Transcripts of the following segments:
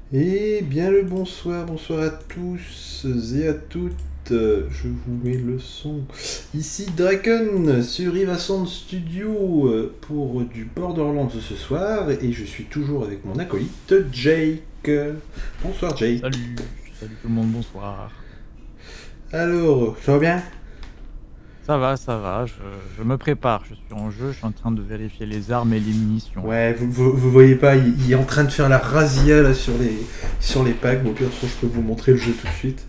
Et bien le bonsoir, bonsoir à tous et à toutes. Je vous mets le son. Ici Draken sur Rivasand Studio pour du Borderlands ce soir et je suis toujours avec mon acolyte Jake. Bonsoir Jake. Salut, salut tout le monde, bonsoir. Alors, ça va bien? Ça va, je me prépare, je suis en jeu, je suis en train de vérifier les armes et les munitions. Ouais, vous voyez pas, il est en train de faire la razzia là sur les packs. Bon, au pire, de toute façon, je peux vous montrer le jeu tout de suite.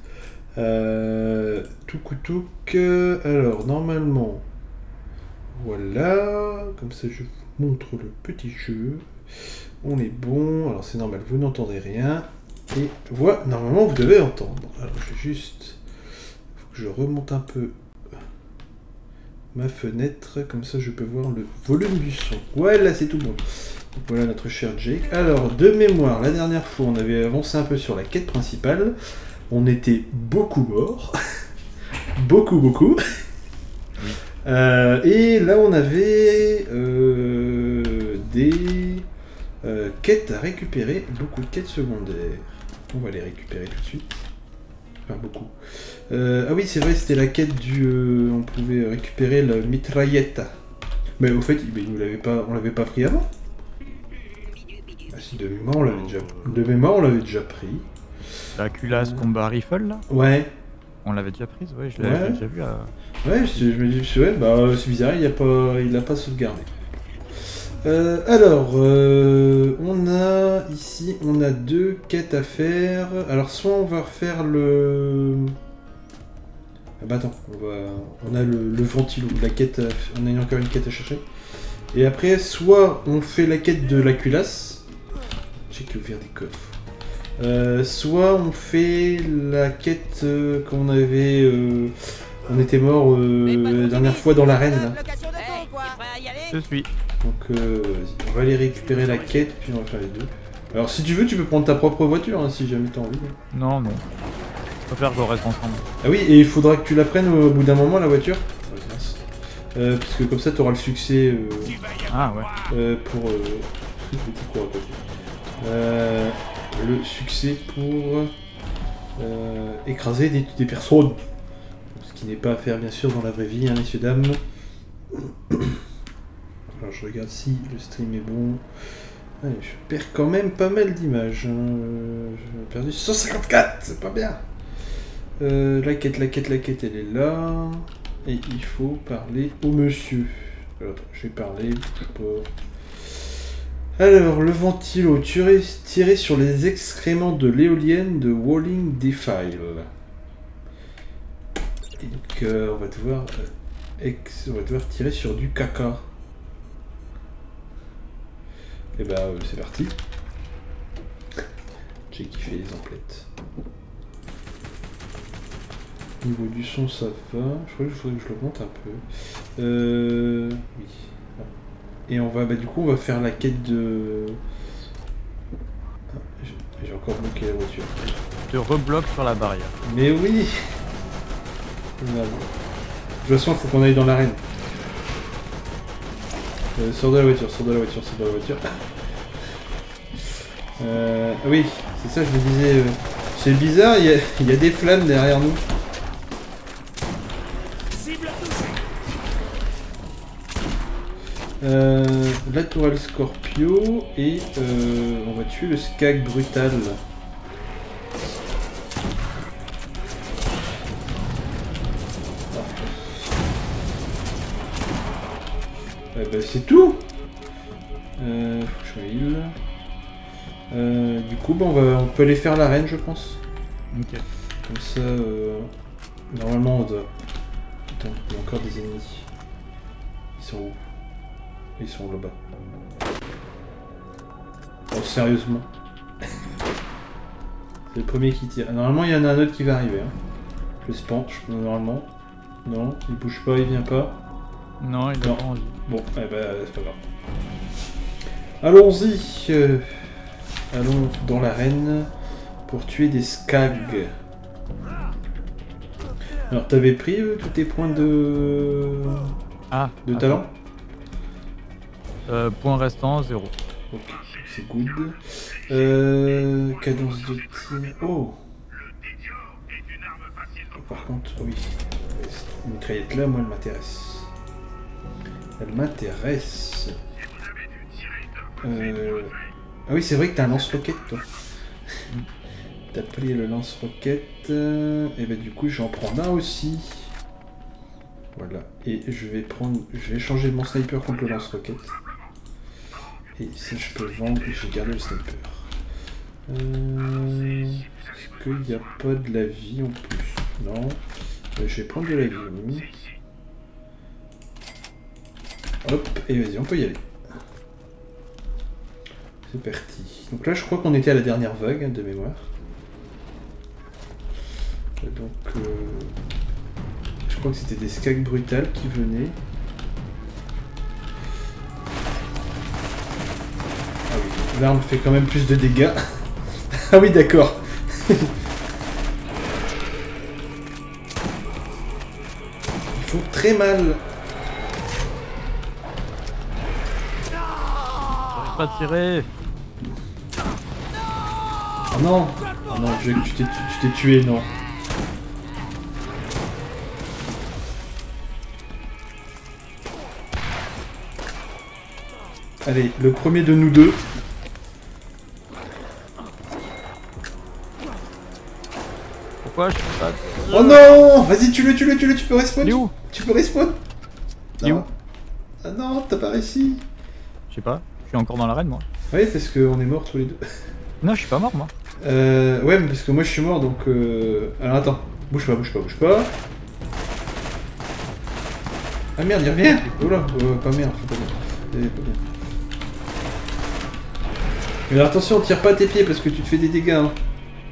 Touc. Alors, normalement, voilà. Comme ça, je vous montre le petit jeu. On est bon. Alors, c'est normal, vous n'entendez rien. Et voilà, normalement, vous devez entendre. Alors, je vais juste... faut que je remonte un peu ma fenêtre. Comme ça, je peux voir le volume du son. Ouais, là, c'est tout bon. Donc, voilà notre cher Jake. Alors, de mémoire, la dernière fois, on avait avancé un peu sur la quête principale. On était beaucoup morts. beaucoup. Et là, on avait des quêtes à récupérer. Beaucoup de quêtes secondaires. On va les récupérer tout de suite. Enfin, beaucoup. Ah oui, c'est vrai, c'était la quête du... on pouvait récupérer la mitrailletta. Mais au fait, il nous l'avait pas, on l'avait pas pris avant. Ah si, de mémoire, on l'avait déjà pris. La culasse combat rifle là? Ouais. On l'avait déjà prise, ouais, je l'ai déjà vu à... Ouais, je me dis, ouais, bah c'est bizarre, il l'a pas sauvegardé. Alors, on a ici, on a deux quêtes à faire. Alors, soit on va refaire le... Ah bah attends, on a le ventilo, la quête, on a encore une quête à chercher. Et après, soit on fait la quête de la culasse. J'ai ouvert des coffres. Soit on fait la quête qu'on avait... on était mort la dernière fois dans l'arène là. Je suis. Donc vas-y, on va aller récupérer la quête puis on va faire les deux. Alors si tu veux, tu peux prendre ta propre voiture hein, si jamais t'as envie. Non. Je préfère qu'on reste ensemble. Ah oui, et il faudra que tu la prennes au bout d'un moment la voiture. Parce que comme ça t'auras le succès Ah ouais. pour... petit cours à côté. Le succès pour écraser des personnes. Ce qui n'est pas à faire bien sûr dans la vraie vie, hein, messieurs, dames. Alors je regarde si le stream est bon. Allez, je perds quand même pas mal d'images. J'ai perdu 154, c'est pas bien. La quête, elle est là. Et il faut parler au monsieur. Alors, je vais parler, Alors, le ventilo, tirer sur les excréments de l'éolienne de Walling Defile. Donc, on va devoir tirer sur du caca. Et bah, c'est parti. J'ai kiffé les emplettes. Niveau du son, ça va. Je crois qu'il faudrait que je l'augmente un peu. Oui. Et on va, bah du coup, on va faire la quête de... Ah, j'ai encore bloqué la voiture. Je te rebloque sur la barrière. Mais oui. De toute façon, il faut qu'on aille dans l'arène. Sors de la voiture. Oui, c'est ça, je me disais. C'est bizarre, il y a des flammes derrière nous. La tourelle Scorpio et on va tuer le Skag brutal. Bah, c'est tout. Faut que je me heal. Du coup, bah, on peut aller faire l'arène, je pense. Ok. Comme ça, normalement, on doit... Attends, il y a encore des ennemis. Ils sont où? Ils sont là-bas. Oh, sérieusement. C'est le premier qui tire. Normalement, il y en a un autre qui va arriver. Hein. Je spanche, normalement. Non, il bouge pas, il vient pas. Non, il a pas envie. Bon, eh ben, c'est pas grave. Allons-y. Allons dans l'arène pour tuer des skags. Alors, t'avais pris tous tes points de talent? Point restant, 0. Ok, c'est good. Cadence de tir. Oh! Par contre, oui. Une mitraillette là, moi, elle m'intéresse. Elle m'intéresse. Ah oui, c'est vrai que t'as un lance-roquette, toi. T'as pris le lance-roquette. Et bah du coup, j'en prends un aussi. Voilà. Et je vais changer mon sniper contre le lance-roquette. Et si je peux vendre, je vais garder le sniper. Est-ce qu'il n'y a pas de la vie en plus? Non. Je vais prendre de la vie. Hop, et vas-y, on peut y aller. C'est parti. Donc là, je crois qu'on était à la dernière vague, hein, de mémoire. Donc, je crois que c'était des skags brutales qui venaient. Ah oui, l'arme fait quand même plus de dégâts. Ah oui, d'accord. Ils font très mal. J'arrive pas à tirer. Oh non. Oh non, tu t'es tué, non. Allez, le premier de nous deux. Pourquoi je peux pas... Oh non! Vas-y, tue-le, tu peux respawn. Il est où? Tu peux respawn. Il est où? Ah non, t'as pas réussi. Je sais pas, je suis encore dans l'arène moi. Oui, parce qu'on est morts tous les deux. Non, je suis pas mort moi. Ouais, mais parce que moi je suis mort donc. Alors attends, bouge pas. Ah merde, il revient! Oh là, pas merde, faut pas bien. Pas bien. Mais alors, attention, tire pas à tes pieds parce que tu te fais des dégâts. Hein.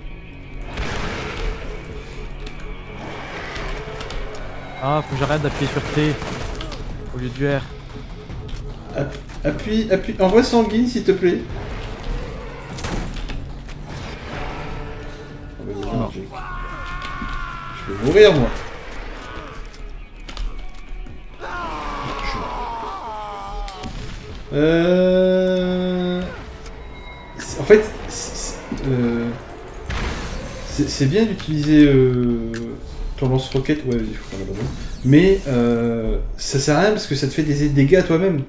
Ah, faut que j'arrête d'appuyer sur T au lieu du R. Appuie. Envoie sanguine s'il te plaît. Non. Je vais mourir moi. En fait, c'est bien d'utiliser ton lance-roquette. Ouais, il faut qu'on abandonne. Mais ça sert à rien parce que ça te fait des dégâts à toi-même.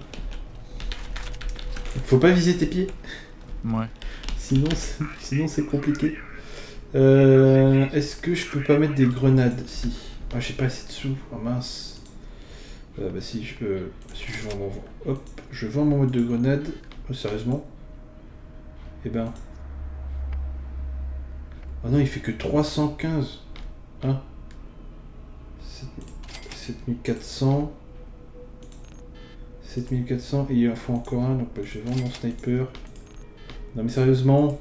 Faut pas viser tes pieds. Ouais. Sinon c'est compliqué. Est-ce que je peux pas mettre des grenades? Si. Ah, j'ai pas assez de sous. Oh mince. Bah si je vends mon... Hop, je vends mon mode de grenade. Oh, sérieusement? Eh ben... Oh non, il fait que 315. Hein? 7400. 7400 et il en faut encore un, donc je vais vendre mon sniper. Non mais sérieusement...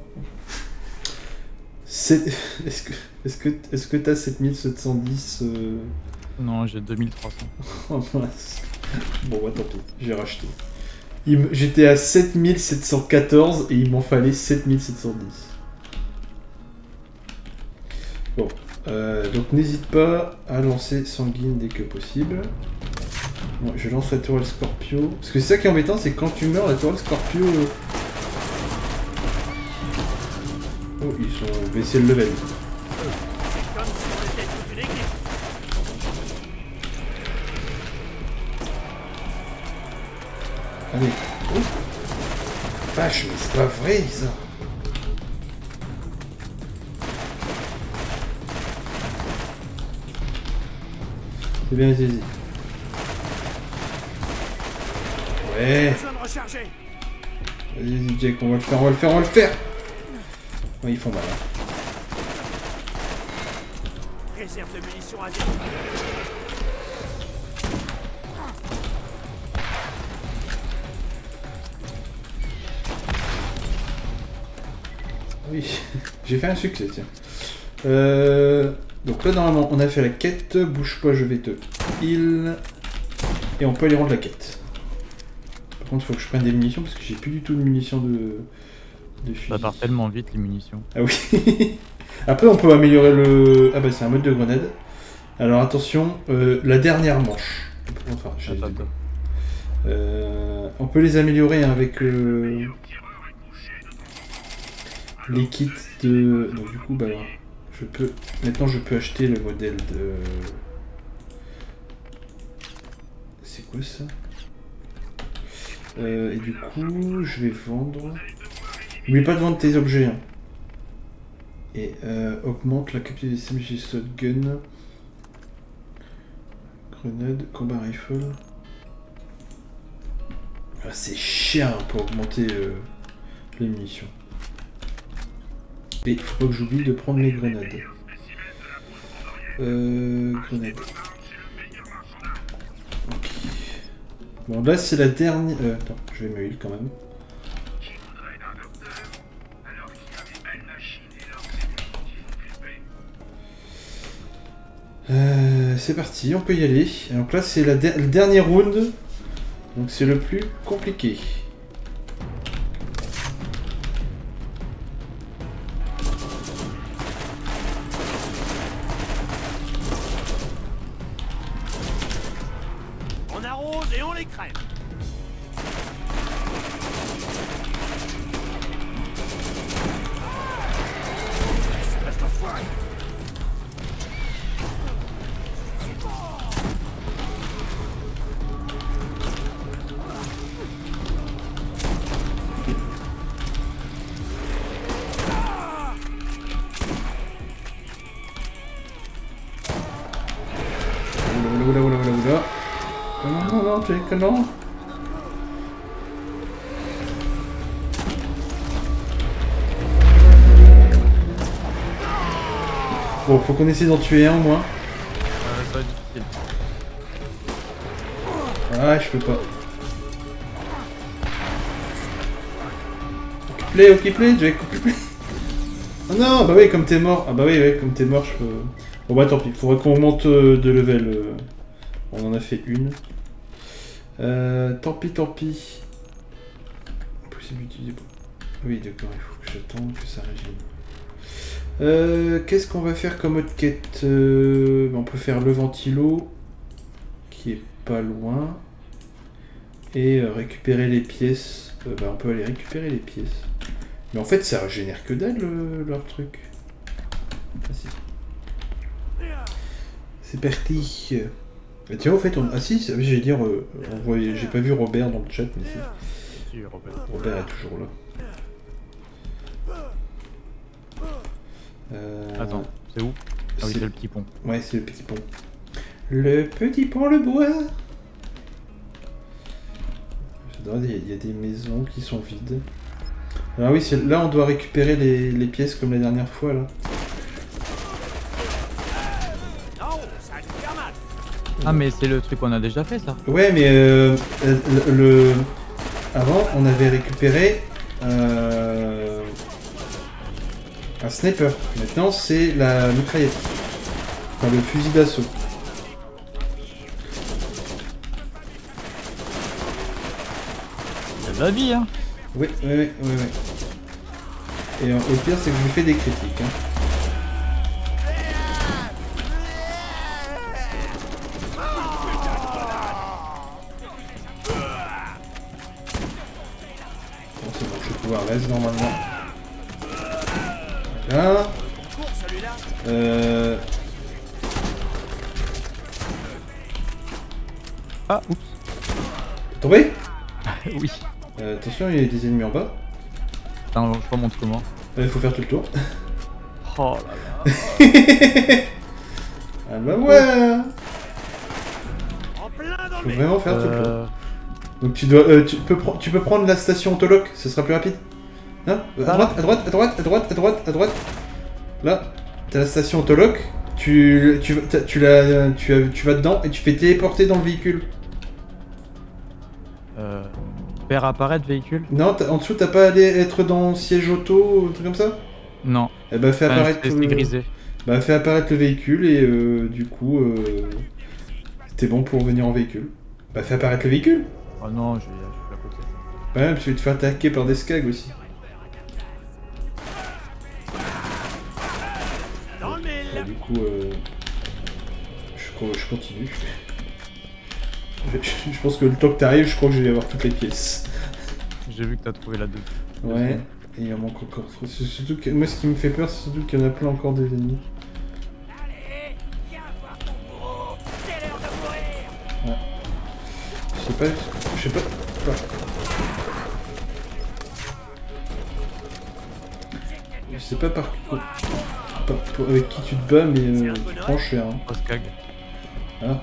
Est-ce que t'as 7710 Non, j'ai 2300. Oh mince. Bon bah tant pis, j'ai racheté. J'étais à 7714 et il m'en fallait 7710. Bon, donc n'hésite pas à lancer sanguine dès que possible. Bon, je lance la tourelle Scorpio. Parce que c'est ça qui est embêtant, c'est que quand tu meurs, la tourelle Scorpio... Oh, ils sont baissés le level. Allez. Oh. Vache, mais c'est pas vrai ça. C'est bien, vas-y. Ouais. Vas-y, Jack, on va le faire. Ouais, ils font mal. Hein. Réserve de munitions à Oui, j'ai fait un succès, tiens. Donc là, normalement, on a fait la quête. Bouge pas, je vais te heal. Et on peut aller rendre la quête. Par contre, il faut que je prenne des munitions parce que j'ai plus du tout de munitions de fusil. Ça part tellement vite les munitions. Ah oui. Après, on peut améliorer le... Ah bah, c'est un mode de grenade. Alors attention, la dernière manche. Enfin, Attends. on peut les améliorer hein, avec... les kits de... Donc du coup, bah alors, je peux... Maintenant, je peux acheter le modèle de... C'est quoi ça? Et du coup, je vais vendre... N'oublie pas de vendre tes objets. Hein. Et augmente la capacité des SMG shotgun. Grenade, combat rifle. Ah, c'est cher pour augmenter les munitions. Et il faut pas que j'oublie de prendre mes grenades. Grenades. Ok. Bon là c'est la dernière... attends, je vais me heal quand même. C'est parti, on peut y aller. Et donc là c'est le dernier round. Donc c'est le plus compliqué. On arrose et on les crève. Espèce d'enfoiré. Non, tu es que non. Bon, faut qu'on essaie d'en tuer un au moins. Ça va être difficile. Ah, je peux pas. Occupe-les, Jack, occupe-les. Oh non, bah oui, comme t'es mort. Ah bah oui, ouais, comme t'es mort, je peux... Bon bah tant pis, faudrait qu'on monte de level. On en a fait une. Tant pis. Possible d'utiliser... Oui, d'accord, il faut que j'attende que ça régime. Qu'est-ce qu'on va faire comme autre quête? On peut faire le ventilo, qui est pas loin. Et récupérer les pièces. On peut aller récupérer les pièces. Mais en fait, ça régénère que dalle, leur truc. Ah si. C'est parti. Et tiens, au fait, ah si, j'allais dire, j'ai pas vu Robert dans le chat, mais si. Si, Robert. Robert est toujours là. Attends, c'est où? Ah oui, c'est le petit pont. Ouais, c'est le petit pont. Le petit pont, le bois. Il y a des maisons qui sont vides. Alors oui, là on doit récupérer les pièces comme la dernière fois là. Ah mais c'est le truc qu'on a déjà fait ça. Ouais mais avant on avait récupéré un sniper. Maintenant c'est la mitraillette. Enfin le fusil d'assaut. C'est de la vie hein. Oui. Et au pire c'est que je lui fais des critiques. Hein. Bon c'est bon, je vais pouvoir rester normalement. Là. Ah oups. T'es tombé? Oui. Attention, il y a des ennemis en bas. Attends, je remonte comment? Il faut faire tout le tour. Oh là là. Ah bah ouais. En plein dans Faut le vraiment faire tout le tour. Donc tu dois, tu peux prendre la station autolock, ce sera plus rapide. Hein? À droite. Là, t'as la station autolock. Tu vas dedans et tu fais téléporter dans le véhicule. Faire apparaître véhicule? Non, en dessous t'as pas à aller être dans siège auto, un truc comme ça? Non. Eh bah fais apparaître. C'est grisé. Bah fais apparaître le véhicule et du coup t'es bon pour venir en véhicule. Bah fais apparaître le véhicule. Oh non, je suis à côté. Bah même, tu vas te faire attaquer par des skags aussi. dans le mille. Bah, du coup je continue. Je pense que le temps que t'arrives, je crois que je vais avoir toutes les pièces. J'ai vu que t'as trouvé la 2. Ouais. Et il en manque encore. C'est surtout que... Moi, ce qui me fait peur, c'est surtout qu'il y en a plein encore des ennemis. Allez, viens voir ton bourreau. C'est l'heure de mourir. Je sais pas... Je sais pas... Je sais pas avec qui tu te bats, mais tu prends cher. Hein. Oscag. Ah.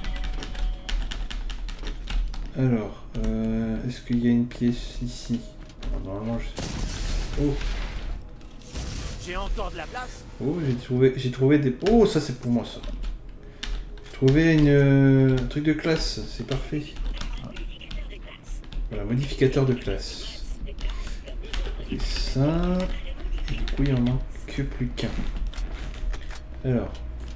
Alors, est-ce qu'il y a une pièce ici? Normalement, je sais. Oh, J'ai encore de la place. oh, j'ai trouvé des. Oh, ça c'est pour moi ça. J'ai trouvé un truc de classe, c'est parfait. Voilà, modificateur de classe. Et ça. Et du coup, il en manque que plus qu'un. Alors.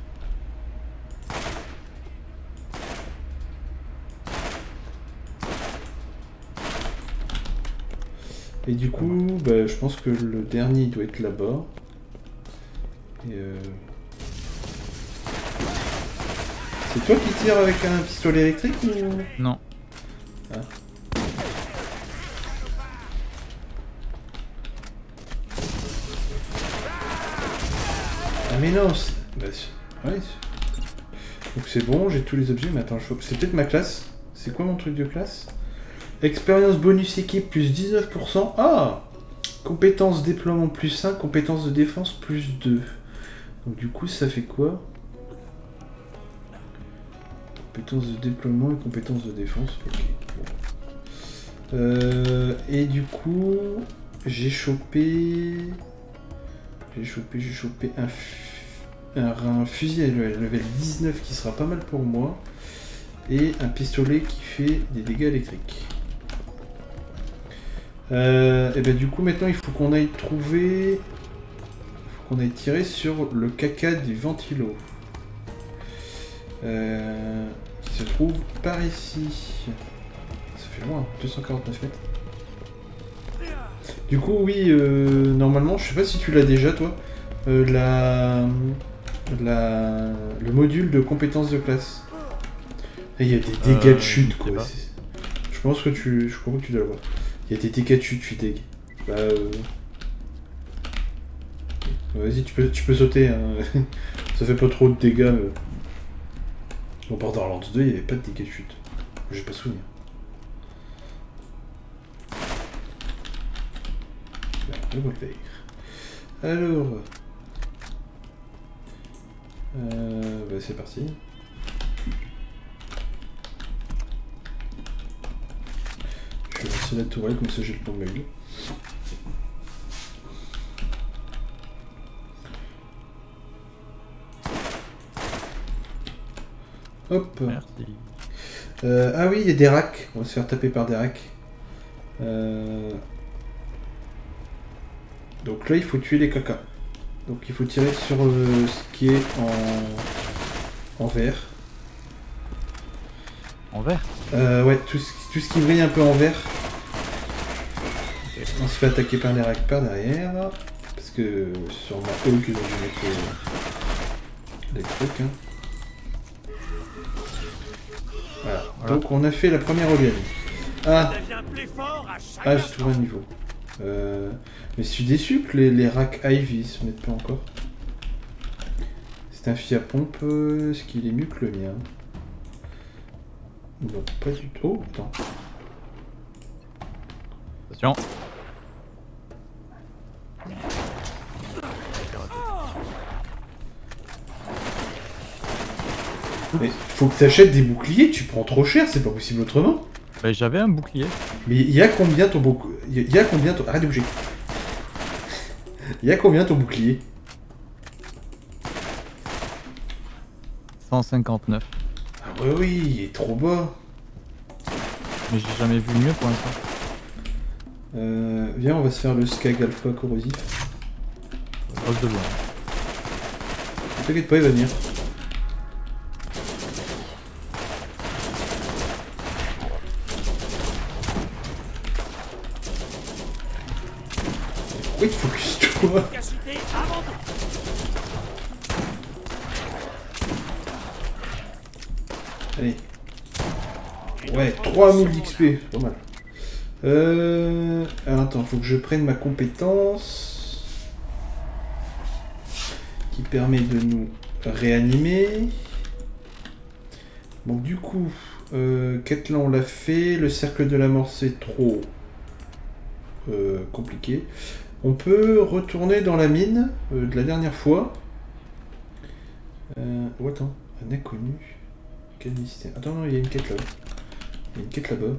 Et du coup, bah, je pense que le dernier il doit être là-bas. Et c'est toi qui tires avec un pistolet électrique ou... Non. Ah. Ah mais non, bah, ouais. Donc c'est bon, j'ai tous les objets, mais attends, c'est peut-être ma classe. C'est quoi mon truc de classe? Expérience bonus équipe plus 19%. Ah! Compétence déploiement plus 1, compétence de défense plus 2. Donc du coup, ça fait quoi? Compétence de déploiement et compétence de défense. Ok. Bon. Et du coup, j'ai chopé un fusil à level 19 qui sera pas mal pour moi. Et un pistolet qui fait des dégâts électriques. Et ben du coup maintenant il faut qu'on aille trouver... Il faut qu'on aille tirer sur le caca du ventilo. Qui se trouve par ici. Ça fait loin, 249 mètres. Du coup oui, normalement, je sais pas si tu l'as déjà toi, le module de compétences de classe. Et il y a des dégâts de chute quoi. Je pense que je crois que tu dois l'avoir. Il y a des dégâts de chute, je suis deg. Bah vas-y, tu peux sauter, hein. Ça fait pas trop de dégâts, mais... Dans Borderlands 2, il n'y avait pas de dégâts de chute. J'ai pas souvenir. Le revolver. Alors... bah c'est parti. Je vais lancer la tourelle, comme ça j'ai le temps de m'aider. Hop. Merci. Ah oui, il y a des racks. On va se faire taper par des racks. Donc là, il faut tuer les cacas. Donc il faut tirer sur ce qui est en vert. En vert? Ouais, tout ce qui brille un peu en vert. Okay. On se fait attaquer par des racks par derrière. Parce que sur ma Hawk, ils ont dû mettre les trucs. Hein. Voilà. Donc on a fait la première aubaine. Ah, j'ai trouvé un niveau. Mais je suis déçu que les racks Ivy se mettent pas encore. C'est un fusil à pompe, ce qu'il est mieux que le mien. Non, pas du tout. Oh, attends. Attention. Mais faut que t'achètes des boucliers, tu prends trop cher, c'est pas possible autrement. Bah, j'avais un bouclier. Mais il y a combien ton bouclier? Il y a combien ton... Arrête de bouger. Il y a combien ton bouclier? 159. Ah ouais, oui, il est trop bas. Mais j'ai jamais vu mieux pour l'instant. Viens, on va se faire le Skag Alpha corrosif. Rose de blanc. T'inquiète pas, il va venir. Pourquoi il focus toi? Allez. Ouais, 3000 d'XP, c'est pas mal. Alors attends, faut que je prenne ma compétence qui permet de nous réanimer. Donc du coup, quête là on l'a fait, le cercle de la mort c'est trop compliqué. On peut retourner dans la mine de la dernière fois. Oh, attends, un inconnu. Quel mystère. Attends, non, il y a une quête là. Il y a une quête là-bas.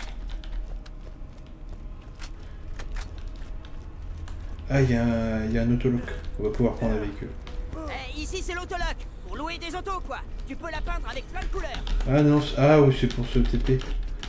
Ah, il y a un autolock. On va pouvoir prendre avec eux. Ici c'est l'autoloc. Pour louer des autos quoi. Tu peux la peindre avec plein de couleurs. Ah non, ah oui, c'est pour ce TP.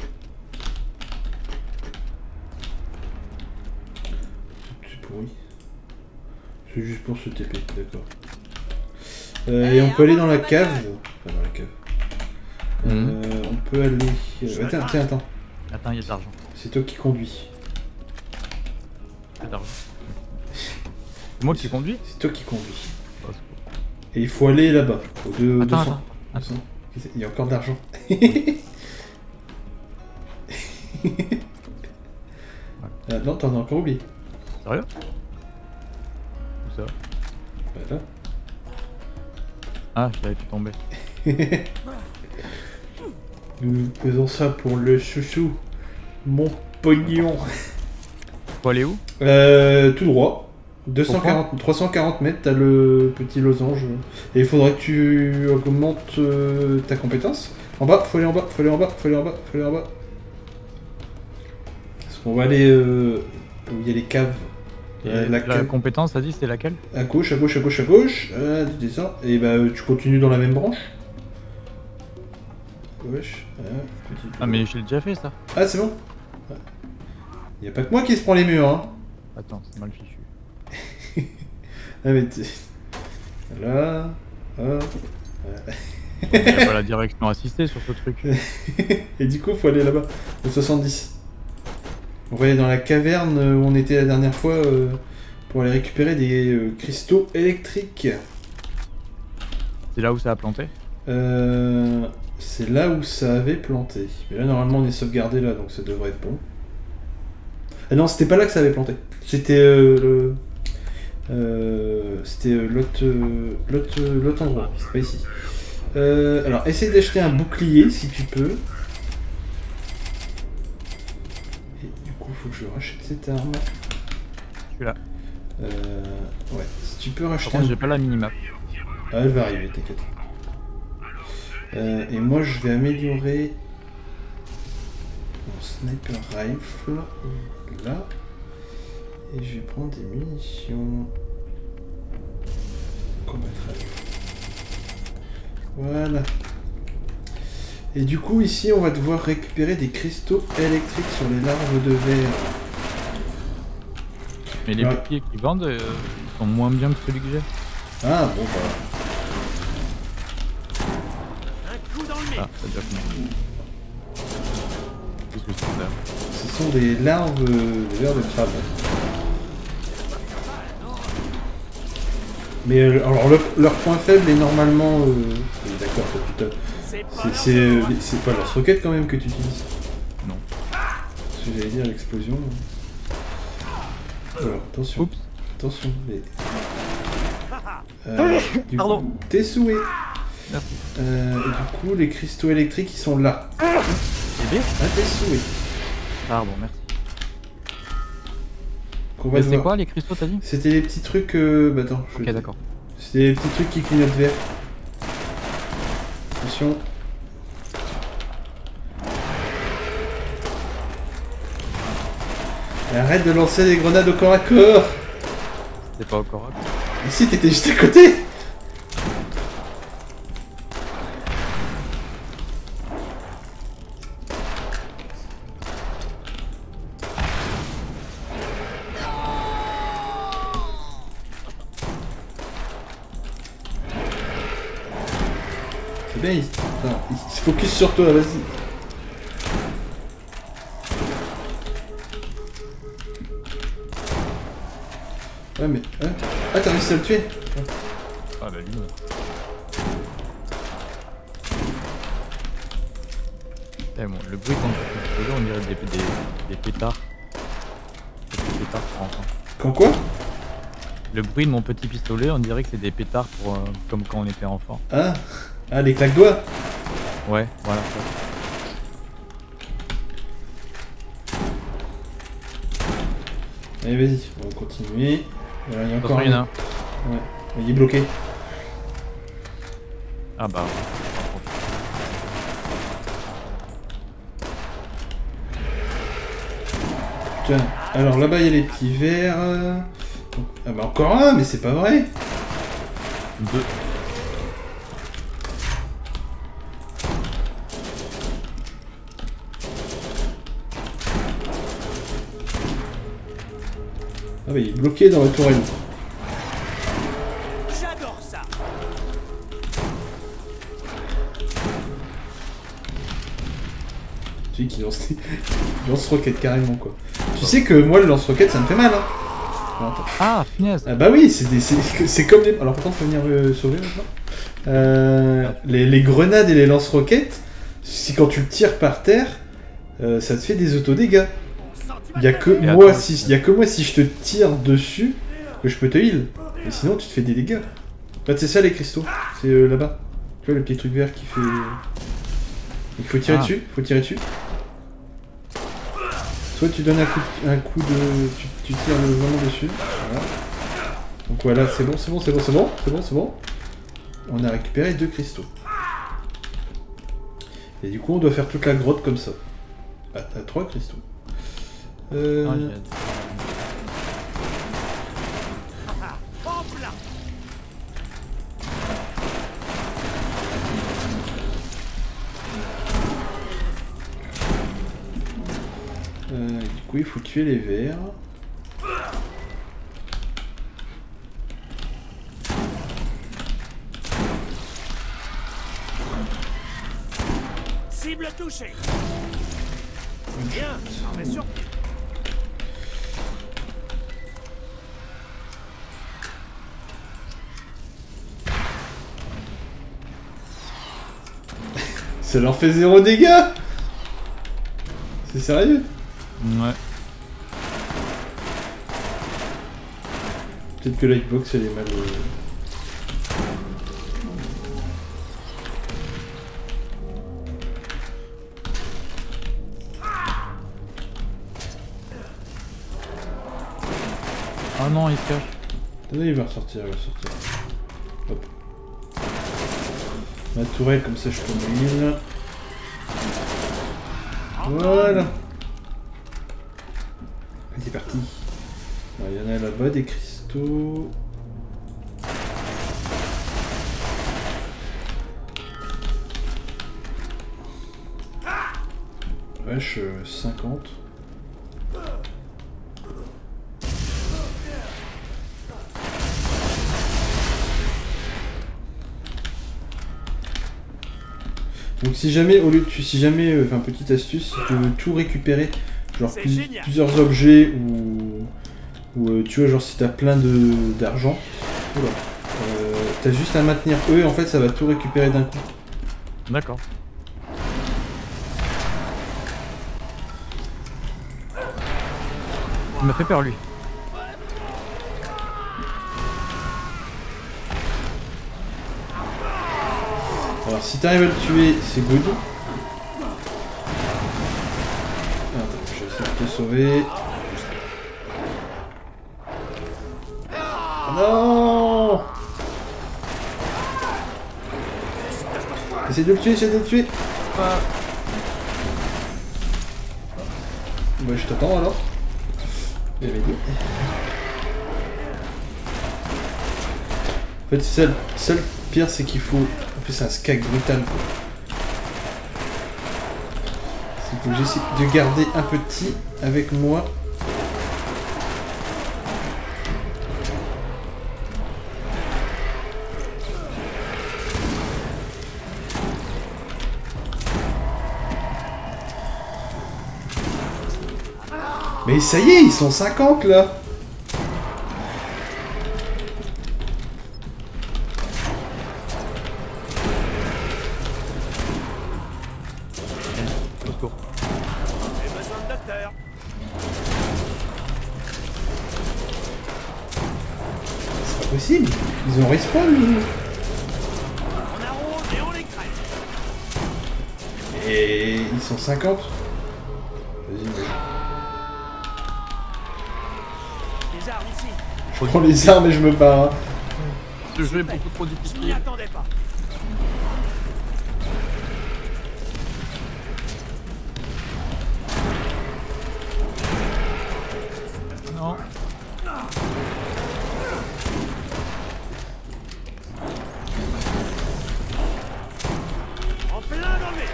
C'est pourri. C'est juste pour ce TP, d'accord. Et on peut aller dans la cave. Enfin, dans la cave. On peut aller... Attends, attends. Attends, il y a de l'argent. C'est toi qui conduis. Il y a de l'argent. C'est moi qui conduis? C'est toi qui conduis. Oh, c'est cool. Et il faut aller là-bas. Au 200. Attends. Il y a encore de l'argent. Non, t'en as encore oublié. Sérieux? Où ça? Voilà. Ah, je l'avais fait tomber. Nous faisons ça pour le chouchou. Mon pognon. Faut aller où? Tout droit. 340 mètres, t'as le petit losange. Et il faudrait que tu augmentes ta compétence. En bas, faut aller en bas, faut aller en bas, faut aller en bas, faut aller en bas. Parce qu'on va aller où il y a les caves. La compétence, ça dit, c'est laquelle? À gauche, à gauche, à gauche, à gauche. Tu descends. Et bah tu continues dans la même branche. Gauche. Ah mais j'ai déjà fait ça. Ah c'est bon. Il n'y a pas que moi qui se prend les murs, hein. Attends, c'est mal fichu. Ah mais voilà. Hop. Il n'y a pas la direction assistée sur ce truc. Et du coup, faut aller là-bas, au 70. On va aller dans la caverne où on était la dernière fois pour aller récupérer des cristaux électriques. C'est là où ça a planté? C'est là où ça avait planté. Mais là, normalement, on est sauvegardé là, donc ça devrait être bon. Ah non, c'était pas là que ça avait planté. C'était l'autre endroit, c'est pas ici. Alors, essaye d'acheter un bouclier si tu peux. Et du coup, faut que je rachète cette arme. Je suis là. Ouais, si tu peux Par racheter contre, j'ai pas la minimap. Ah, elle va arriver, t'inquiète. Et moi, je vais améliorer mon sniper rifle. Là. Et je vais prendre des munitions. Combattre. Voilà. Et du coup, ici, on va devoir récupérer des cristaux électriques sur les larves de verre. Mais les boucliers qu'ils vendent, ils sont moins bien que celui que j'ai. Ah, bon, bah. Un coup dans le nez. Ah, ça déjà combien? Qu'est-ce que c'est là? Ce sont des larves de verre de crabe. Mais alors, leur point faible est normalement... D'accord, putain. C'est pas lance-roquette quand même que tu utilises. Non. Ce que j'allais dire, l'explosion. Alors, attention. Oups. Attention. Les... Pardon. Coup, tes souhaits. Merci. Et du coup, les cristaux électriques, ils sont là. Bébé? Ah, tes souhaits. Pardon, merci. Mais c'est quoi les cristaux, t'as dit? C'était les petits trucs... Bah attends. Ok, d'accord. C'était les petits trucs qui clignotent vert. Attention. Et arrête de lancer des grenades au corps à corps. C'était pas au corps à corps. Ici, t'étais juste à côté. C'est bien, il se focus sur toi, vas-y. Ouais mais... Hein ah t'as réussi à le tuer. Ah bah lui... Bon, le bruit quand tu fais on dirait des pétards. Des pétards pour enfants. Quand quoi? Le bruit de mon petit pistolet, on dirait que c'est des pétards pour, comme quand on était enfant. Ah, ah les claques-doigts. Ouais, voilà. Allez, vas-y, on va continuer. Alors, il y a encore un. Ouais, il est bloqué. Ah bah. Putain, alors là-bas il y a les petits verres. Ah bah encore un, mais c'est pas vrai. 2. Ah bah il est bloqué dans la tourelle. J'adore ça. Tu sais qu'il lance lance-roquette carrément quoi. Tu sais que moi le lance-roquette ça me fait mal hein. Alors, attends. Ah, finesse. Ah bah oui, c'est comme les... Alors par contre faut venir me sauver maintenant. Les grenades et les lance-roquettes, si quand tu le tires par terre, ça te fait des auto-dégâts. Il y a que moi si je te tire dessus que je peux te heal. Et sinon tu te fais des dégâts. Là c'est ça les cristaux, c'est là-bas. Tu vois le petit truc vert qui fait... Il faut tirer dessus, Soit tu donnes un coup de... Tu tires vraiment dessus. Voilà. Donc voilà, c'est bon. On a récupéré 2 cristaux. Et du coup on doit faire toute la grotte comme ça. Ah, t'as 3 cristaux. Du coup il faut tuer les vers. Cible touchée. Bien, on est sur pied. Ça leur fait 0 dégâts. C'est sérieux? Ouais. Peut-être que la hitbox elle est mal... Ah non, il se cache. Attendez, il va ressortir, Hop. Ma tourelle, comme ça je peux me heal. Voilà. C'est parti. Alors, il y en a là-bas des cristaux. Wesh, 50. Donc si jamais, enfin petite astuce, si tu veux tout récupérer, genre plusieurs objets ou tu vois genre si t'as plein d'argent, t'as juste à maintenir E et en fait ça va tout récupérer d'un coup. D'accord. Il m'a fait peur lui. Alors si t'arrives à le tuer, c'est good. Attends, je vais essayer de te sauver. Non! Essaye de le tuer, Bah je t'attends alors. En fait, seul pire, c'est qu'il faut... En plus, c'est un skag brutal, quoi. C'est que j'essaie de garder un petit avec moi. Mais ça y est, ils sont 50 là. Possible. Ils ont respawn. On arrose et on les crève. Et ils sont 50. Vas-y, vas-y. Des armes ici. Je prends les armes et je me barre. Hein. Ce jeu est beaucoup trop Je m'y difficile. attendais pas. Non. En plein dans le mec.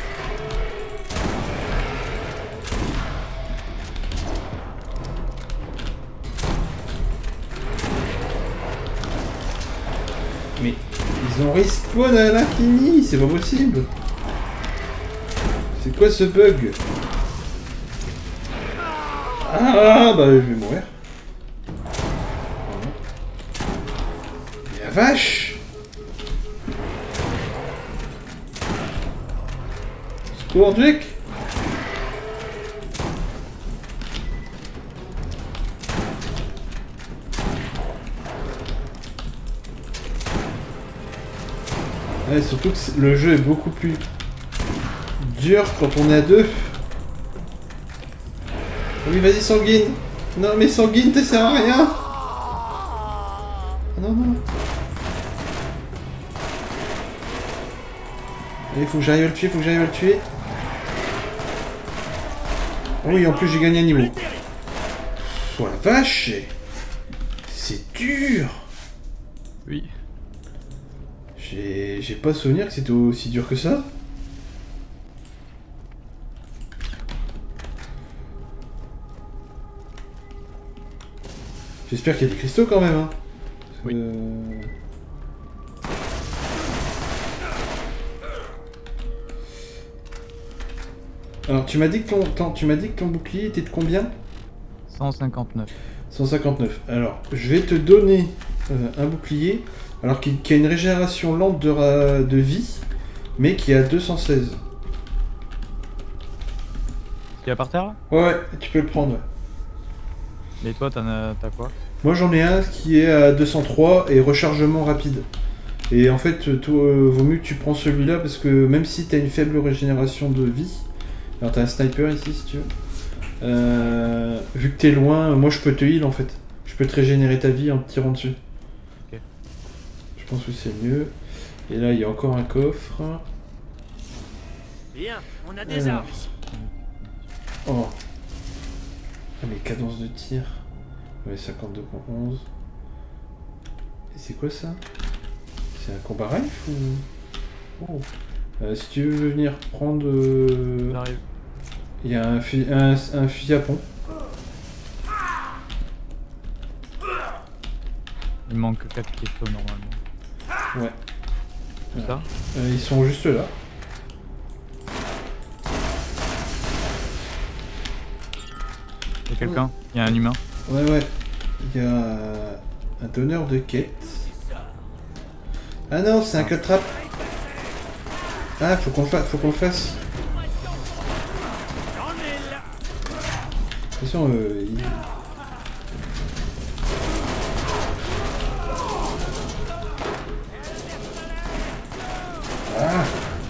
Mais ils ont respawn à l'infini, c'est pas possible. C'est quoi ce bug? Ah bah je vais mourir. Mais la vache! Secours Jack! Ouais, surtout que le jeu est beaucoup plus dur quand on est à deux. Oui, vas-y, Sanguine. Non, mais Sanguine, t'es sert à rien. Ah, non, non. Allez, faut que j'arrive à le tuer, faut que j'arrive à le tuer. Oh oui, en plus, j'ai gagné un niveau. Oh la vache. C'est dur. Oui. J'ai pas souvenir que c'était aussi dur que ça. J'espère qu'il y a des cristaux quand même. Hein. Oui. Alors tu m'as dit que ton bouclier était de combien? 159. 159. Alors je vais te donner un bouclier alors qui a une régénération lente de vie mais qui a 216. Il y a par terre là? Ouais, tu peux le prendre. Ouais. Et toi, t'as quoi? Moi j'en ai un qui est à 203 et rechargement rapide. Et en fait, vaut mieux que tu prends celui-là parce que même si tu as une faible régénération de vie, alors tu as un sniper ici si tu veux, vu que tu es loin, moi je peux te heal en fait. Je peux te régénérer ta vie en te tirant dessus. Ok. Je pense que c'est mieux. Et là il y a encore un coffre. Bien, on a des armes ici. Oh. Ah mais cadence de tir. Ouais, 52.11. Et c'est quoi ça? C'est un combat rifle ou... Oh. Si tu veux venir prendre... J'arrive. Il y a un fusil à pompe. Il manque 4 cristaux normalement. Ouais. C'est ça? Ils sont juste là. Il y a quelqu'un? Il y a un humain? Ouais, ouais. Il y a un donneur de quête. Ah non, c'est un cut trap. Ah, faut qu'on le fasse. J'en ai là. Attention, Ah.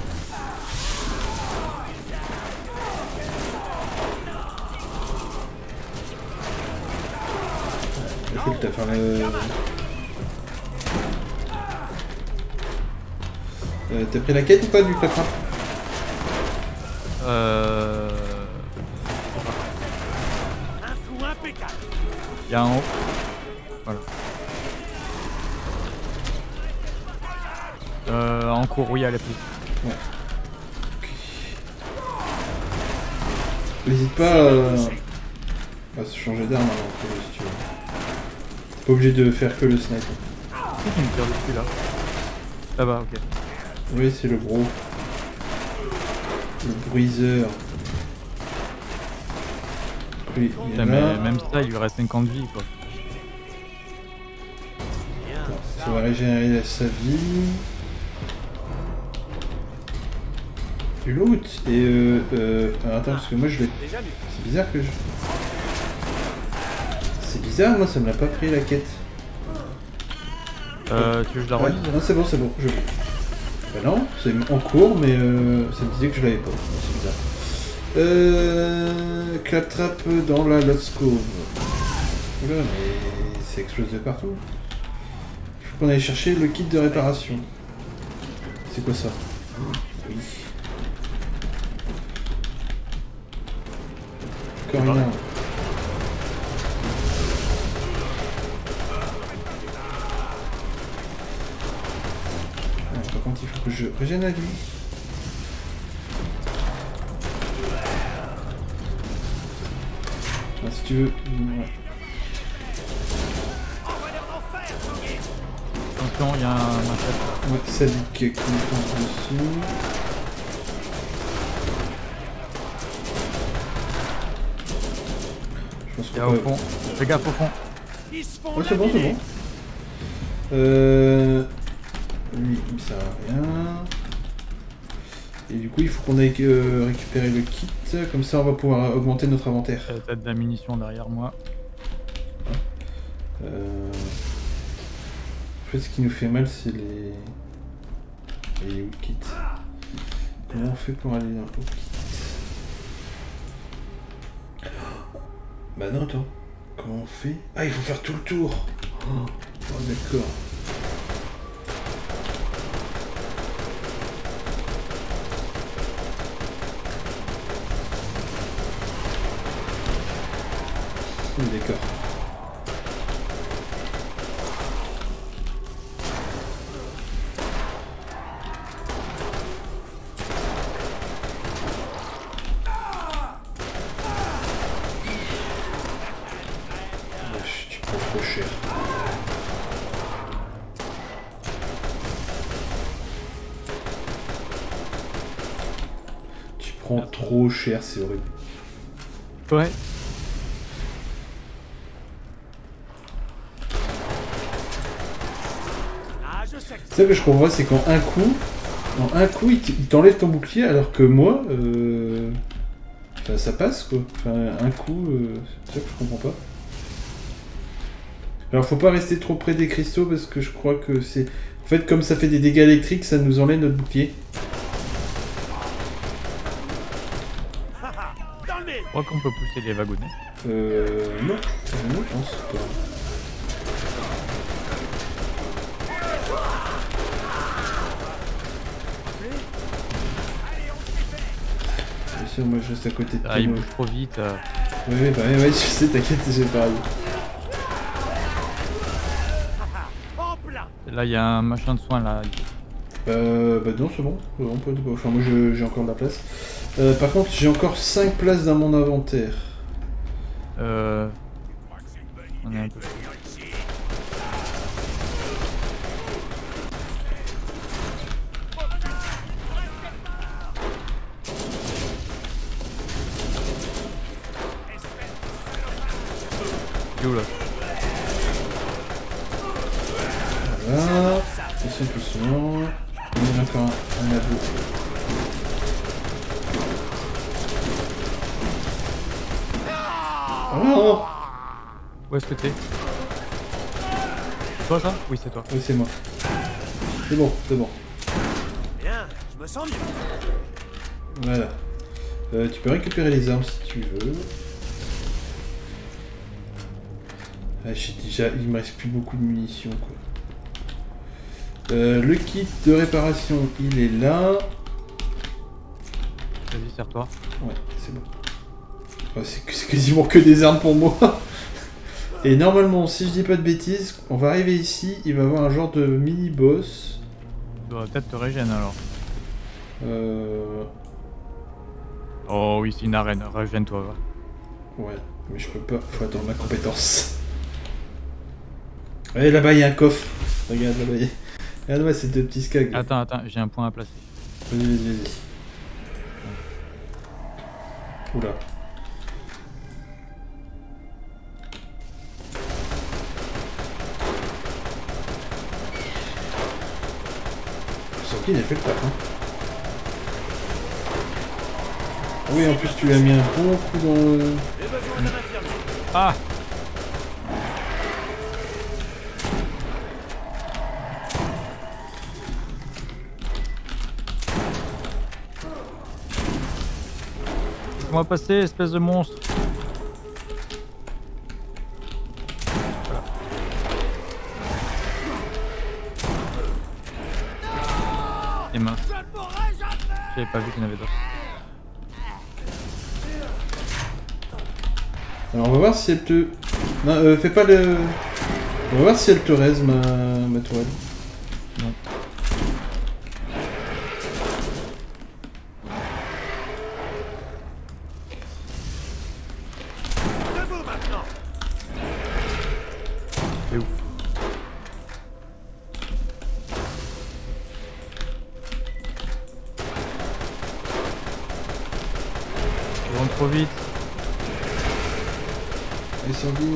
Il faut que t'as fait t'as pris la quête ou pas du claptrap? Un coup impeccable. Il y a un haut. Voilà. En cours, oui, à la piste. Ouais. N'hésite pas à se changer d'arme avant si tu veux. Pas obligé de faire que le sniper. Qui me tire dessus là? Là-bas, ok. Oui, c'est le gros. Le bruiseur. Oui, il y Putain, en mais a. même ça, il lui reste 50 vies quoi. Ça va régénérer sa vie. Du loot. Et alors attends, parce que moi je l'ai. Déjà mieux. C'est bizarre que je. C'est bizarre, moi ça me l'a pas pris la quête. Tu veux que je la relise? Non, c'est bon, je l'ai. Bah non, c'est en cours, mais ça me disait que je l'avais pas. C'est bizarre. Claptrap dans la Lost Cove. Oula, mais c'est explosé partout. Il faut qu'on aille chercher le kit de réparation. C'est quoi ça? Oui. Encore rien. Par contre, il faut que je régène la vie. Ah, si tu veux. Ouais. Attention, il y a un machette. Ouais, Sadik qui me fonce dessus. Je pense Il y a au fond. Fais gaffe au fond. Oh, c'est bon, c'est bon. Lui, il me sert à rien. Et du coup, il faut qu'on aille récupérer le kit. Comme ça, on va pouvoir augmenter notre inventaire. T'as de la munition derrière moi. En fait, ce qui nous fait mal, c'est les kits. Comment on fait pour aller dans le kit? Bah non, attends. Comment on fait? Ah, il faut faire tout le tour. Oh, d'accord. D'accord. Wesh, tu prends trop cher. Tu prends trop cher, c'est horrible. Ouais. Ça que je comprends, c'est qu'en un coup, il t'enlève ton bouclier, alors que moi, enfin, ça passe quoi. Enfin, un coup, c'est ça que je comprends pas. Alors, faut pas rester trop près des cristaux parce que je crois que c'est. En fait, comme ça fait des dégâts électriques, ça nous enlève notre bouclier. Je crois qu'on peut pousser les wagonnets. Non, je pense pas. Bien sûr, moi je reste à côté de toi. Ah, il bouge trop vite. Oui, bah ouais, je sais, t'inquiète, j'ai pas. Là, il y a un machin de soin là. Bah non, c'est bon. On peut... Enfin, moi j'ai encore de la place. Par contre, j'ai encore 5 places dans mon inventaire. On est un peu. Où là? Voilà. Attention, doucement. Il y a encore un abo. Oh! Où est-ce que t'es? C'est toi ça? Oui, c'est toi. Oui, c'est moi. C'est bon, c'est bon. Bien, je me sens mieux. Voilà. Tu peux récupérer les armes si tu veux. Ah, j'ai déjà... Il me reste plus beaucoup de munitions, quoi. Le kit de réparation, il est là. Vas-y, serre-toi. Ouais, c'est bon. Oh, c'est quasiment que des armes pour moi. Et normalement, si je dis pas de bêtises, on va arriver ici, il va y avoir un genre de mini-boss. Tu dois peut-être te régénérer alors. Oh oui, c'est une arène. Régène-toi, va. Ouais, mais je peux pas. Faut attendre ma compétence. Ouais, là-bas, il y a un coffre. Regarde, là-bas, il y a... Regarde-moi ces deux petits skags. Attends, j'ai un point à placer. Vas-y. Oula. Sankin, il a fait le taf, hein. Oui, en plus, tu lui as mis un bon coup dans le... Ah! Laisse-moi passer, espèce de monstre. Voilà. Et mince. J'avais pas vu qu'il y en avait d'autres. Alors on va voir si elle te... Non, fais pas le... On va voir si elle te raise ma toile. Non. Debout maintenant. C'est où? Je rentre trop vite. Incendie.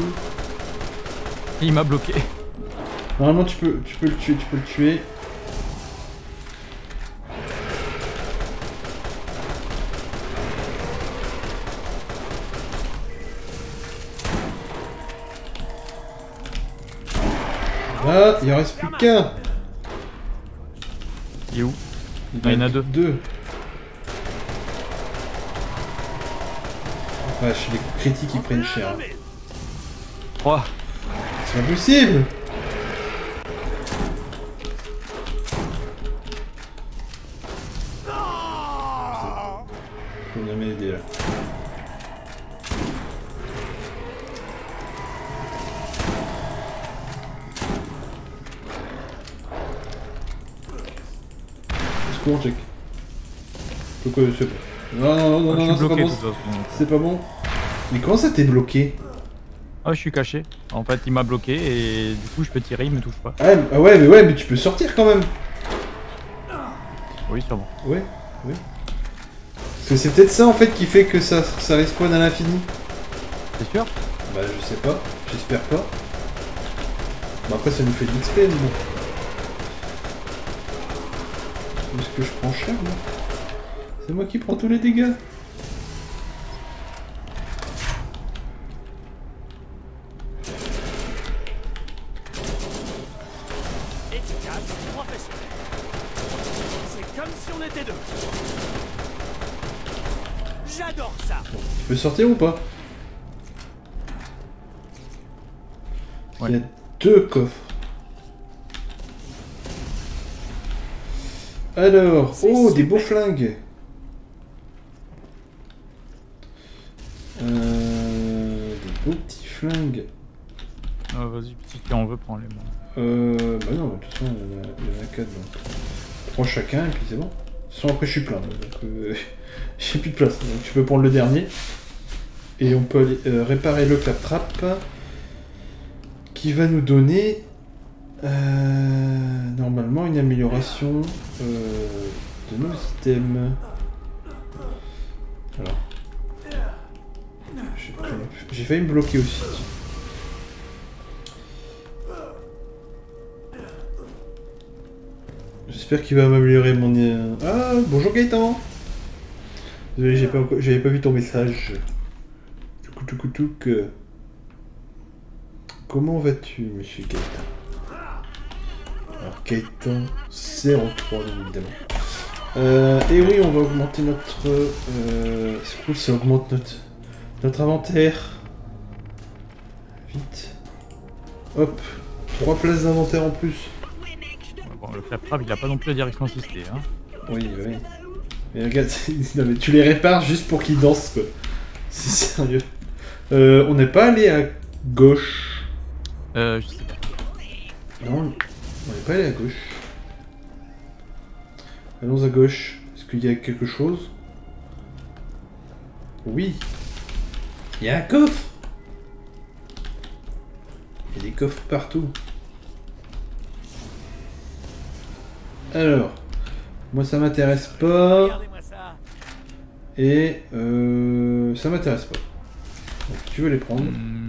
Il m'a bloqué. Normalement tu peux le tuer. Ah, il en reste plus qu'un. Il est où? Non, il y en a deux. Deux. Vache, les coups critiques ils prennent cher. 3. C'est pas possible. Faut bien m'aider là. Secours, check. Pourquoi c'est pas... Non, Je suis c'est pas bloqué bon. de toute façon. C'est pas bon. Mais comment ça t'es bloqué? Ah, je suis caché. En fait, il m'a bloqué et du coup, je peux tirer, il me touche pas. Ah ouais, mais tu peux sortir quand même. Oui, sûrement. Ouais. Parce que c'est peut-être ça en fait qui fait que ça respawn à l'infini. C'est sûr? Bah je sais pas, j'espère pas. Bah après ça nous fait de l'XP mais bon. Est-ce que je prends cher moi? C'est moi qui prends tous les dégâts. Efficace, professionnel. C'est comme si on était deux. J'adore ça. Tu peux sortir ou pas? Ouais. Il y a deux coffres. Alors, oh, des beaux flingues. Des beaux petits flingues. Ah, vas-y, si tu en veux, prends-les. Moi. Bah non, de toute façon, il y en a 4 donc. 3 chacun et puis c'est bon. De toute façon, après je suis plein, donc j'ai plus de place. Donc tu peux prendre le dernier. Et on peut aller réparer le claptrap qui va nous donner normalement une amélioration de nos items. Alors, j'ai failli me bloquer aussi. J'espère qu'il va m'améliorer mon... Ah, bonjour Gaëtan. Désolé, j'avais pas vu ton message. Touc. Comment vas-tu, monsieur Gaëtan? Alors, Gaëtan, c'est en 3, évidemment. Et oui, on va augmenter notre... c'est cool, ça augmente notre inventaire. Vite. Hop. 3 places d'inventaire en plus. Bon, le claptrap, il a pas non plus la direction assistée. Hein. Oui. Mais regarde, non, mais tu les répares juste pour qu'ils dansent, quoi. C'est sérieux. On n'est pas allé à gauche. Je sais pas. Non, on n'est pas allé à gauche. Allons à gauche. Est-ce qu'il y a quelque chose? Oui. Il y a un coffre. Il y a des coffres partout. Alors, moi ça m'intéresse pas. Regardez-moi ça. Et ça m'intéresse pas. Donc tu veux les prendre?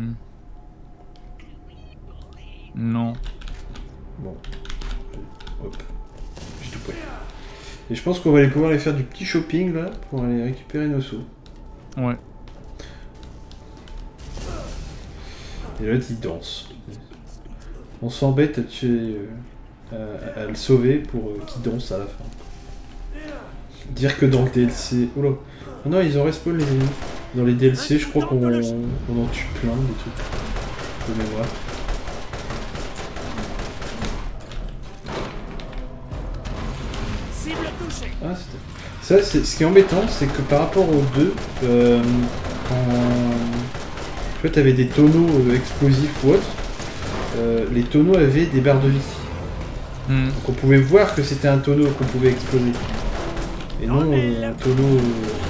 Non. Bon. Hop. J'ai tout pris. Et je pense qu'on va aller pouvoir aller faire du petit shopping là pour aller récupérer nos sous. Ouais. Et là il danse. On s'embête à tuer, à le sauver pour qu'il danse à la fin. Dire que dans le DLC... Oh là. Oh non, ils ont respawn les ennemis. Dans les DLC, je crois qu'on en tue plein des trucs. De mémoire. Cible touchée. Ah, ça, c'est ce qui est embêtant, c'est que par rapport aux deux, en fait, t'avais des tonneaux explosifs ou autres. Les tonneaux avaient des barres de vie. Donc on pouvait voir que c'était un tonneau qu'on pouvait exploser. Et non un tonneau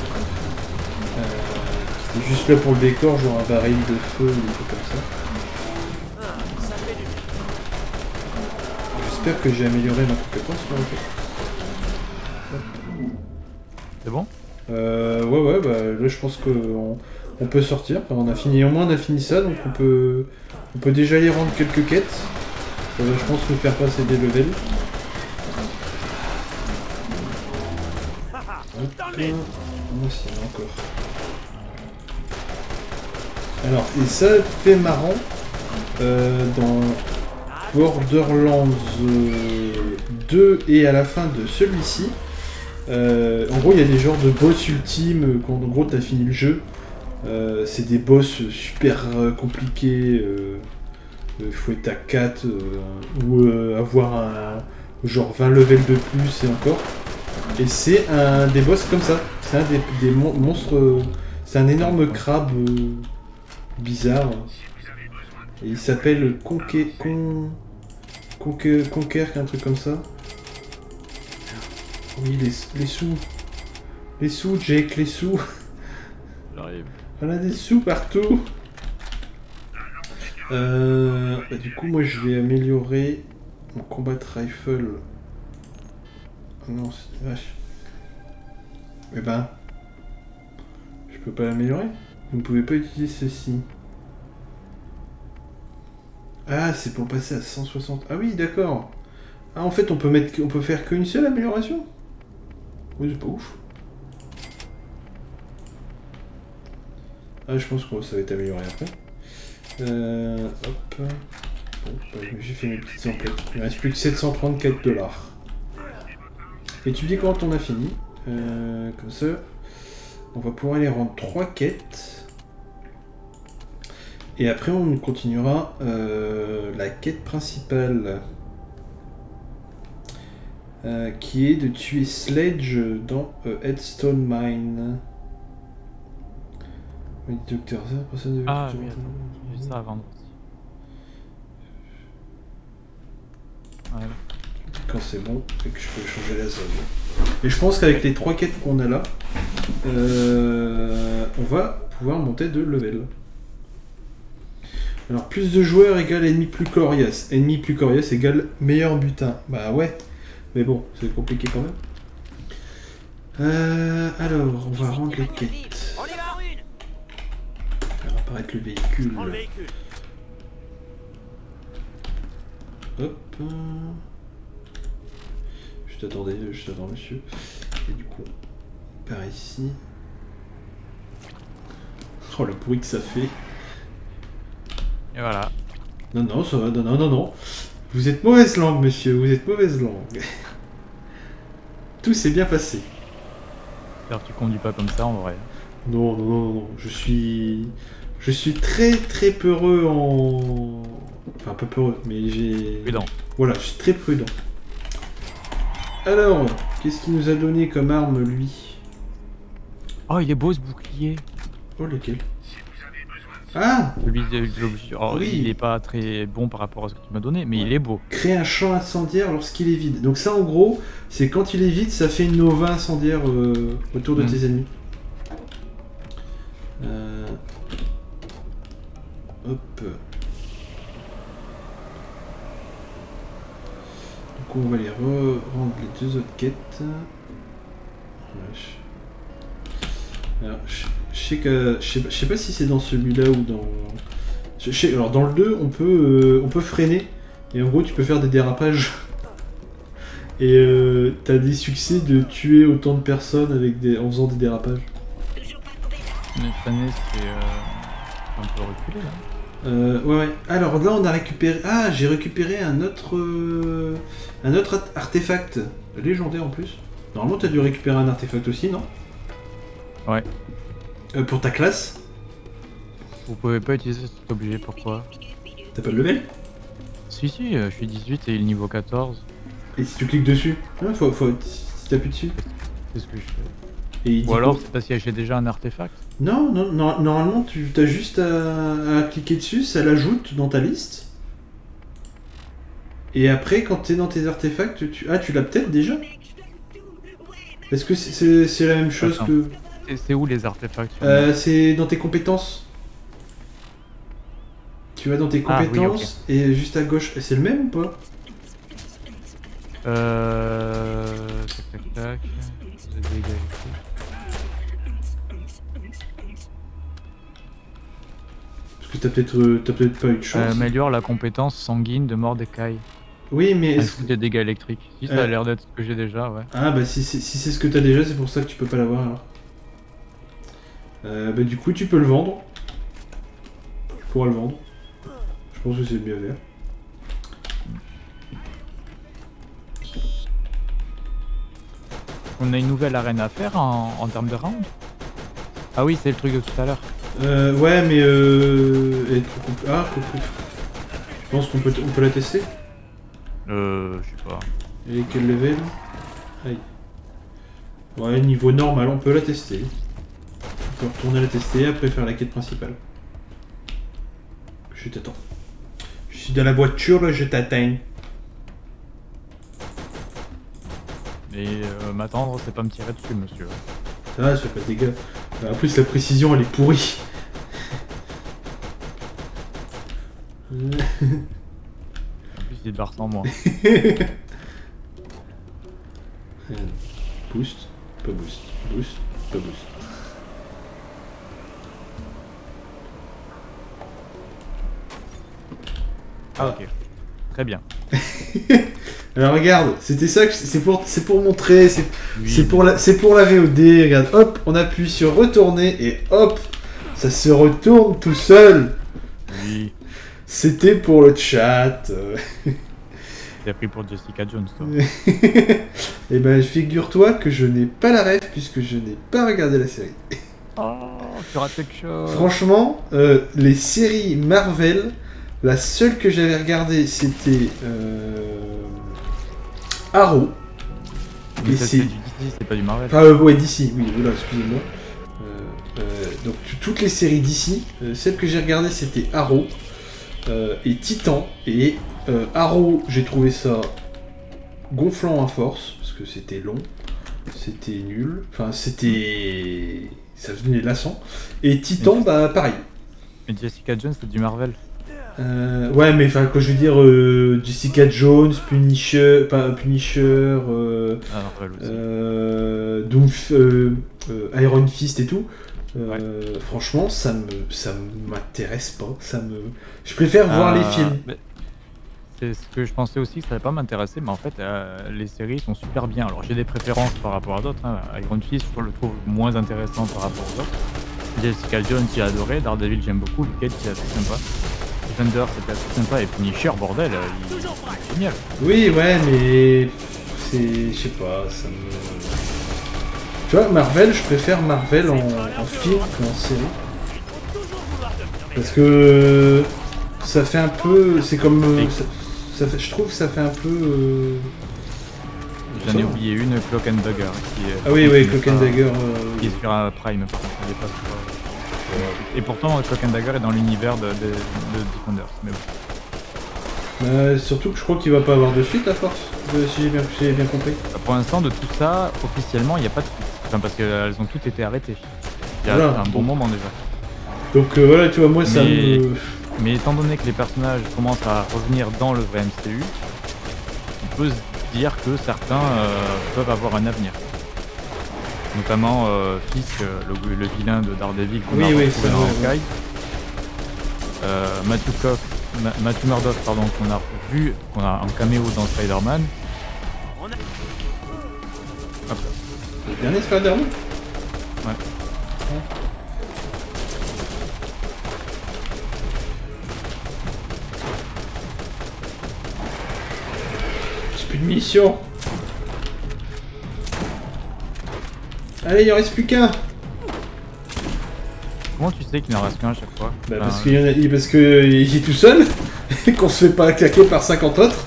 qui était juste là pour le décor, genre un baril de feu ou des trucs comme ça. Ça fait du bien. J'espère que j'ai amélioré ma compétence là en fait. C'est bon? Ouais, bah là je pense qu'on on peut sortir. Enfin, on a fini, au moins on a fini ça, donc on peut déjà aller rendre quelques quêtes. Ça va, je pense, nous faire passer des levels. Hop, moi aussi, encore. Alors, et ça fait marrant dans Borderlands 2 et à la fin de celui-ci. En gros, il y a des genres de boss ultimes quand en gros t'as fini le jeu. C'est des boss super compliqués. Il faut être à 4 ou avoir un genre 20 levels de plus et encore. Et c'est un des boss comme ça. C'est un des monstres. C'est un énorme crabe bizarre. Et il s'appelle Conquer, un truc comme ça. Oui, les sous. Les sous, Jake, les sous. J'arrive. On a des sous partout. Bah, du coup, moi je vais améliorer mon combat rifle. Oh non, c'est vache. Eh ben, je peux pas l'améliorer. Vous ne pouvez pas utiliser ceci. Ah, c'est pour passer à 160. Ah oui, d'accord. Ah, en fait, on peut faire qu'une seule amélioration. Oui, c'est pas ouf. Ah, je pense que ça va être amélioré après. Hop. Bon, bah, j'ai fait mes petites emplettes. Il ne reste plus que 734 $. Et tu me dis quand on a fini. Comme ça, on va pouvoir aller rendre 3 quêtes. Et après, on continuera la quête principale. Qui est de tuer Sledge dans Headstone Mine. Oui, docteur, ça, personne de Ah oui, attends, j'ai ça à vendre aussi. Voilà. Quand c'est bon et que je peux changer la zone. Et je pense qu'avec les 3 quêtes qu'on a là, on va pouvoir monter de level. Alors, plus de joueurs égale ennemi plus coriace. Ennemi plus coriace égale meilleur butin. Bah ouais. Mais bon, c'est compliqué quand même. Alors, on va rendre les quêtes. On y va. Faire apparaître le véhicule. Prends le véhicule. Hop. Juste attendez, monsieur. Et du coup, par ici. Oh, le bruit que ça fait. Et voilà. Non, non, ça va, non. Vous êtes mauvaise langue, monsieur, vous êtes mauvaise langue. Tout s'est bien passé. Alors tu conduis pas comme ça en vrai. Non. Je suis très peureux en... Enfin, pas peureux, mais j'ai... Prudent. Voilà, je suis très prudent. Alors, qu'est-ce qu'il nous a donné comme arme, lui? Oh, il est beau ce bouclier. Oh, lequel? Ah! Celui de l'objet. Oh, Oui. Il est pas très bon par rapport à ce que tu m'as donné, mais il est beau. Créer un champ incendiaire lorsqu'il est vide. Donc ça, en gros, c'est quand il est vide, ça fait une nova incendiaire autour de tes ennemis. Hop. Donc on va les rendre les 2 autres quêtes. Alors, je sais pas si c'est dans celui-là ou dans... Alors dans le 2, on peut freiner. Et en gros, tu peux faire des dérapages. Et t'as des succès de tuer autant de personnes en faisant des dérapages. Toujours pas de Mais cette année, c'est un peu reculé là. Ouais. Alors là, on a récupéré... Ah, j'ai récupéré un autre artefact légendaire en plus. Normalement, t'as dû récupérer un artefact aussi, non? Ouais. Pour ta classe? Vous pouvez pas utiliser, c'est obligé, pourquoi? T'as pas de level? Si, si, je suis 18 et il est niveau 14. Et si tu cliques dessus? Non, si t'appuies dessus. C'est ce que je fais. Et il dit Ou alors, quoi? c'est parce que j'ai déjà un artefact. Non, normalement, tu as juste à cliquer dessus, ça l'ajoute dans ta liste. Et après, quand t'es dans tes artefacts, tu l'as peut-être déjà? Est-ce que c'est la même chose Attends. que... C'est où les artefacts? C'est dans tes compétences. Tu vas dans tes Ah, oui, compétences et juste à gauche, c'est le même ou pas? Tac tac tac. Les dégâts électriques. Parce que t'as peut-être pas eu de chance. Améliore la compétence sanguine de Mordecai. Oui, mais... Ajoute des dégâts électriques. Si, ça a l'air d'être ce que j'ai déjà, ouais. Ah bah si c'est ce que t'as déjà, c'est pour ça que tu peux pas l'avoir alors. Bah du coup tu peux le vendre. Tu pourras le vendre. Je pense que c'est bien vert. On a une nouvelle arène à faire en termes de round. Ah oui, c'est le truc de tout à l'heure. Ouais mais elle est trop compliquée. Ah, je pense qu'on peut la tester. Je sais pas. Et quel level? Aïe. Ouais, niveau normal, on peut la tester. On peut retourner la tester, après faire la quête principale. Je t'attends. Je suis dans la voiture, là, je t'attends. Et m'attendre, c'est pas me tirer dessus, monsieur. Ça va, ça fait pas de dégâts. En plus, la précision, elle est pourrie. En plus, il barre sans moi. Boost, pas boost, boost, pas boost. Ah ok. Très bien. Alors regarde, c'était ça que c'est pour montrer, c'est Oui, pour la VOD. Regarde, hop, on appuie sur retourner et hop, ça se retourne tout seul. Oui. C'était pour le chat. T'as pris pour Jessica Jones, toi. Et ben figure-toi que je n'ai pas la ref puisque je n'ai pas regardé la série. Oh, tu rates quelque chose. Franchement, les séries Marvel, la seule que j'avais regardée c'était Arrow. Mais Et ça, c'est du DC, c'est pas du Marvel. Ah ouais, DC, oui, voilà, excusez-moi. Donc toutes les séries DC, celle que j'ai regardée c'était Arrow et Titan. Et Arrow, j'ai trouvé ça gonflant à force, parce que c'était long, c'était nul, enfin c'était... ça devenait lassant. Et Titan, bah pareil. Mais Jessica Jones, c'est du Marvel. Ouais, mais enfin, quand je veux dire Jessica Jones, Punisher, pas Punisher, Marvel aussi. Iron Fist et tout, Ouais. franchement, ça m'intéresse pas. Je préfère voir les films. C'est ce que je pensais aussi, que ça allait pas m'intéresser, mais en fait, les séries sont super bien. Alors j'ai des préférences par rapport à d'autres. Hein. Iron Fist, je le trouve moins intéressant par rapport aux autres. Jessica Jones, j'ai adoré. Daredevil, j'aime beaucoup. Luke Cage, c'est assez sympa. Thunder, c'était assez sympa. Et Punisher, bordel, il est génial. Oui, ouais, mais c'est, je sais pas, ça me... Tu vois, Marvel, je préfère Marvel en film qu'en série. Parce que ça fait un peu, c'est comme, je trouve que ça fait un peu. J'en ai oublié une, Cloak and Dagger. Ah oui, oui, Cloak and Dagger. Qui est sur Prime, par contre, il est pas sur... Et pourtant, Cloak and Dagger est dans l'univers de Defenders. Mais bon. Surtout que je crois qu'il va pas avoir de suite à force, si j'ai bien compris. Pour l'instant, de tout ça, officiellement, il n'y a pas de suite. Enfin, parce qu'elles ont toutes été arrêtées. Il y a Voilà. un bon moment déjà. Donc voilà, tu vois, moi ça me... Mais étant donné que les personnages commencent à revenir dans le vrai MCU, on peut se dire que certains peuvent avoir un avenir. Notamment Fisk, le vilain de Daredevil qu'on a retrouvé dans Hawkeye. Matthew Murdock, pardon, qu'on a en caméo dans Spider-Man. Le dernier Spider-Man ? Ouais. J'ai plus de mission. Allez, il en reste plus qu'un. Comment tu sais qu'il n'en reste qu'un à chaque fois? Bah, Enfin, parce qu'il est tout seul, et qu'on se fait pas claquer par 50 autres.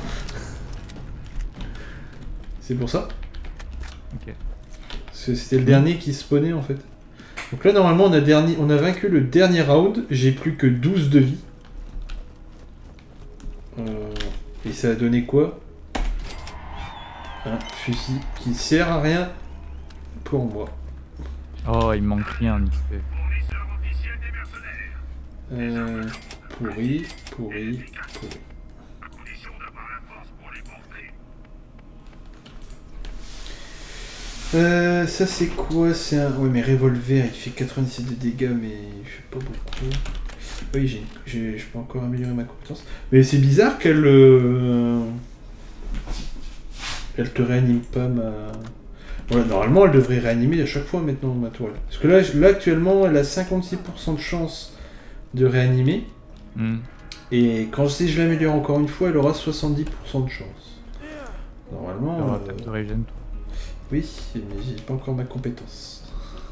C'est pour ça. Ok. Parce que c'était le dernier qui spawnait en fait. Donc là normalement on a vaincu le dernier round, j'ai plus que 12 de vie. Et ça a donné quoi? Un fusil qui sert à rien pour moi. Oh, il me manque rien, XP. Pourri. Ça c'est quoi? C'est un... Ouais mais revolver, il fait 97 de dégâts mais il fait pas beaucoup. Oui, je peux encore améliorer ma compétence. Mais c'est bizarre qu'elle... Elle te réanime pas ma... Ouais, normalement elle devrait réanimer à chaque fois maintenant ma toile. Parce que là actuellement elle a 56% de chance de réanimer. Et quand si je l'améliore encore une fois, elle aura 70% de chance. Normalement... Tu auras peut-être de régène, toi. Oui, mais j'ai pas encore ma compétence.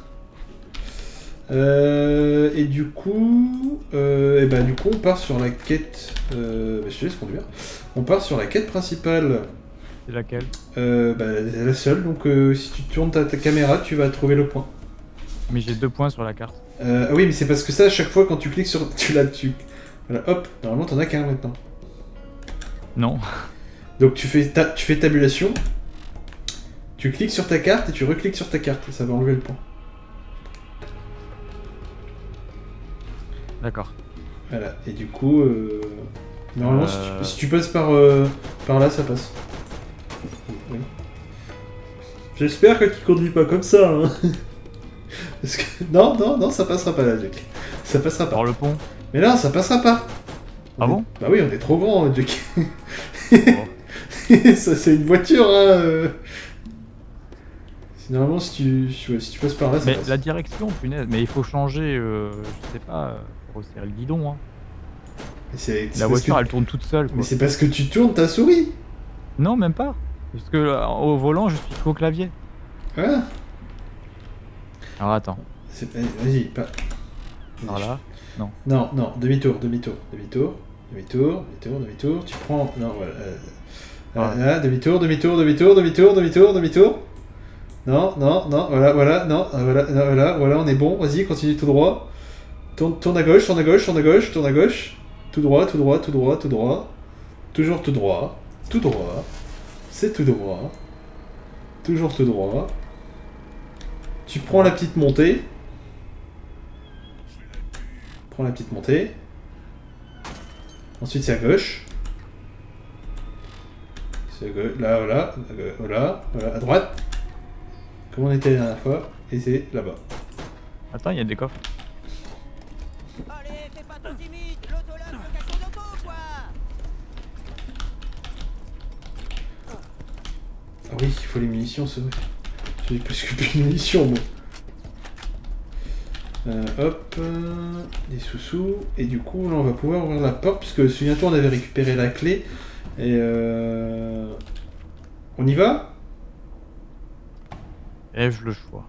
Et du coup... on part sur la quête... je te laisse conduire. On part sur la quête principale. C'est laquelle? La seule, donc si tu tournes ta caméra, tu vas trouver le point. Mais j'ai 2 points sur la carte. Ah oui, mais c'est parce que ça, à chaque fois, quand tu cliques sur... Voilà, hop, normalement t'en as qu'un maintenant. Non. Donc tu fais tabulation, tu cliques sur ta carte et tu recliques sur ta carte, et ça va enlever le point. D'accord. Voilà, et du coup, normalement si tu passes par là, ça passe. Oui. J'espère que tu conduis pas comme ça, hein. Parce que... Non, ça passera pas là, Jack. Ça passera pas. Par le pont. Mais non, ça passera pas. Ah bon? Bah oui, on est trop grand, Jack. Oh. Ça, c'est une voiture, hein. Normalement, si tu passes par là, ça Mais passe. la direction, punaise. Mais il faut changer, je sais pas, resserrer le guidon. Hein. La voiture, elle tourne toute seule. Quoi. Mais c'est parce que tu tournes ta souris. Non, même pas. Parce que au volant, je suis qu'au clavier. Ah. Alors attends. Vas-y, pas. Par là. Non. Non, demi-tour. Tu prends. Non, voilà. Demi-tour. Non, voilà, on est bon. Vas-y, continue tout droit. Tourne à gauche. Tout droit. Toujours tout droit. C'est tout droit. Toujours tout droit. Tu prends la petite montée. Ensuite, c'est à gauche. Là, voilà. À droite. Comme on était la dernière fois. Et c'est là-bas. Attends, il y a des coffres. Allez, fais pas trop timide, l'autolave de Kakonoko, quoi. Ah oui, il faut les munitions, c'est vrai. J'ai presque plus de munitions, moi. Des sous-sous. Et du coup, là, on va pouvoir ouvrir la porte, puisque souviens-toi, on avait récupéré la clé. Et on y va? Ai-je le choix?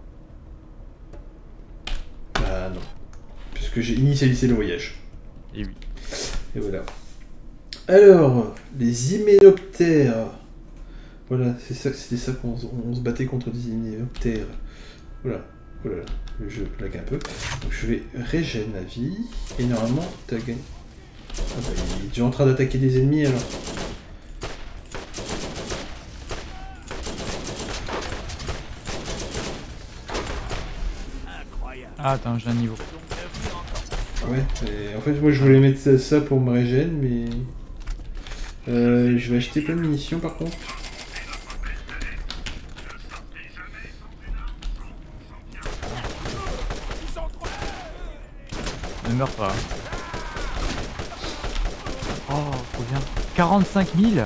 Bah non. Puisque j'ai initialisé le voyage. Et oui. Et voilà. Alors, les hyménoptères. Voilà, c'était ça qu'on se battait contre des hyménoptères. Voilà. Le jeu lag un peu. Donc je vais régénérer ma vie. Et normalement, t'as gagné. Ah bah, il est déjà en train d'attaquer des ennemis alors. Ah, attends, j'ai un niveau. Ouais, et en fait, moi je voulais mettre ça pour me régénérer, mais. Je vais acheter plein de munitions par contre. Ne meurs pas. Oh, trop bien. 45 000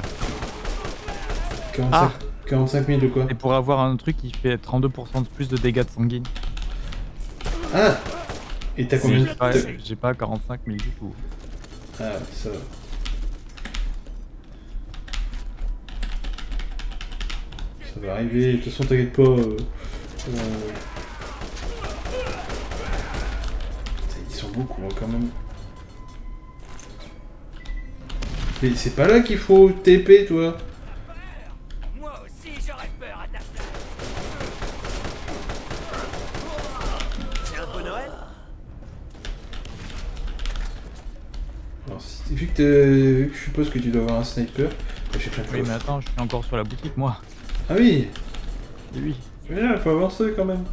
45 000 de quoi? Et pour avoir un truc qui fait 32% de plus de dégâts de sanguine. Ah. Et t'as combien? J'ai pas 45 000 du tout. Ah, ça va. Ça va arriver, de toute façon t'inquiète pas. beaucoup hein, quand même. Mais c'est pas là qu'il faut TP, toi. Moi aussi j'aurais peur à ta place. C'est un peu Noël? Alors, vu que je suppose que tu dois avoir un sniper, j'ai plein de Oui, coffres. mais attends, je suis encore sur la boutique, moi. Ah oui. Et oui. Mais là, faut avancer quand même.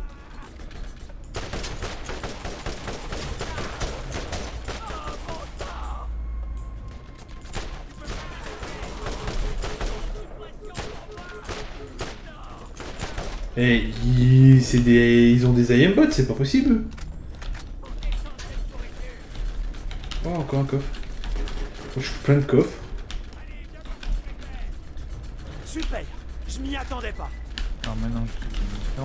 Eh, ils ont des IM bots, c'est pas possible. Oh, encore un coffre. Oh, je fais plein de coffres. Super, je m'y attendais pas. Alors maintenant, je suis mission.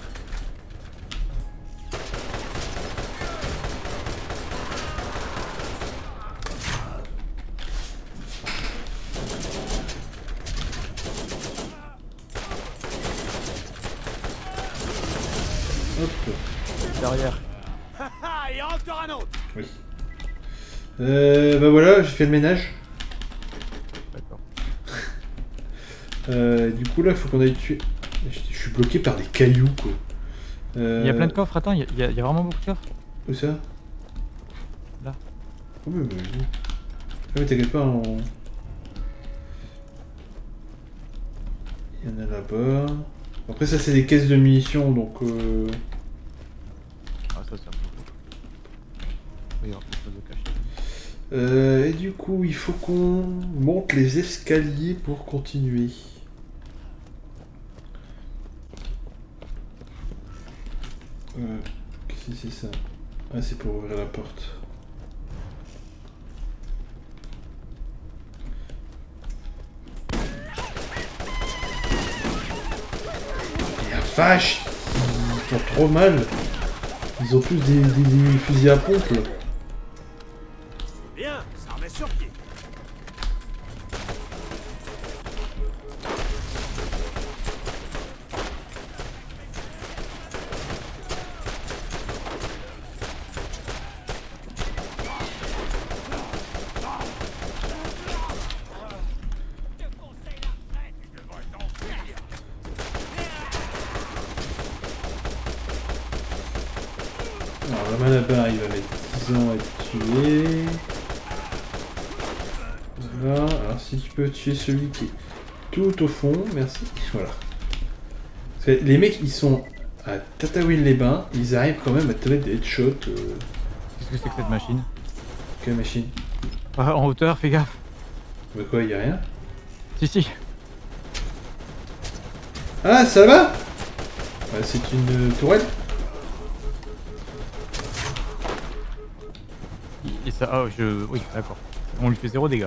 Hop. Derrière. Ah, et encore un autre. Oui. Bah voilà, j'ai fait le ménage. D'accord. Du coup là, il faut qu'on aille tuer. Je suis bloqué par des cailloux quoi. Il y a plein de coffres, attends, il y a vraiment beaucoup de coffres. Où ça? Là. Oh, mais vas-y. Ah mais t'inquiète pas, il y en a là-bas. Après ça c'est des caisses de munitions donc Ah, ça, c'est un peu cool. Il va y avoir quelque chose de caché. et du coup il faut qu'on monte les escaliers pour continuer. Qu'est-ce que c'est ça? Ah c'est pour ouvrir la porte. La vache, ils font trop mal. Ils ont tous des fusils à pompe là. Bien, ça remet sur pied. Alors le malabar il va mettre 10 ans à être tué. Voilà, alors si tu peux tuer celui qui est tout au fond, merci. Voilà. Parce que les mecs ils sont à Tataouine-les-Bains, ils arrivent quand même à te mettre des headshots. Qu'est-ce que c'est que cette machine? Quelle machine? Ah, en hauteur, fais gaffe. Bah quoi, y a rien? Si, si. Ah ça va? C'est une tourelle? Et ça, oh, oui, d'accord. On lui fait 0 dégâts.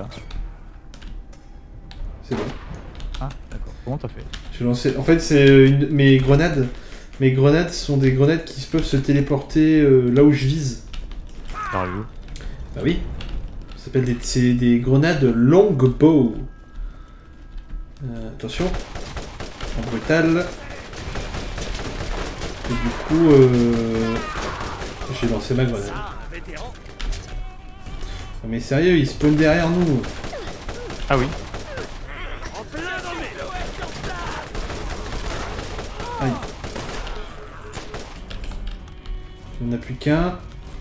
C'est bon. Ah, d'accord. Comment t'as fait? J'ai lancé. En fait, c'est mes grenades. Mes grenades sont des grenades qui peuvent se téléporter là où je vise. Sérieux? Bah oui. Ça s'appelle c'est des grenades longbow. Attention. En brutal. Et du coup, j'ai lancé ma grenade. Ça, un vétéran. Ah, mais sérieux, ils spawnent derrière nous. Ah oui. En plein dans le nez. Aïe. Il n'y en a plus qu'un.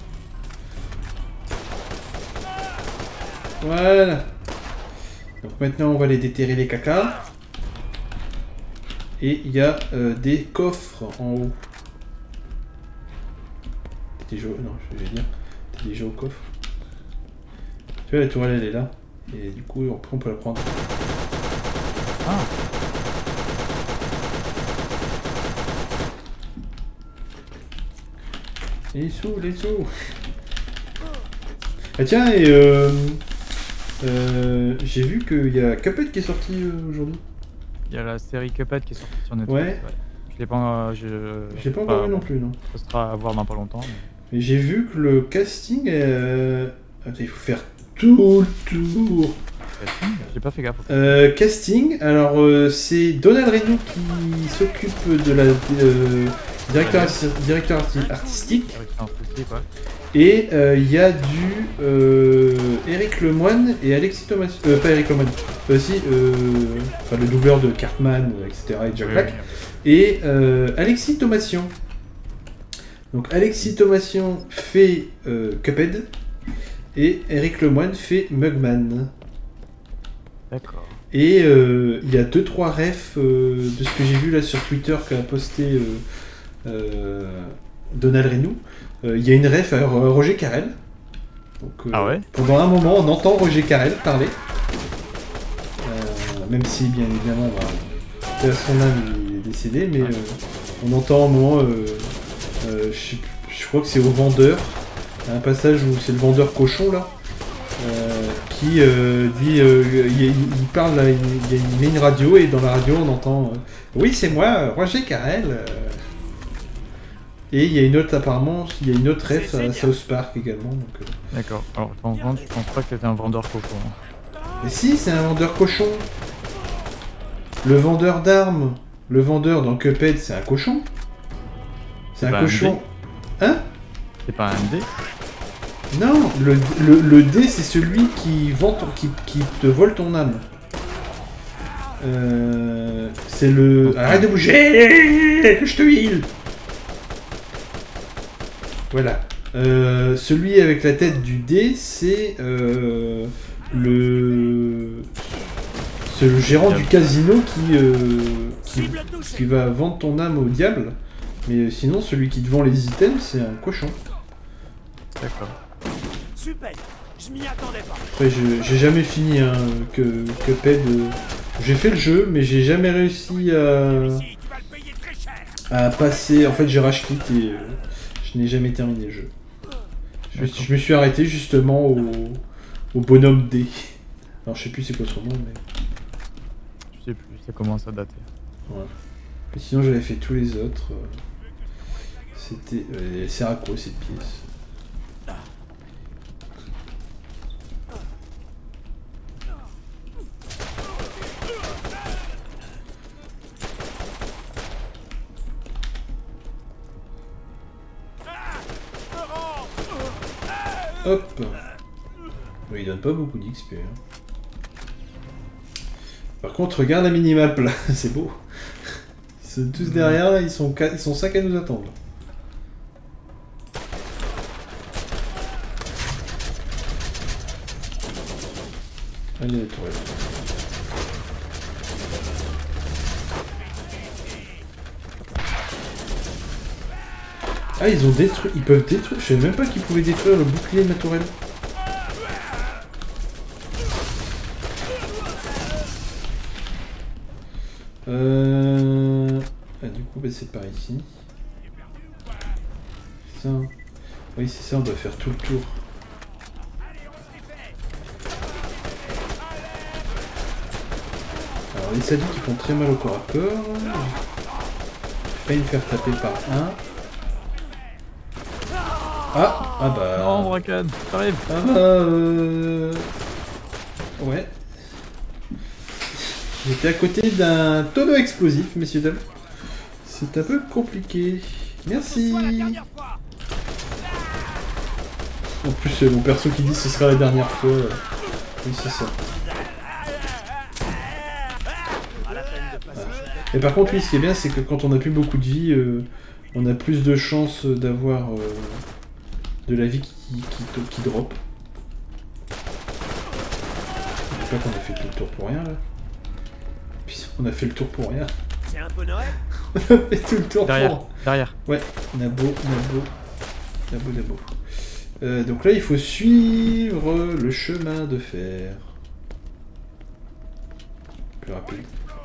Voilà. Donc maintenant on va les déterrer les cacas. Et il y a des coffres en haut. T'es déjà... Non, je vais dire. T'es déjà au coffre. Tu vois la tourelle elle est là. Et du coup on peut la prendre. Ah. Les sous, les sous. Ah tiens, et j'ai vu qu'il y a Cuphead qui est sorti aujourd'hui. Il y a la série Cuphead qui est sortie sur Netflix. Ouais. Je l'ai pas. J'ai pas encore vu non plus, non. Ça sera à voir dans pas longtemps. Mais... Mais j'ai vu que le casting attends, il faut faire tout le tour. J'ai pas fait gaffe. Casting, alors c'est Donald Renew qui s'occupe de la directeur artistique. Directeur artistique, ouais. Et il y a du Éric Lemoine et Alexis Thomasian. Pas Éric Lemoine. Enfin, le doubleur de Cartman, etc. et Jack Black. Et Alexis Thomasian. Donc Alexis Thomasian fait Cuphead. Et Éric Lemoine fait Mugman. D'accord. Et il y a 2-3 refs de ce que j'ai vu là sur Twitter qu'a posté Donald Renou. Il y a une ref à Roger Carrel. Donc, ah ouais. Pendant un moment, on entend Roger Carrel parler. Même si, bien évidemment, son âme il est décédé, mais on entend un moment, je crois que c'est au vendeur, un passage où c'est le vendeur cochon là, qui dit, il parle, il met une radio et dans la radio on entend oui c'est moi, Roger Carrel. Et il y a une autre apparemment, il y a une autre ref à South Park également. D'accord. Alors je pense pas que c'était un vendeur cochon. Mais si, c'est un vendeur cochon. Le vendeur d'armes, le vendeur dans Cuphead, c'est un cochon. C'est un cochon. Hein? C'est pas un dé? Non, le dé c'est celui qui vend qui te vole ton âme. C'est le... Arrête de bouger, que je te heal. Voilà. Celui avec la tête du dé, c'est le gérant du casino qui va vendre ton âme au diable. Mais sinon, celui qui te vend les items, c'est un cochon. D'accord. Super, je m'y attendais pas. Après, j'ai jamais fini Cuphead. J'ai fait le jeu, mais j'ai jamais réussi à passer. En fait, j'ai rage quit et je n'ai jamais terminé le jeu. Je me suis arrêté justement au bonhomme D. Alors, je sais plus c'est quoi son nom, mais. Je sais plus, ça commence à dater. Ouais. Mais sinon, j'avais fait tous les autres. C'était. C'est à quoi cette pièce? Hop. Oui, il donne pas beaucoup d'XP. Hein. Par contre, regarde la minimap là, c'est beau. Ils sont tous derrière là, ils sont 5 à nous attendre. Allez, la tourelle. Ah, ils ont détruit. Ils peuvent détruire. Je savais même pas qu'ils pouvaient détruire le bouclier de ma tourelle. Ah, du coup, bah, c'est par ici. Ça. Oui, c'est ça, on doit faire tout le tour. Alors, les sadiques qui font très mal au corps à corps. Je vais pas me faire taper par un. Ah bah... Non, Bracken, t'arrives. Ah bah... Ouais. J'étais à côté d'un tonneau explosif, messieurs dames. C'est un peu compliqué. Merci. En plus, c'est mon perso qui dit que ce sera la dernière fois. Oui, c'est ça. Et par contre, oui, ce qui est bien, c'est que quand on n'a plus beaucoup de vie, on a plus de chances d'avoir... de la vie qui drop. Je sais pas qu'on a fait tout le tour pour rien là. Puis on a fait le tour pour rien. C'est un peu Noël. On a fait tout le tour pour... Derrière. Ouais, Nabo. Donc là il faut suivre le chemin de fer. Plus rapide.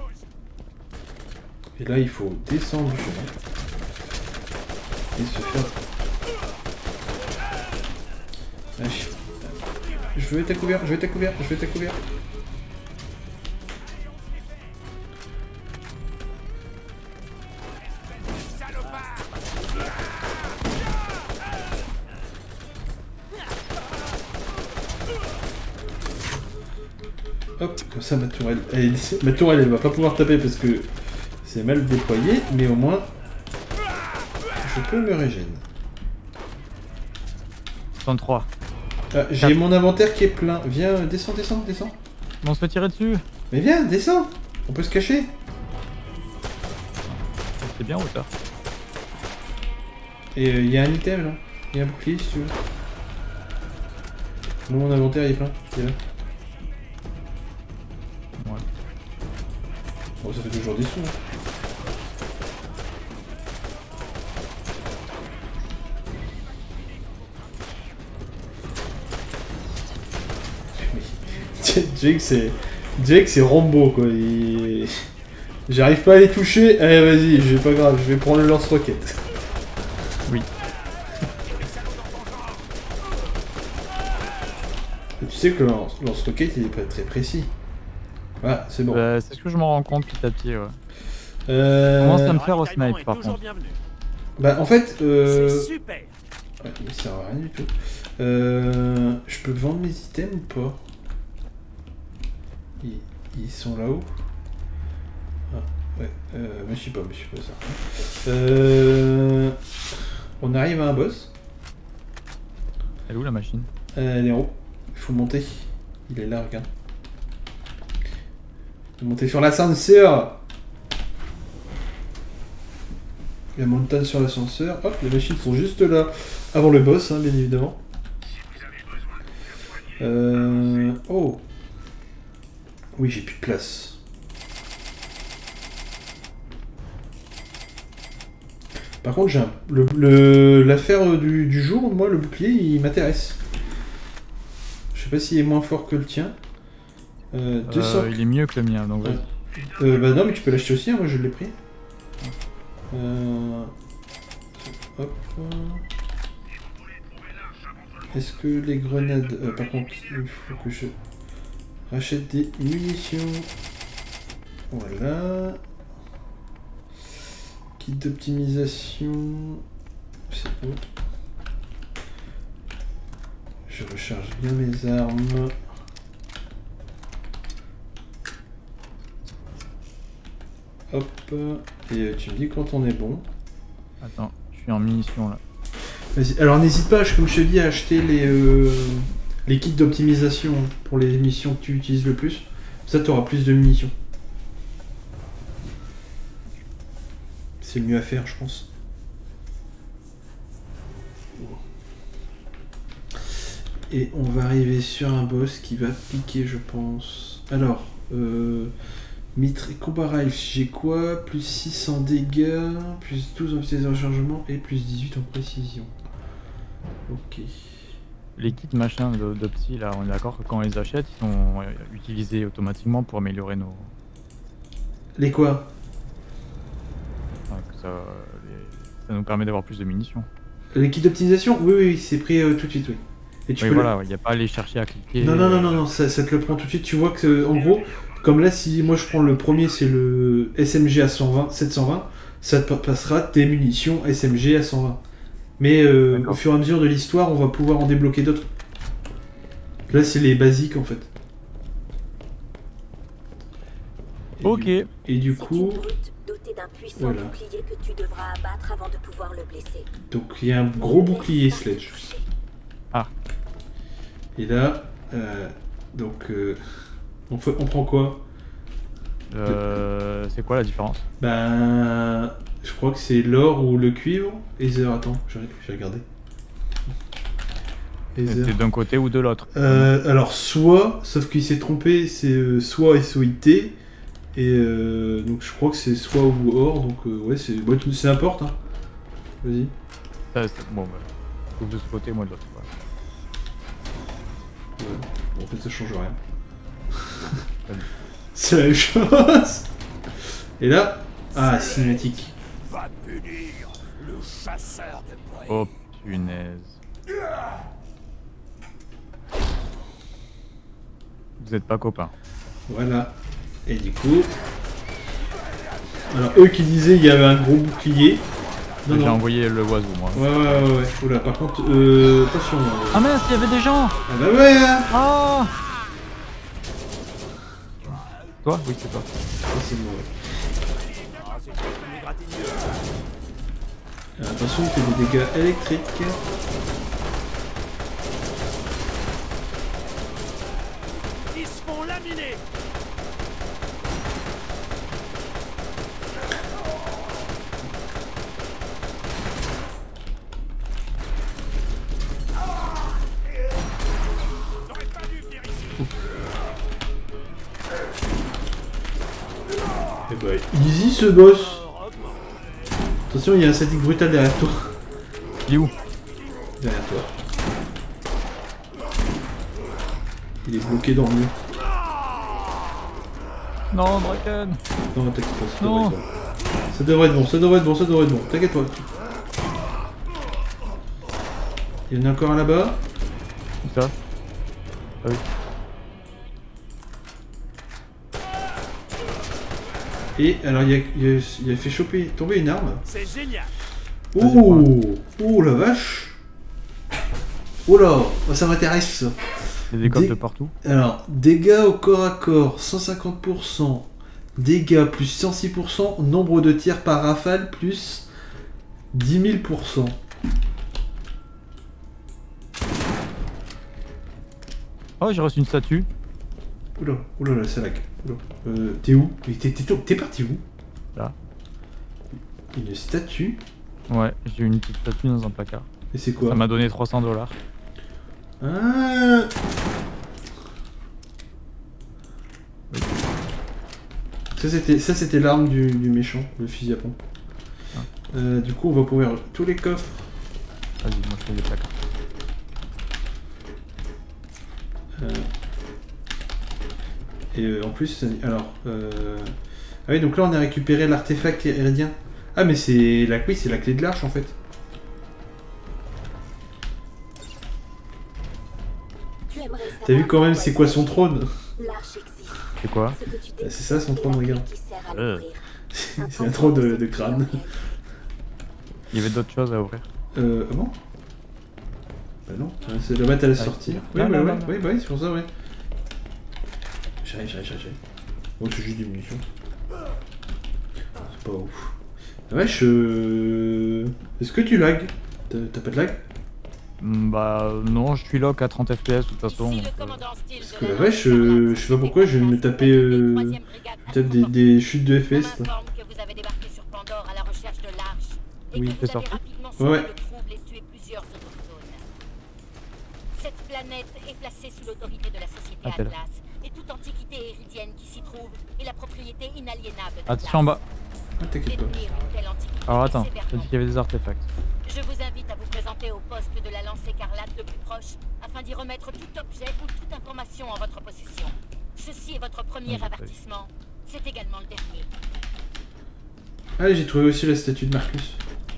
Et là il faut descendre du chemin. Et se faire... Je vais être à couvert. Hop, comme ça ma tourelle. Ma tourelle elle va pas pouvoir taper parce que c'est mal déployé, mais au moins je peux me régénérer. 63. Ah, j'ai mon inventaire qui est plein. Viens, descends, descends, descends. On se fait tirer dessus. Mais viens, descends. On peut se cacher. C'est bien hauteur. Et il y a un item là. Il y a un bouclier si tu veux. Mon inventaire il est plein. Il est là. Ouais. Bon, ça fait toujours des sous. Hein. Jake c'est Rambo quoi. J'arrive pas à les toucher. Allez vas-y, je vais pas grave, je vais prendre le lance-roquette. Oui. Tu sais que le lance-roquette il est pas très précis. Voilà, c'est bon. C'est ce que je m'en rends compte petit à petit, ouais. Euh... Commence à me faire au snipe par contre. Bah en fait, C'est super. ouais, il sert à rien du tout. Je peux vendre mes items ou pas? Ils sont là-haut. Ah, ouais, mais je sais pas ça. On arrive à un boss. Elle est où la machine? Elle est en haut. Il faut monter. Il est là, regarde. Faut monter sur l'ascenseur. La montagne sur l'ascenseur. Hop, les machines sont juste là. Avant le boss, hein, bien évidemment. Oh. Oui, j'ai plus de place. Par contre, j'ai l'affaire du jour, moi, le bouclier, il m'intéresse. Je sais pas s'il est moins fort que le tien. 200... Il est mieux que le mien, donc vas-y. bah non, mais tu peux l'acheter aussi, hein, moi je l'ai pris. Hop. Est-ce que les grenades... par contre, il faut que je rachète des munitions. Voilà. Kit d'optimisation. C'est bon. Je recharge bien mes armes. Hop. Et tu me dis quand on est bon. Attends, je suis en munitions là. Vas-y. Alors n'hésite pas, comme je te dis, à acheter les kits d'optimisation pour les missions que tu utilises le plus. Ça, tu auras plus de munitions. C'est le mieux à faire, je pense. Et on va arriver sur un boss qui va piquer, je pense. Alors, mitre et combat rifle, j'ai quoi? Plus 600 dégâts, plus 12 en vitesse de rechargement et plus 18 en précision. Ok. Les kits machin d'opti là, on est d'accord que quand on les achète, ils sont utilisés automatiquement pour améliorer nos... Les quoi? Enfin, que ça nous permet d'avoir plus de munitions. Les kits d'optimisation? Oui, oui, c'est pris tout de suite, oui. Et tu Oui peux voilà, il n'y a pas à aller chercher à cliquer. Non, ça te le prend tout de suite. Tu vois que, en gros, comme là, si moi je prends le premier, c'est le SMG à 720, ça te passera tes munitions SMG à 120. Mais au fur et à mesure de l'histoire, on va pouvoir en débloquer d'autres. Là, c'est les basiques en fait. Ok. Et du coup, doté d'un puissant voilà. bouclier que tu devras abattre avant de pouvoir le blesser. Donc il y a un gros bouclier Sledge. Ah. Et là, donc on prend quoi? C'est quoi la différence? Ben, je crois que c'est l'or ou le cuivre. Ether, attends, j'ai regardé. Ether. C'est d'un côté ou de l'autre? Alors soit, sauf qu'il s'est trompé, c'est soit SOIT. Et donc je crois que c'est soit ou or, donc ouais, c'est n'importe. Hein. Vas-y. Bon, bah, sauf de ce côté, moi de l'autre. Ouais. Bon, en fait, ça change rien. C'est la même chose. Et là, cinématique. Va punir le chasseur de près. Oh punaise. Vous êtes pas copains. Voilà. Et du coup... Alors, eux qui disaient qu'il y avait un gros bouclier... J'ai envoyé le oiseau, moi. Ouais. Oula, par contre, attention. Ah mince, il y avait des gens. Ah bah ouais, hein. Ah. Toi? Oui, c'est toi. Ah, c'est moi, ouais. Attention, il fait des dégâts électriques. Ils se font laminer. J'aurais pas dû venir ici. Et bah, easy ce boss. Attention, il y a un statique brutal derrière toi. Il est où? Derrière toi. Il est bloqué dans le mur. Non, Draken. Non, t'inquiète pas, Non. ça devrait être bon, ça devrait être bon, ça devrait être bon. T'inquiète pas. Il y en a encore un là-bas. Où ça? Ah oui. Et alors, il a fait tomber une arme. C'est génial. Oh, oh la vache. Oh là, oh, ça m'intéresse ça. Des décoffres de partout. Alors, dégâts au corps à corps, 150%. Dégâts plus 106%. Nombre de tirs par rafale plus 10 000%. Oh, j'ai reçu une statue. Oula, oula, là, ça lag. Oula. T'es où? T'es parti où? Là. Une statue? Ouais, j'ai une petite statue dans un placard. Et c'est quoi? Ça m'a donné 300 $. Ah. Ça c'était l'arme du méchant, le fusil à pompe. Du coup on va ouvrir tous les coffres. Vas-y, moi je fais les placards. Et en plus, alors... Ah oui, donc là on a récupéré l'artefact hérédien. Ah mais c'est la, oui, c'est la clé de l'arche en fait. T'as vu quand même c'est quoi son trône? L'arche existe. C'est quoi? Ce que tu C'est ça son trône, regarde. qui sert à l'ouvrir. C'est un trône de crâne. Il y avait d'autres choses à ouvrir. Ah bon? Bah non, c'est le mettre à la sortie. Oui, Non, bah non, ouais, non, non. oui, bah oui, c'est pour ça, ouais. J'arrive. Bon, c'est juste des munitions. C'est pas ouf. Ah wesh, est-ce que tu lag? T'as pas de lag? Bah non, je suis lock à 30 FPS de toute façon. Parce que la vache, je sais pas pourquoi je vais me taper peut-être des chutes de FPS là. Que vous avez débarqué sur Pandore à la recherche de l'arche. Oui, que c'est vous avez sorti. rapidement Ouais, ouais. semé le trouble et tué plusieurs autochtones. Cette planète est placée sous l'autorité de la société Ah, t'es là. Atlas. Et toute antiquité éridienne qui s'y trouve est la propriété inaliénable d'Atlas. Attention en bas. Ah, t'inquiète pas. Détenir une telle antiquité Alors est attends, sévèrement t'as dit qu'il y avait des artefacts. Je vous invite à vous présenter au poste de la lance écarlate le plus proche, afin d'y remettre tout objet ou toute information en votre possession. Ceci est votre premier Ah, avertissement. C'est également le dernier. Ah, j'ai trouvé aussi la statue de Marcus.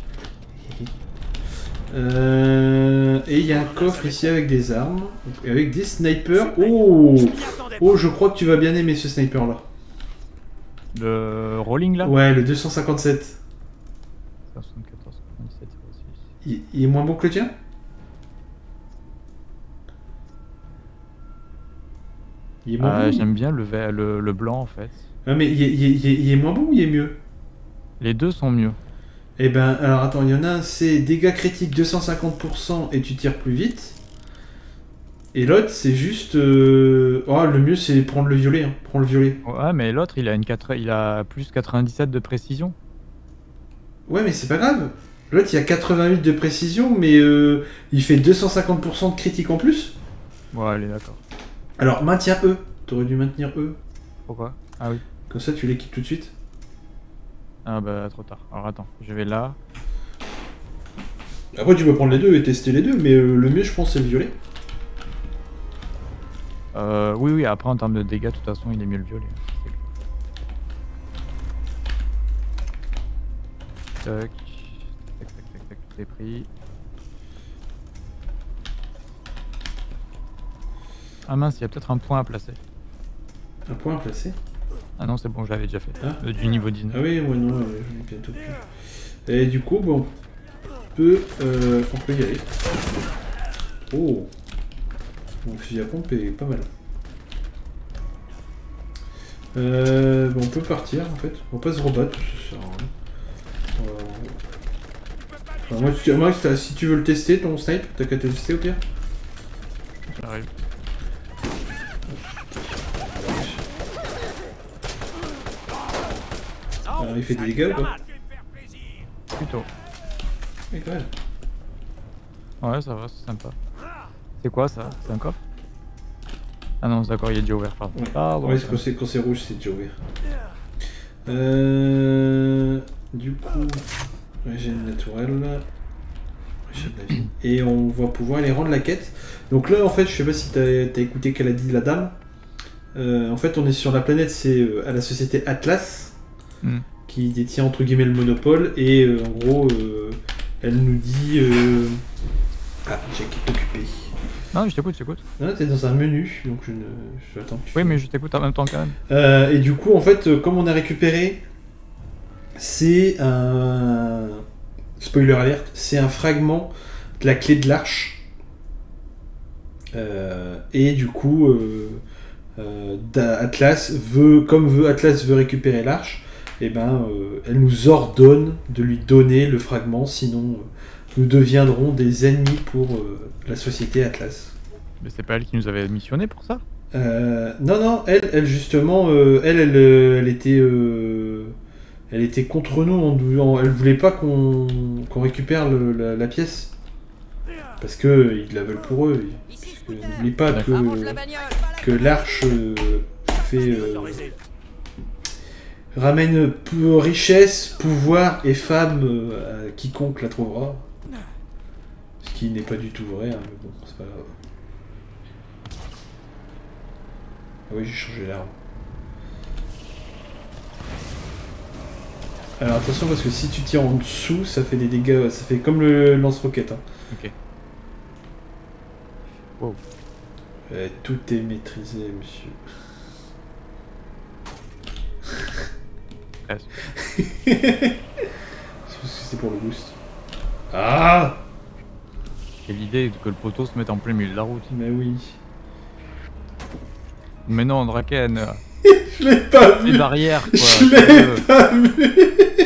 Et il y a un coffre ici avec des armes, et avec des snipers. Oh, oh, je crois que tu vas bien aimer ce sniper là. Le rolling là? Ouais, le 257. 74, 97, 06. Il est moins bon que le tien? Il est moins bon. J'aime bien le blanc en fait. Ah, mais il est moins bon ou il est mieux? Les deux sont mieux. Eh ben, alors attends, il y en a un, c'est dégâts critiques 250% et tu tires plus vite. Et l'autre, c'est juste... Oh, le mieux, c'est prendre le violet, hein. Prends le violet. Ouais, mais l'autre il a plus 97 de précision. Ouais, mais c'est pas grave. L'autre, il y a 88 de précision, mais il fait 250% de critique en plus. Ouais, allez, d'accord. Alors, maintiens E. T'aurais dû maintenir E. Pourquoi? Ah oui. Comme ça, tu l'équipes tout de suite. Ah bah trop tard. Alors attends, je vais là. Après, tu peux prendre les deux et tester les deux, mais le mieux, je pense, c'est le violet. Oui, après en termes de dégâts, de toute façon, il est mieux le violet. Tac. Tac, tout est pris. Ah mince, il y a peut-être un point à placer. Un point à placer. Ah non, c'est bon, je l'avais déjà fait. Ah. Du niveau 19. Ah oui, ouais, non, j'en ai bientôt plus. Et du coup, bon, on peut y aller. Oh, mon fusil à pompe est pas mal. Bon, on peut partir en fait. On va pas se rebattre, ça sert à rien. Enfin, moi, si tu veux le tester, ton snipe, t'as qu'à tester au pire. J'arrive. Alors, il fait des dégâts ou pas? Plutôt. Oui, quand même. Ouais, ça va, c'est sympa. C'est quoi ça? C'est un coffre? Ah non, c'est d'accord, il est déjà ouvert, pardon. Ouais, Ah, bon, ouais, quand c'est rouge, c'est déjà ouvert. Du coup, régène naturel. Régène la vie. Et on va pouvoir aller rendre la quête. Donc là, en fait, je sais pas si t'as écouté qu'elle a dit la dame. En fait, on est sur la planète, c'est à la société Atlas, qui détient entre guillemets le monopole. Et en gros, elle nous dit... Ah, Jack est occupé. Non, je t'écoute, je t'écoute. Non, t'es dans un menu, donc je attends. Oui, mais je t'écoute en même temps quand même. Et du coup, en fait, comme on a récupéré, c'est un... Spoiler alert, c'est un fragment de la clé de l'arche. Et du coup, Atlas Atlas veut récupérer l'arche, et ben, elle nous ordonne de lui donner le fragment, sinon nous deviendrons des ennemis pour la société Atlas. Mais c'est pas elle qui nous avait missionné pour ça? Non, elle justement, elle était contre nous, elle voulait pas qu'on récupère la pièce. Parce que ils la veulent pour eux. N'oublie pas que l'arche ramène richesse, pouvoir et femme à quiconque la trouvera. Ce qui n'est pas du tout vrai, hein, mais bon, c'est pas grave. Ah oui, j'ai changé l'arme. Alors attention parce que si tu tires en dessous, ça fait des dégâts, ça fait comme le lance-roquette. Hein. Ok. Wow. Tout est maîtrisé, monsieur. Presque. Je pense que c'est pour le boost. Ah! Et l'idée que le poteau se mette en plein milieu de la route. Mais oui. Mais non, Draken. Je l'ai pas vu! Les barrières, quoi. Je l'ai pas vu!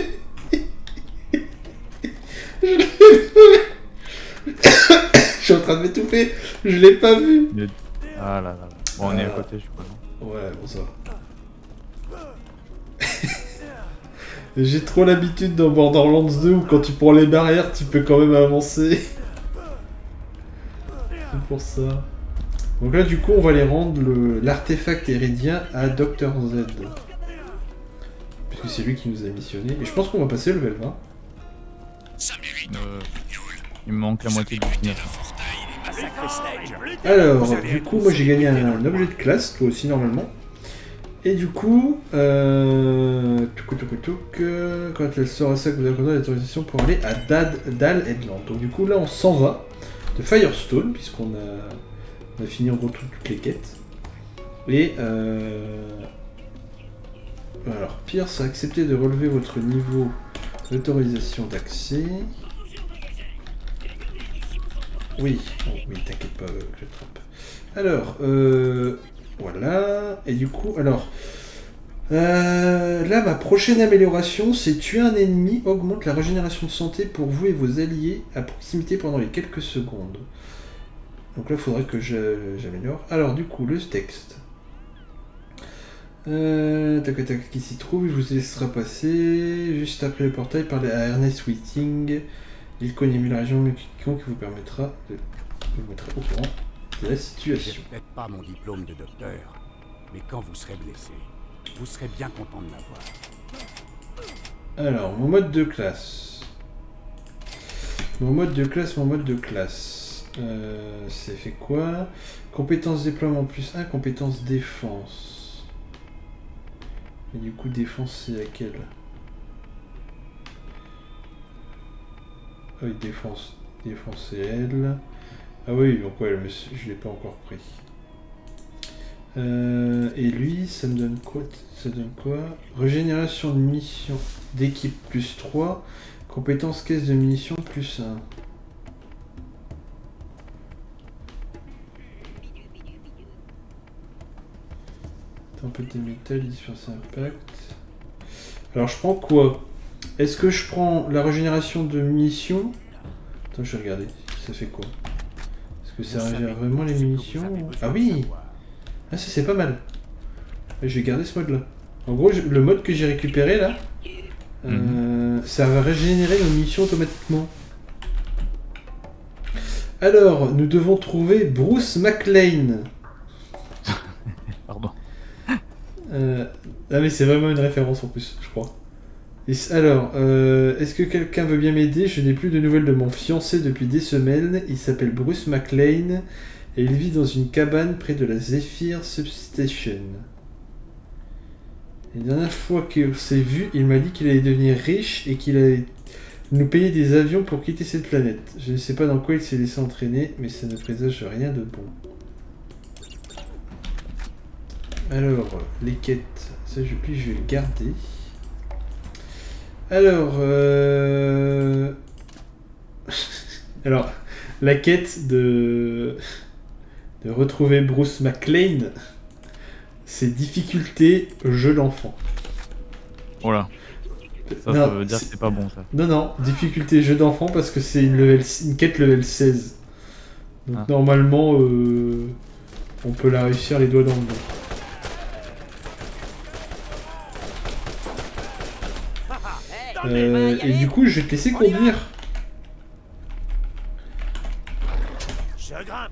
Je suis en train de m'étouffer! Je l'ai pas vu! Ah là là. Bon, on est à côté, je crois. Ouais, bon ça va. J'ai trop l'habitude dans Borderlands 2 où quand tu prends les barrières, tu peux quand même avancer. C'est pour ça. Donc là, du coup, on va aller rendre l'artefact hérédien à Dr Z. Puisque c'est lui qui nous a missionné. Et je pense qu'on va passer le level 20. Il me manque la moitié du final. Alors, du coup, moi j'ai gagné un objet de classe, toi aussi normalement. Et du coup, quand elle sera ça, que vous avez accordé l'autorisation pour aller à Dal Headland. Donc du coup, là, on s'en va de Firestone, puisqu'on a fini en gros toutes les quêtes. Et alors, Pierce a accepté de relever votre niveau d'autorisation d'accès. Oui, oh, oui, t'inquiète pas, je trappe. Alors, voilà. Et du coup, alors, là, ma prochaine amélioration, c'est tuer un ennemi augmente la régénération de santé pour vous et vos alliés à proximité pendant les quelques secondes. Donc là, il faudrait que j'améliore. Alors, du coup, le texte. Tac, qui s'y trouve, il vous laissera passer juste après le portail, parler à Ernest Whiting. Il connaît mieux la région, mais quiconque vous permettra de vous mettre au courant de la situation. J'ai peut-être pas mon diplôme de docteur, mais quand vous serez blessé, vous serez bien content de l'avoir. Alors, mon mode de classe. Mon mode de classe. C'est fait quoi? Compétence déploiement plus 1, compétence défense. Et du coup, défense, c'est laquelle? Ah oui, défense c'est elle. Ah oui, donc ouais, mais je l'ai pas encore pris. Et lui, ça me donne quoi? Régénération de munitions d'équipe plus 3. Compétence caisse de munitions plus 1. Tempête des métal, disperser impact. Alors je prends quoi? Est-ce que je prends la régénération de munitions Attends, je vais regarder. Ça fait quoi? Est-ce que ça régère vraiment les munitions? Ah oui! Ah, ça c'est pas mal. Je vais garder ce mode-là. En gros, le mode que j'ai récupéré là, ça va régénérer nos munitions automatiquement. Alors, nous devons trouver Bruce McLean. Pardon. Ah mais c'est vraiment une référence en plus, je crois. Alors, est-ce que quelqu'un veut bien m'aider? Je n'ai plus de nouvelles de mon fiancé depuis des semaines. Il s'appelle Bruce McLean et il vit dans une cabane près de la Zephyr Substation. La dernière fois qu'on s'est vu, il m'a dit qu'il allait devenir riche et qu'il allait nous payer des avions pour quitter cette planète. Je ne sais pas dans quoi il s'est laissé entraîner, mais ça ne présage rien de bon. Alors, les quêtes, ça je vais le garder. Alors, alors, la quête de retrouver Bruce McLean, c'est difficulté jeu d'enfant. Voilà. Ça veut dire que c'est pas bon ça. Non, difficulté jeu d'enfant parce que c'est une quête level 16. Donc normalement, on peut la réussir les doigts dans le dos. Et du coup, je vais te laisser conduire. Je grimpe.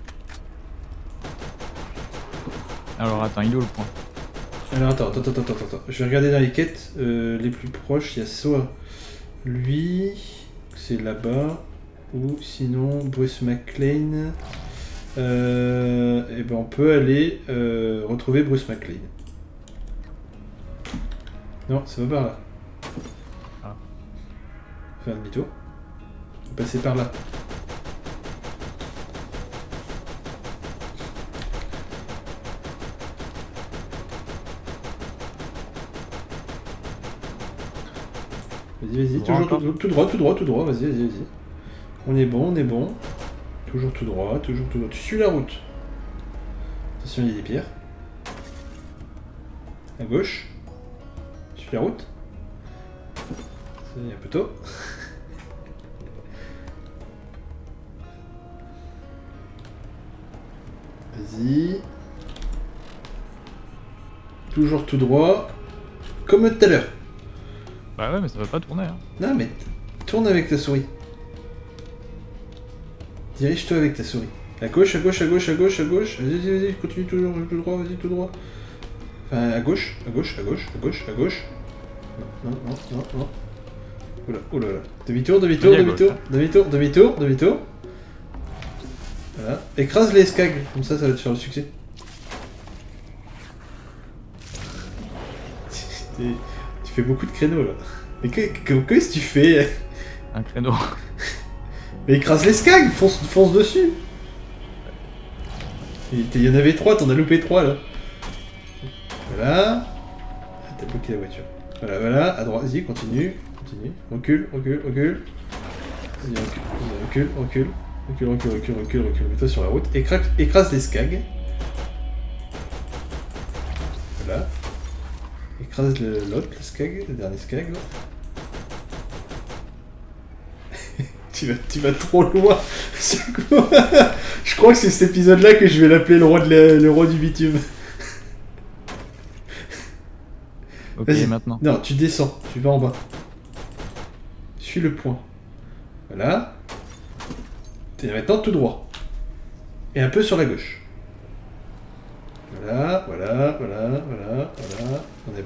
Alors attends, il est où le point? Alors attends. Je vais regarder dans les quêtes les plus proches. Il y a soit lui, c'est là-bas, ou sinon Bruce McLean. Et ben on peut aller retrouver Bruce McLean. Non, ça va par là. Faire un demi-tour. On va passer par là. Vas-y, toujours tout droit, vas-y. On est bon. Toujours tout droit. Tu suis la route. Attention, il y a des pierres. À gauche. Tu suis la route. C'est un peu tôt. Vas-y. Toujours tout droit. Comme tout à l'heure. Bah ouais, mais ça va pas tourner. Hein. Non, mais tourne avec ta souris. Dirige-toi avec ta souris. À gauche. Vas-y, continue toujours tout droit, vas-y, tout droit. Enfin, à gauche. Non. Oh là là. Demi-tour. Voilà. Écrase les skags, comme ça va te faire le succès. Tu fais beaucoup de créneaux là. Mais qu'est-ce que tu fais? Un créneau. Mais écrase les skags, fonce dessus. Il y en avait 3, t'en as loupé 3 là. Voilà. Ah, t'as bloqué la voiture. Voilà, à droite, vas-y, continue. Recule. Vas-y, recule. Mets-toi sur la route. Écrase les skags. Voilà. Écrase l'autre, le skag, le dernier skag. Là. tu vas trop loin. Je crois que c'est cet épisode-là que je vais l'appeler le roi du bitume. Ok, maintenant. Non, tu descends, tu vas en bas. Suis le point. Voilà. Tu es maintenant tout droit. Et un peu sur la gauche. Voilà. On est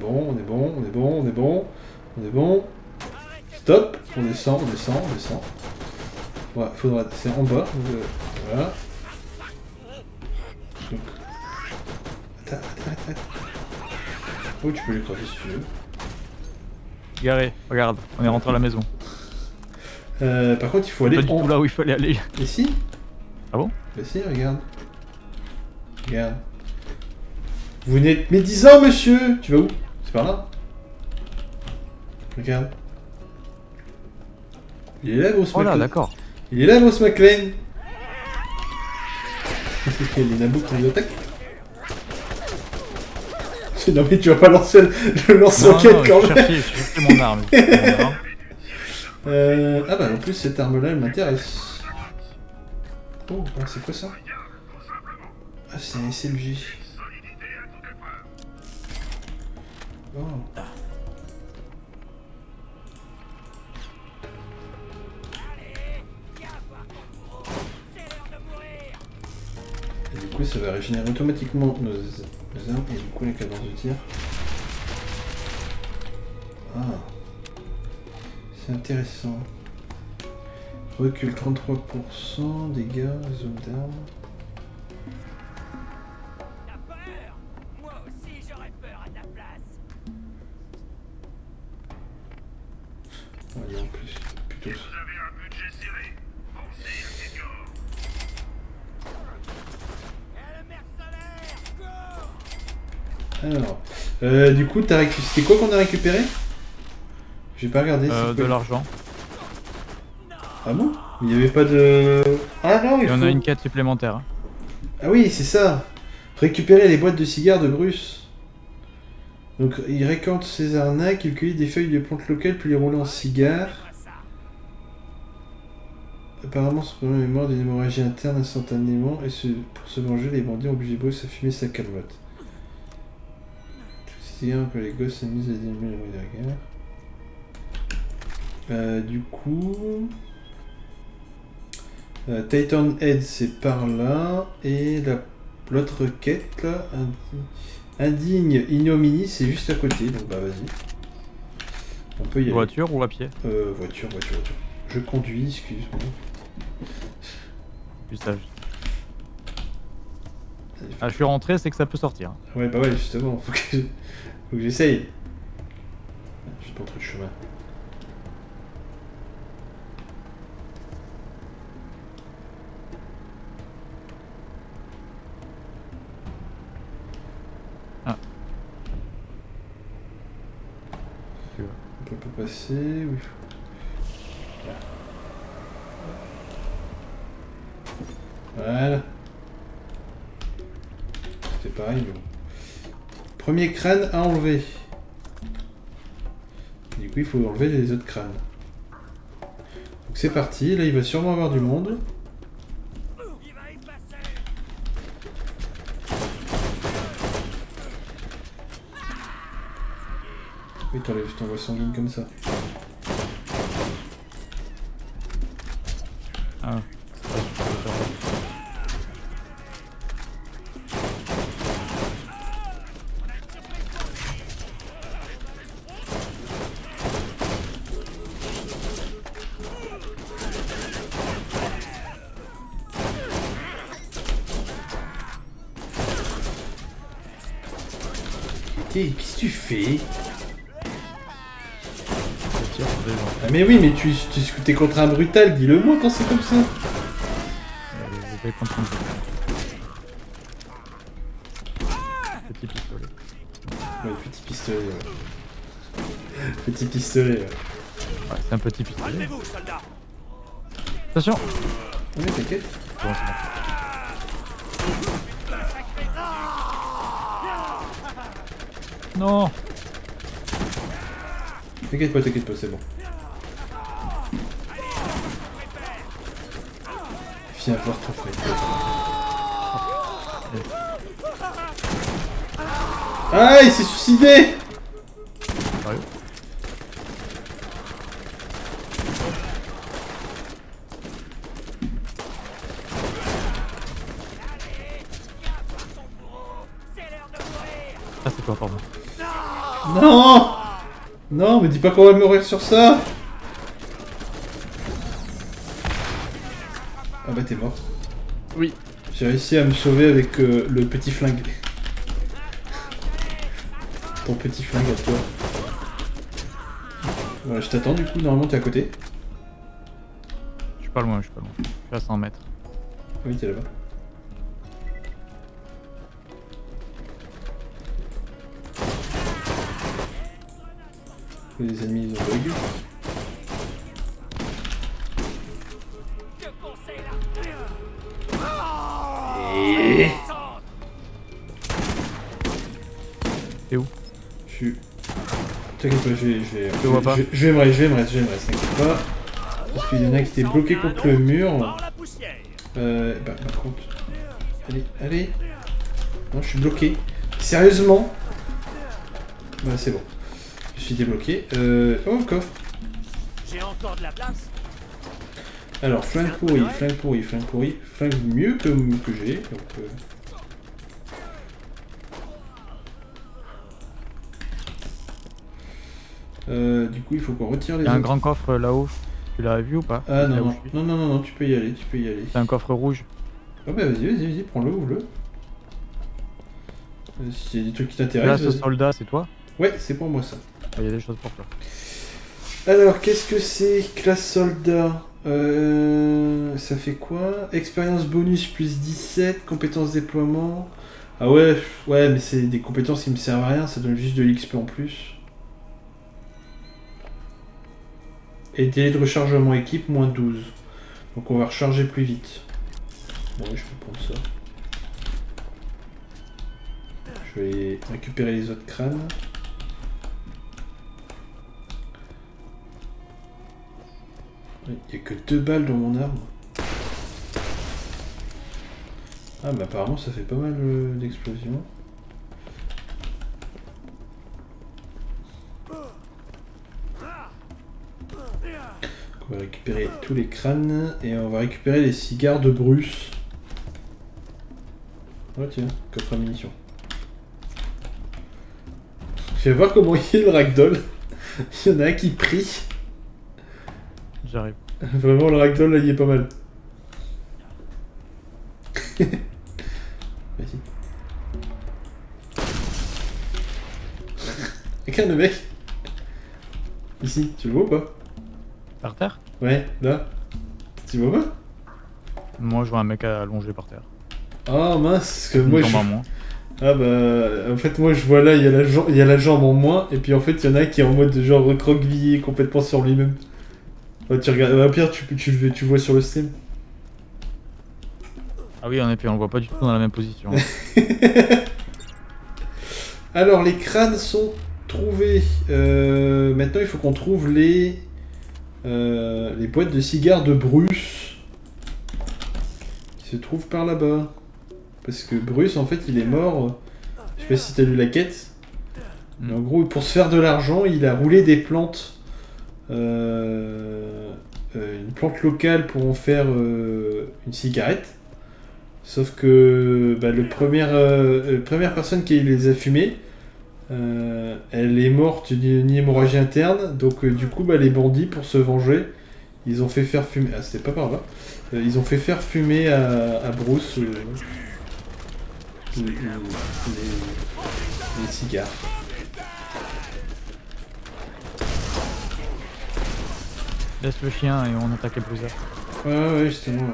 bon. Stop. On descend. Voilà, faudra... C'est en bas. Voilà. Donc... Attends. Oh, tu peux l'écraser si tu veux. Garé, regarde, on est rentré à la maison. Par contre, il faut aller pas du tout là où il fallait aller. Ici? Ah bon? Bah si, regarde. Vous n'êtes médisant, monsieur! Tu vas où? C'est par là? Regarde. Il est là, Bruce McLean. Oh là, d'accord. Il est là, Bruce McLean. Les nabous qui nous attaquent. Non mais tu vas pas lancer le lance-roquette quand même. Je cherchais mon arme. Ah bah en plus cette arme là elle m'intéresse. Oh, ah, c'est quoi ça? Ah, c'est un SMJ. Oh. Et du coup, ça va régénérer automatiquement nos armes et du coup les cadences de tir. Ah, c'est intéressant. Recul 33%, dégâts, zone d'armes. T'as peur? Moi aussi j'aurais peur à ta place. Ouais, en plus, plutôt. Alors, du coup, c'était quoi qu'on a récupéré? J'ai pas regardé. De l'argent. Ah bon? Il n'y avait pas de... Ah non, Il y en a une quête supplémentaire. Hein. Ah oui, c'est ça. Récupérer les boîtes de cigares de Bruce. Donc, il récante ses arnaques, il cueillit des feuilles de plantes locales, puis les roule en cigares. Apparemment, son problème est mort d'une hémorragie interne instantanément, et pour se venger, les bandits ont obligé Bruce à fumer sa calmotte. C'est un peu les gosses s'amusent à diminuer le bruit de la guerre. Du coup... Titan Head, c'est par là, et l'autre quête, là, indigne ignominie, c'est juste à côté, donc bah vas-y. On peut y aller. Voiture ou à pied? Voiture. Je conduis, excuse-moi. Usage. Ah, je suis rentré, c'est que ça peut sortir. Ouais, bah ouais, justement, faut que j'essaye. J'ai pas trop de chemin. Ah. On peut pas passer, oui. Voilà. C'est pareil, mais bon. Premier crâne à enlever. Du coup, il faut enlever les autres crânes. Donc c'est parti. Là, il va sûrement avoir du monde. Il va y passer. Oui, t'enlèves ton voix sanguine comme ça. Ah. Qu'est-ce que tu fais? Ah mais oui, mais t'es contre un brutal, dis-le moi quand c'est comme ça. Je vais contre petit pistolet. Ouais, petit pistolet. Ouais. Petit pistolet. Ouais, Ouais, c'est un petit pistolet. Calmez-vous, soldats. Attention! ouais t'inquiète. Bon, c'est bon. Non! T'inquiète pas, c'est bon. Viens voir ton frère. Ah, il s'est suicidé! Sérieux? Ah, c'est toi, pardon. Non! Non, mais dis pas qu'on va mourir sur ça! Ah bah t'es mort. Oui. J'ai réussi à me sauver avec le petit flingue. Ton petit flingue à toi. Voilà, je t'attends du coup, normalement t'es à côté. Je suis pas loin, je suis à 100 mètres. Oui, t'es là-bas. Les ennemis ils ont bug. Et... T'es où? Je suis... T'inquiète pas, te vois pas. je vais me reste, t'inquiète pas. Parce qu'il y en a qui étaient bloqués contre le mur. Hors la poussière. Bah, par contre... Allez, allez. Non, je suis bloqué. Sérieusement? Bah, c'est bon. Je suis débloqué. Oh, coffre. J'ai encore de la place. Alors, flingue pourri, flingue pourri, flingue pourri. Flingue mieux que j'ai. Donc, du coup, il faut qu'on retire les Il y a un autres. grand coffre là-haut. Tu l'as vu ou pas? Ah Là non, où non. je suis. Non, non, non, non, tu peux y aller, tu peux y aller. C'est un coffre rouge. Ah bah vas-y, vas-y, vas-y, prends-le, ouvre-le. S'il y a des trucs qui Là, t'intéressent. ce vas-y. soldat, c'est toi? Ouais, c'est pour moi ça. Il y a des choses pour toi. Alors, qu'est-ce que c'est? Classe soldat. Ça fait quoi? Expérience bonus plus 17, compétences déploiement. Ah ouais, ouais, mais c'est des compétences qui me servent à rien, ça donne juste de l'XP en plus. Et délai de rechargement équipe, moins 12. Donc on va recharger plus vite. Ouais, je peux prendre ça. Je vais récupérer les autres crânes. Il n'y a que 2 balles dans mon arme. Ah mais apparemment ça fait pas mal d'explosions. On va récupérer tous les crânes et on va récupérer les cigares de Bruce. Oh tiens, coffre à munitions. Je vais voir comment il est le ragdoll. Il y en a un qui prie. J'arrive. Vraiment le ragdoll là il est pas mal. Vas-y. Regarde le mec. Ici, tu le vois ou pas? Par terre? Ouais, là. Tu le vois pas? Moi, je vois un mec allongé par terre. Ah mince, parce que Une moi jambe je... en moins. Ah bah, en fait moi je vois là, il y a la jambe en moins, et puis en fait il y en a un qui est en mode genre recroquevillé complètement sur lui-même. Ouais, tu regardes, au pire tu vois sur le stream. Ah oui, en effet, on le voit pas du tout dans la même position. Alors les crânes sont trouvés. Maintenant il faut qu'on trouve les boîtes de cigares de Bruce. Qui se trouvent par là-bas. Parce que Bruce en fait il est mort. Je sais pas si t'as lu la quête. Mais en gros pour se faire de l'argent il a roulé des plantes. Une plante locale pour en faire une cigarette. Sauf que bah, la première personne qui les a fumées, elle est morte d'une hémorragie interne. Donc du coup bah, les bandits pour se venger, ils ont fait faire fumer... Ah c'était pas par là. Ils ont fait faire fumer à Bruce les cigares. Laisse le chien et on attaque les bruiseurs. Ouais justement.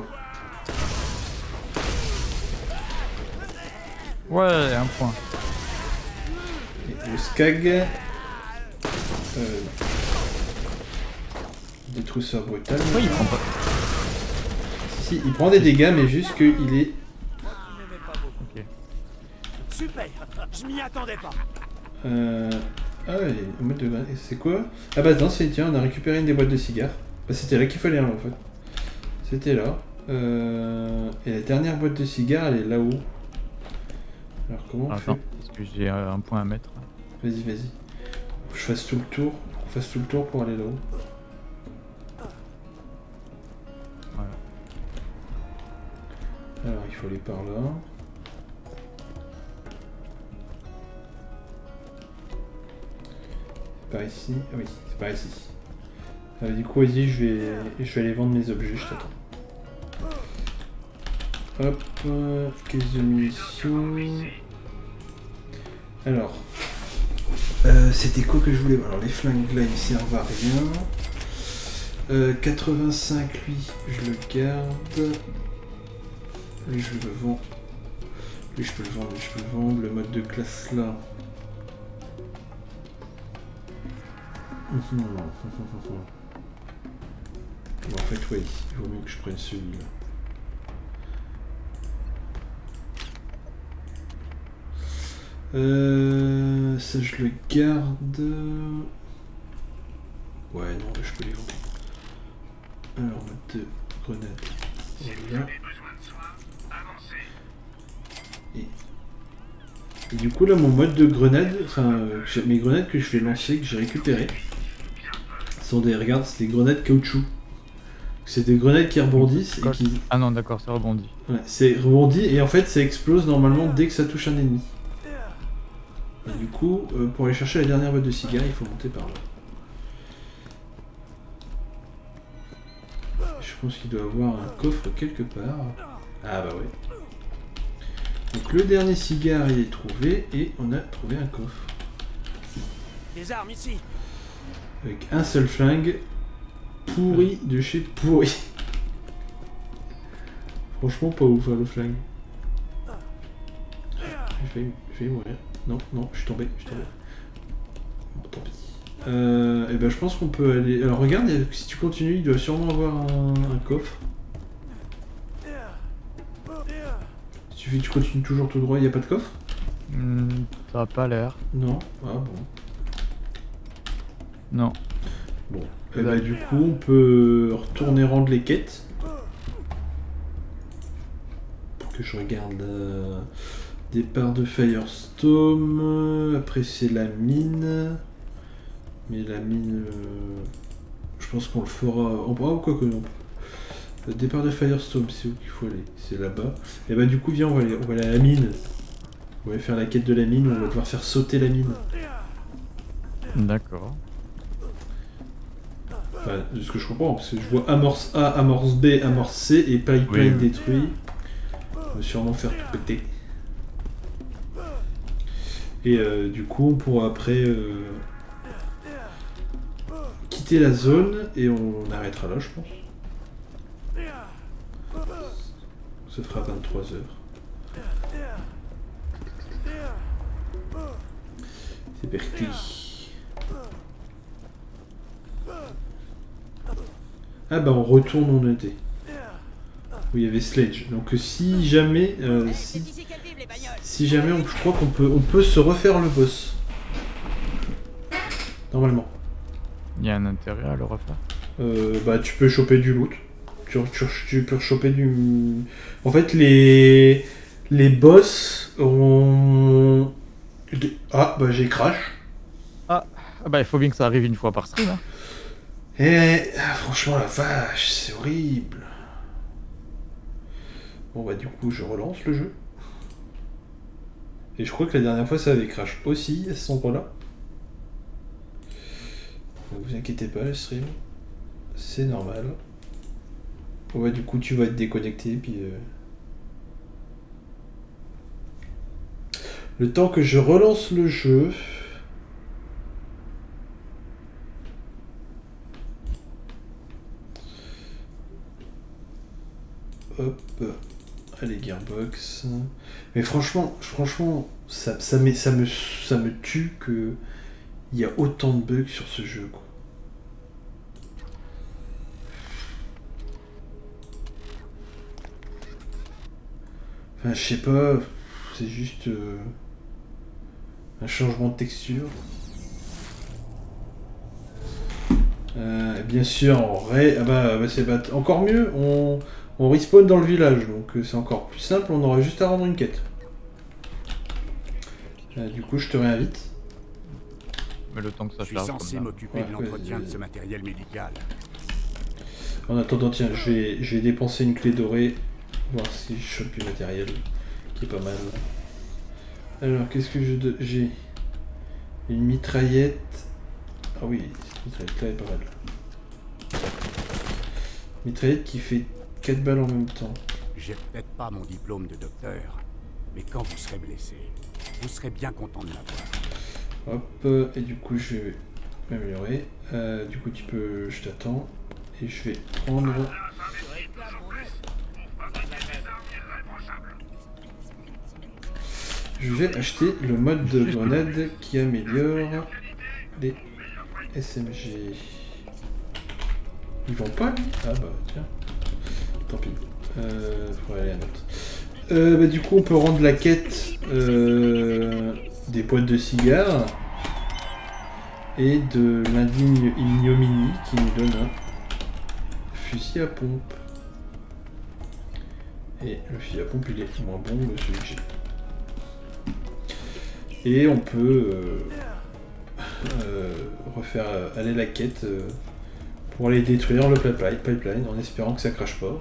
Ouais, un point. Et le Skag. Détrousseur brutal. Pourquoi il prend pas? Si, il prend des dégâts, mais juste qu'il est. Il m'aimait pas beaucoup. Ok. Super, je m'y attendais pas. Ah ouais, en mode de... C'est quoi? Ah bah non, tiens, on a récupéré une des boîtes de cigares. Bah c'était là qu'il fallait en fait. C'était là. Et la dernière boîte de cigares, elle est là-haut. Alors comment on fait? Attends, parce que j'ai un point à mettre. Vas-y, vas-y. Faut que je fasse tout le tour. Faut qu'on fasse tout le tour pour aller là-haut. Voilà. Alors il faut aller par là. C'est par ici. Ah oui, c'est par ici. Du coup, vas-y, je vais aller vendre mes objets, je t'attends. Hop, caisse de munitions. Alors, c'était quoi que je voulais? Alors, les flingues là, ils servent à rien. 85, lui, je le garde. Lui, je le vends. Lui, je peux le vendre, lui, je peux le vendre. Le mode de classe là. Bon, en fait, oui, il vaut mieux que je prenne celui-là. Ça, je le garde. Ouais, non, je peux les vendre. Alors, mode de grenade. Voilà. Et du coup là mon mode de grenade, enfin mes grenades que je vais lancer, que j'ai récupérées, sont des, regarde, c'est des grenades caoutchouc. C'est des grenades qui rebondissent et qui... Ah non, d'accord, ça rebondit. Ouais, c'est rebondi et en fait ça explose normalement dès que ça touche un ennemi. Et du coup, pour aller chercher la dernière boîte de cigares, il faut monter par là. Je pense qu'il doit avoir un coffre quelque part. Ah bah ouais. Donc le dernier cigare il est trouvé et on a trouvé un coffre. Des armes ici. Avec un seul flingue. Pourri de chez pourri. Franchement pas ouf hein, le flingue. Je vais mourir. Non, non, je suis tombé. Bon, tant pis. Et ben je pense qu'on peut aller... Alors regarde, si tu continues, il doit sûrement avoir un coffre. Si tu continues toujours tout droit, il n'y a pas de coffre? Ça a pas l'air. Non. Ah bon. Non. Bon. Et bah du coup, on peut retourner rendre les quêtes. Pour que je regarde... Départ de Firestorm, après c'est la mine, mais la mine, je pense qu'on le fera, on pourra ou quoi que non. Le départ de Firestorm, c'est où qu'il faut aller? C'est là-bas. Et bah du coup viens, on va aller à la mine. On va faire la quête de la mine, on va devoir faire sauter la mine. D'accord. Enfin, de ce que je comprends, parce que je vois amorce A, amorce B, amorce C et pipeline détruit. On va sûrement faire tout péter. Et du coup, on pourra après quitter la zone et on arrêtera là, je pense. Ça fera 23 heures. C'est parti. Ah bah on retourne où on était. Où il y avait Sledge. Donc si jamais... si jamais je crois qu'on peut se refaire le boss. Normalement. Il y a un intérêt à le refaire. Bah tu peux choper du loot. Tu peux choper du... En fait les boss auront... Ah bah j'ai crash. Ah bah il faut bien que ça arrive une fois par stream. Hein. Et franchement la vache, c'est horrible. Bon bah du coup je relance le jeu. Et je crois que la dernière fois ça avait crash aussi à cet endroit-là. Ne vous inquiétez pas, le stream. C'est normal. Bon bah du coup tu vas être déconnecté puis... Le temps que je relance le jeu... Hop, allez Gearbox. Mais franchement, ça me tue que il y a autant de bugs sur ce jeu, quoi. Enfin, je sais pas, c'est juste un changement de texture. Bien sûr, c'est encore mieux. On respawn dans le village, donc c'est encore plus simple, on aura juste à rendre une quête. Du coup, je te réinvite. Mais le temps que ça Je suis charge censé m'occuper de l'entretien de ce matériel médical. En attendant, tiens, je vais dépenser une clé dorée, voir si je chope du matériel, qui est pas mal. Alors, qu'est-ce que j'ai? Une mitraillette. Ah oui, cette mitraillette-là est pas mal. Mitraillette qui fait 4 balles en même temps. J'ai peut-être pas mon diplôme de docteur, mais quand vous serez blessé, vous serez bien content de l'avoir. Hop, et du coup je vais m'améliorer. Du coup je t'attends. Et je vais prendre... Je vais acheter le mode de grenade qui améliore les SMG. Ils vont pas lui? Ah bah tiens. Tant pis. Faut aller à note. Bah, du coup on peut rendre la quête des boîtes de cigares et de l'indigne ignominie qui nous donne un fusil à pompe. Et le fusil à pompe il est moins bon que celui que j'ai. Et on peut refaire aller la quête pour aller détruire le pipeline en espérant que ça crache pas.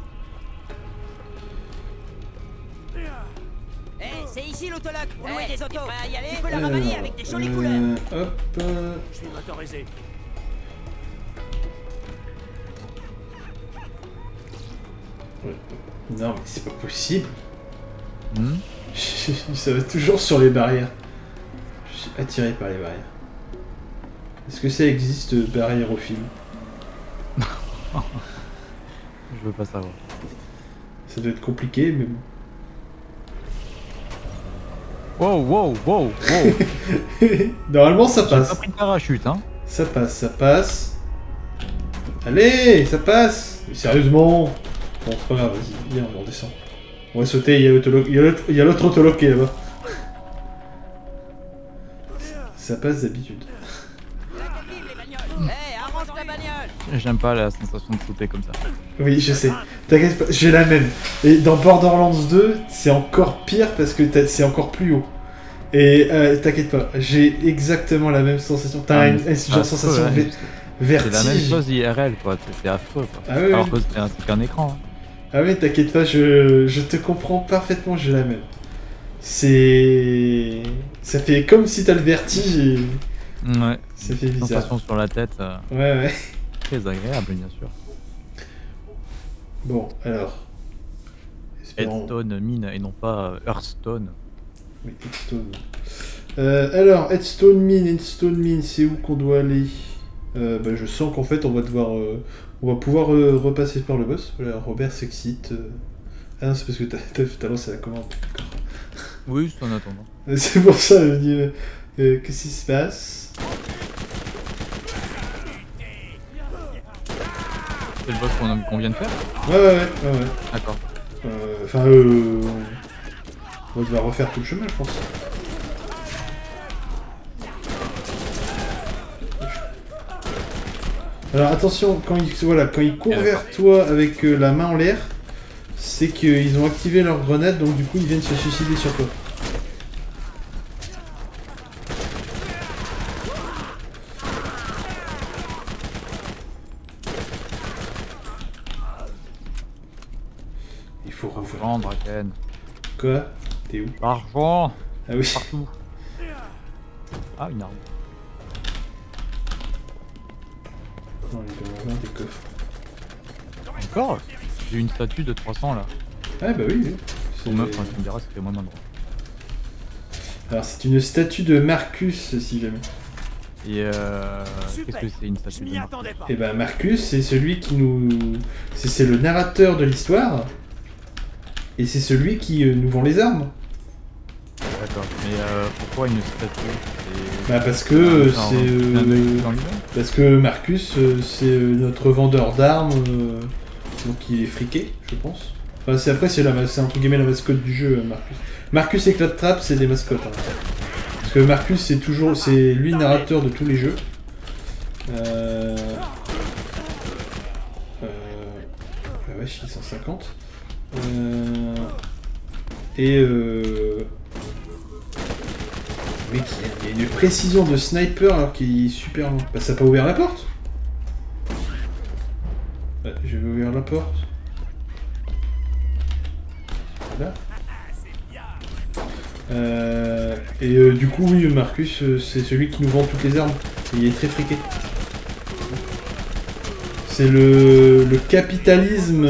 C'est ici l'autologue. Vous louez des autos. Prêt à y aller? Tu peux la ravaler avec des jolies couleurs. Hop. Je vais m'autoriser. Non mais c'est pas possible. Hmm. Ça va toujours sur les barrières. Je suis attiré par les barrières. Est-ce que ça existe, barrière au film? Je veux pas savoir. Ça doit être compliqué, mais bon. Wow, wow, wow, wow. Normalement ça J'ai pas passe. pris de parachute, hein. Ça passe, ça passe. Allez, ça passe. Mais sérieusement. Bon, c'est pas grave, vas-y, viens, on descend. On va sauter, il y a l'autologue, il y a l'autre autologue qui est là-bas. Ça passe d'habitude. Hey, arrange ta bagnole. J'aime pas la sensation de sauter comme ça. Oui, je sais. T'inquiète pas, j'ai la même. Et dans Borderlands 2, c'est encore pire parce que c'est encore plus haut. Et t'inquiète pas, j'ai exactement la même sensation. T'as une genre sensation de vertige. C'est la même chose IRL, quoi. C'est affreux, quoi. Ah oui, Alors oui. que c'est qu'un écran. Hein. Ah oui, t'inquiète pas, je te comprends parfaitement, j'ai la même. C'est... Ça fait comme si t'as le vertige et... Ouais. Ça fait bizarre. Sensation sur la tête, Ouais. très agréable, bien sûr. Bon, alors... Espérons... Headstone mine et non pas Hearthstone. Oui, Headstone. Alors, Headstone mine, c'est où qu'on doit aller? Bah, je sens qu'en fait, on va devoir... on va pouvoir repasser par le boss. Voilà, Robert s'excite. Ah non, c'est parce que t'as lancé la commande. Oui, c'est en attendant. C'est pour ça, je dis... qu'est-ce qui se passe? C'est le boss qu'on vient de faire? Ouais. D'accord. Enfin, on va devoir refaire tout le chemin, je pense. Alors attention, quand ils courent vers toi avec la main en l'air, c'est qu'ils ont activé leur grenade, donc du coup ils viennent se suicider sur toi. Il faut revoir. Argent, Draken. Quoi? T'es où? Argent Ah oui. partout. Ah, une arme. Non, il doit y avoir des coffres. Encore? J'ai une statue de 300 là. Ah bah oui. Ou même, quand tu me diras, c'était moins d'endroit. Alors c'est une statue de Marcus, si jamais. Et qu'est-ce que c'est une statue Je de m'y Marcus? attendais pas. Et ben Marcus, c'est celui qui nous... C'est le narrateur de l'histoire. Et c'est celui qui nous vend les armes. D'accord. Mais pourquoi une statue? Bah parce que Dans c'est... lui-même. Parce que Marcus, c'est notre vendeur d'armes. Donc il est friqué, je pense. Enfin, c'est entre guillemets la mascotte du jeu, Marcus. Marcus et Claptrap, c'est des mascottes. Hein. Parce que Marcus, c'est lui le narrateur de tous les jeux. La vache, 150. Mec, il y a une précision de sniper alors qu'il est super loin. Bah, ça a pas ouvert la porte? Ouais, je vais ouvrir la porte. Voilà. Du coup, oui, Marcus, c'est celui qui nous vend toutes les armes. Et il est très friqué. C'est le capitalisme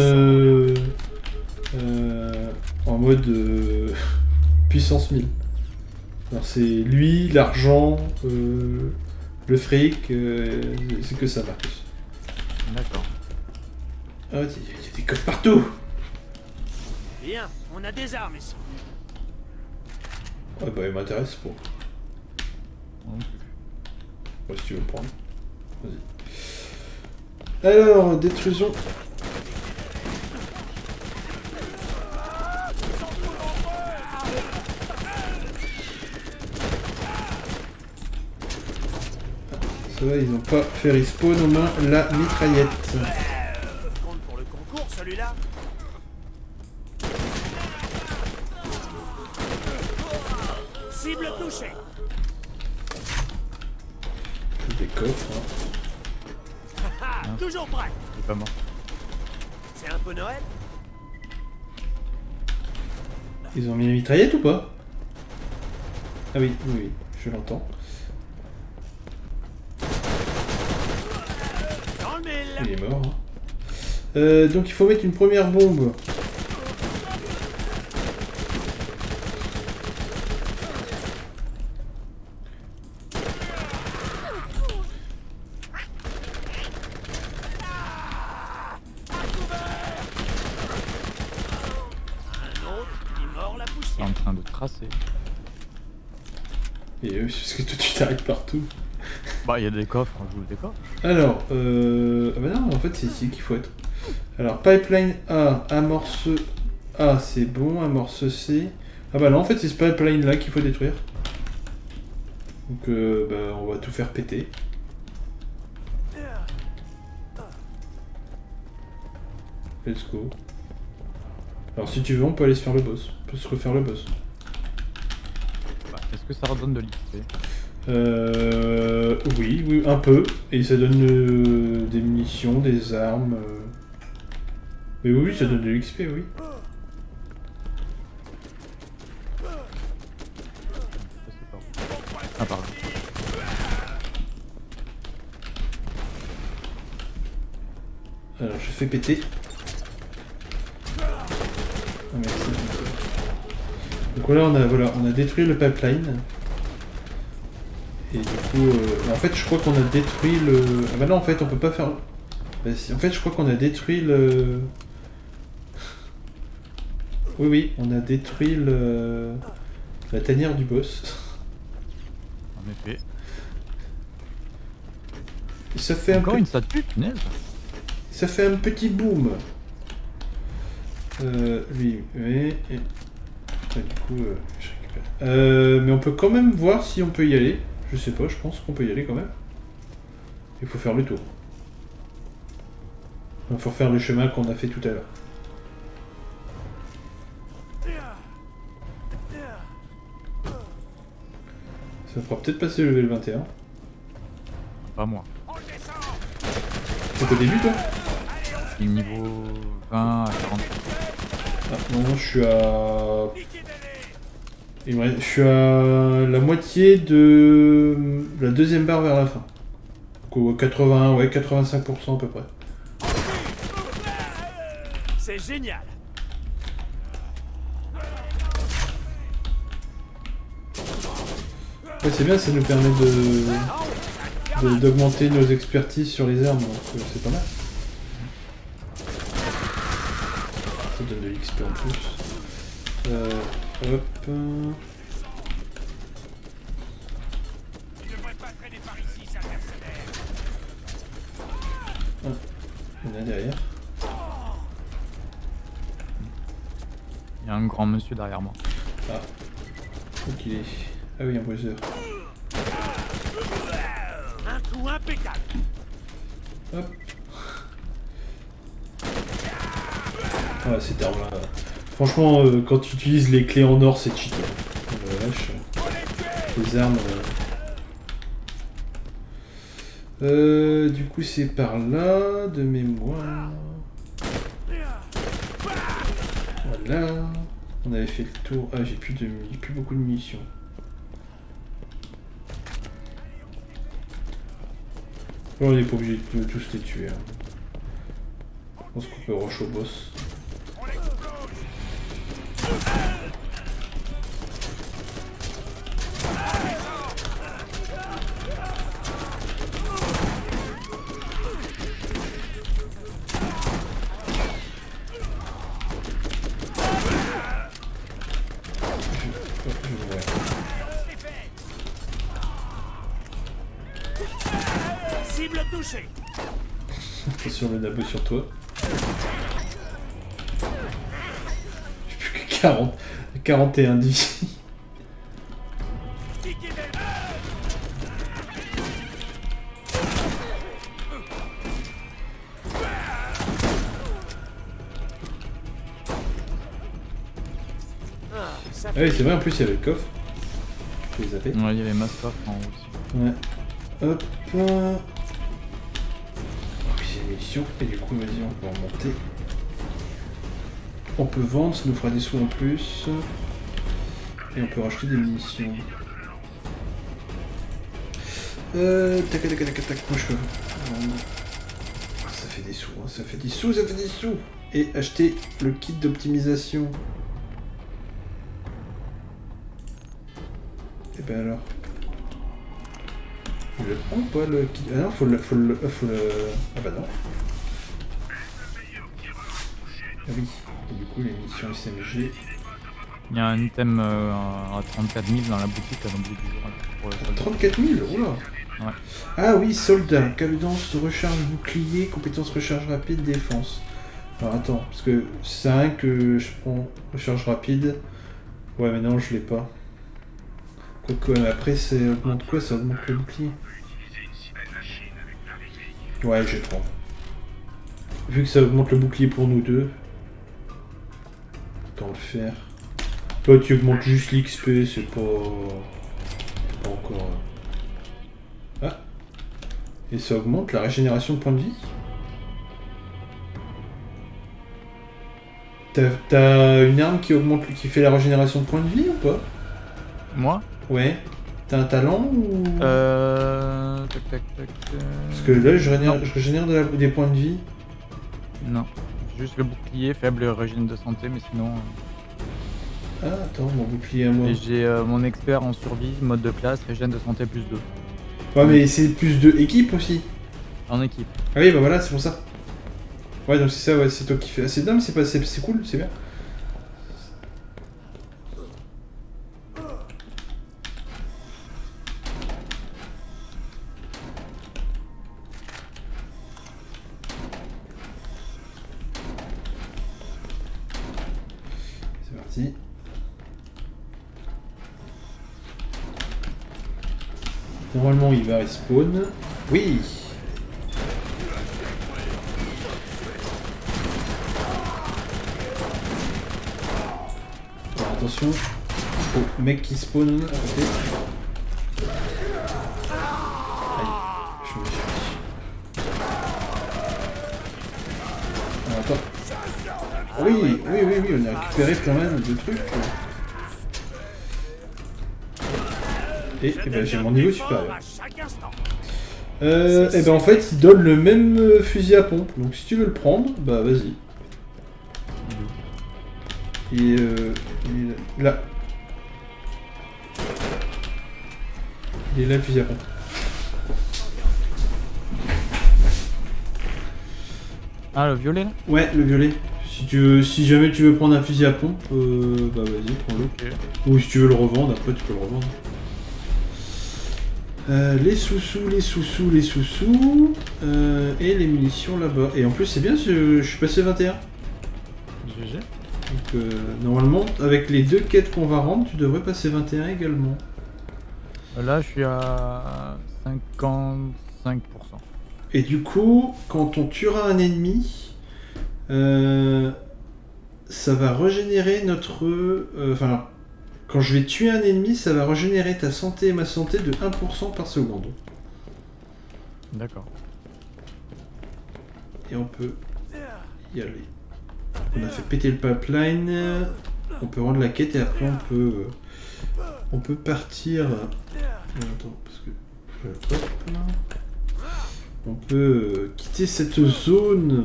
en mode puissance 1000. Alors c'est lui, l'argent, le fric, c'est que ça, Marcus. D'accord. Ah, il y a des coffres partout. Bien, on a des armes ici. Ouais, bah il m'intéresse pour. Ouais, si tu veux le prendre. Vas-y. Alors, détruisons. Ça va, ils ont pas fait respawn aux mains la mitraillette. Compte pour le concours, celui-là. Cible touchée. coffre. Ah, toujours prêt. Il est pas mort. C'est un peu Noël. Ils ont mis les mitraillettes ou pas? Ah oui, oui, oui, je l'entends. Dans le mille. Il est mort. Hein. Donc il faut mettre une première bombe. C'est en train de tracer. Et parce que toi tu t'arrêtes partout. Bah, il y a des coffres, on joue des coffres. Alors, ah bah non, en fait c'est ici qu'il faut être. Alors, pipeline A, amorce A, c'est bon, amorce C. Ah bah non, en fait c'est ce pipeline là qu'il faut détruire. Donc, bah, on va tout faire péter. Let's go. Alors, si tu veux, on peut aller se faire le boss. On peut se refaire le boss. Bah, est-ce que ça redonne de l'XP? Oui, oui, un peu. Et ça donne des munitions, des armes. Mais oui, ça donne de l'XP, oui. Ah, pardon. Alors, je fais péter. Ah, merci. Donc là, on a détruit le pipeline. Et du coup, en fait, je crois qu'on a détruit le... Ah bah non, en fait, on peut pas faire... Bah si, en fait, je crois qu'on a détruit le... Oui, oui, on a détruit le... la tanière du boss. En effet. Et ça fait Encore une statue, punaise. Ça fait un petit boom. Oui, oui. Et... Ah, du coup, je récupère. Mais on peut quand même voir si on peut y aller. Je sais pas, je pense qu'on peut y aller quand même. Il faut faire le tour. Il faut faire le chemin qu'on a fait tout à l'heure. Ça fera peut-être passer le level 21. Pas moi. C'est au début, toi? Je suis niveau 20 à 40. Ah, non, je suis à... Je suis à la moitié de la deuxième barre vers la fin. Donc 81, ouais, 85% à peu près. C'est génial. Ouais, c'est bien, ça nous permet d'augmenter nos expertises sur les armes, donc c'est pas mal. Ça donne de l'XP en plus. Hop. Ah, il y en a derrière. Il y a un grand monsieur derrière moi. Ah. Où qu'il est? Ah oui, un bruiseur. Un coup impeccable. Hop. Ah, cette arme là. Franchement, quand tu utilises les clés en or, c'est cheaté. Oh la vache. Les armes. Du coup, c'est par là, de mémoire. Voilà. On avait fait le tour. Ah, j'ai plus beaucoup de munitions. Bon, on n'est pas obligé de tous les tuer. Hein. Je pense qu'on peut rush au boss. Cible touchée. Attention, le nabo sur toi. J'ai plus que 41 de vie. Ah oui, c'est vrai, en plus il y avait le coffre. Je les avais. Ouais, il y avait masse coffre en haut aussi. Ouais. Hop. Oui, c'est une mission. Et du coup, vas-y, on peut en monter. On peut vendre, ça nous fera des sous en plus. Et on peut racheter des munitions. Tac, tac, tac, tac, moi je peux. Ça fait des sous, hein, ça fait des sous, ça fait des sous. Et acheter le kit d'optimisation. Et ben alors. Je le prends ou pas le kit? Ah non, faut le. Ah bah non. Ah oui. Et du coup, les missions SMG. Il y a un item à 34 000 dans la boutique à l'objet du jour. Pour le soldat. 34 000, oula. Ouais. Ah oui, soldat, cadence, recharge bouclier, compétence recharge rapide, défense. Alors attends, parce que c'est un que je prends recharge rapide. Ouais, mais non, je l'ai pas. Quoique, après, ça augmente quoi? Ça augmente le bouclier. Ouais, je prends. Vu que ça augmente le bouclier pour nous deux. Autant le faire. Toi, tu augmentes juste l'XP, c'est pas encore... Ah. Et ça augmente la régénération de points de vie. T'as une arme qui augmente, qui fait la régénération de points de vie ou pas? Moi? Ouais. T'as un talent ou... Tac, tac, tac. Parce que là, je régénère des points de vie. Non. Juste le bouclier, faible régime de santé, mais sinon... Ah, attends, mon bouclier à moi. Et j'ai mon expert en survie, mode de classe, régène de santé plus 2. Ouais, mais c'est plus de équipe aussi. En équipe. Ah oui, bah voilà, c'est pour ça. Ouais, donc c'est ça, ouais, c'est toi qui fais. Ah, c'est dingue, c'est cool, c'est bien. C'est parti. Normalement, il va respawn. Oui. Alors, attention au mec qui spawn à côté. Aïe, je me suis dit. Alors, attends. Oui, on a récupéré plein de trucs. Et ben, j'ai mon niveau supérieur. Et ben en fait, il donne le même fusil à pompe. Donc si tu veux le prendre, bah vas-y. Et il est là. Il est là le fusil à pompe. Ah, le violet là? Ouais, le violet. Si jamais tu veux prendre un fusil à pompe, bah vas-y, prends-le. Ok. Ou si tu veux le revendre, après tu peux le revendre. Les sous-sous, et les munitions là-bas. Et en plus c'est bien, je suis passé 21. GG. Donc normalement, avec les deux quêtes qu'on va rendre, tu devrais passer 21 également. Là, je suis à 55%. Et du coup, quand on tuera un ennemi, ça va régénérer notre... Enfin, quand je vais tuer un ennemi, ça va régénérer ta santé et ma santé de 1% par seconde. D'accord. Et on peut y aller. On a fait péter le pipeline. On peut rendre la quête et après on peut partir. Attends, parce que hop, là. On peut quitter cette zone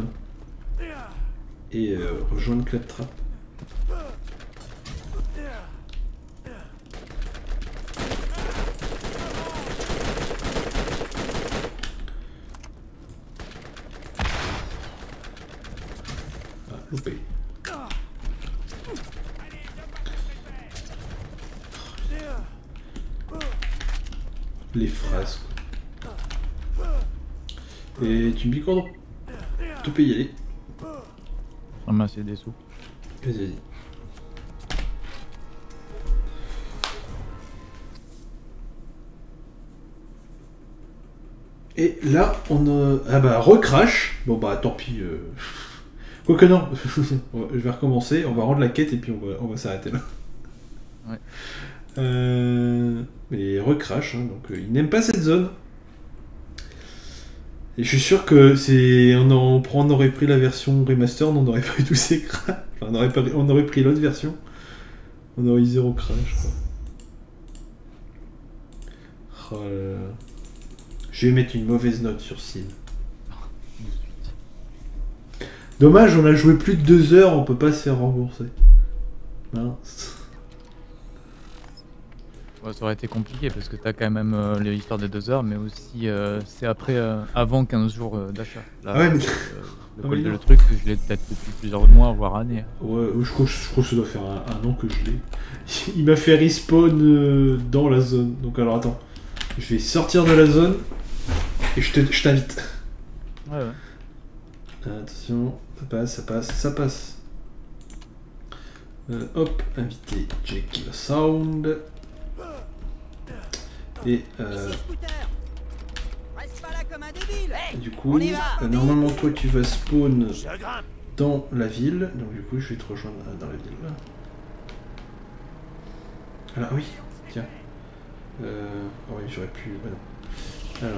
et rejoindre Claptrap. Loupé. Les phrases. Et tu me dis quoi? Tu peux y aller. Ramasser des sous. Vas-y. Et là, on ah bah recrash. Bon bah tant pis. Quoique non, je vais recommencer, on va rendre la quête et puis on va s'arrêter là. Ouais. Mais recrash, hein, donc il n'aime pas cette zone. Et je suis sûr que on aurait pris la version remaster, on n'aurait pas eu tous ces crashs. Enfin, on aurait pris l'autre version. On aurait eu 0 crash, quoi. Oh là là. Je vais mettre une mauvaise note sur Steam. Dommage, on a joué plus de 2 heures, on peut pas se faire rembourser. Mince. Ouais, ça aurait été compliqué parce que t'as quand même l'histoire des 2 heures, mais aussi c'est après, avant 15 jours d'achat. Là, Ah ouais, mais... le truc, je l'ai peut-être depuis plusieurs mois, voire années. Ouais, je crois que ça doit faire un an que je l'ai. Il m'a fait respawn dans la zone. Donc alors attends, je vais sortir de la zone et je t'invite. Ouais, ouais. Attention, ça passe. Hop, inviter Jackie the Sound. Et Reste pas là comme un débile. du coup, on y va. normalement toi tu vas spawn dans la ville. Donc du coup je vais te rejoindre dans la ville. Alors oui, tiens. Oh oui, j'aurais pu... bah non.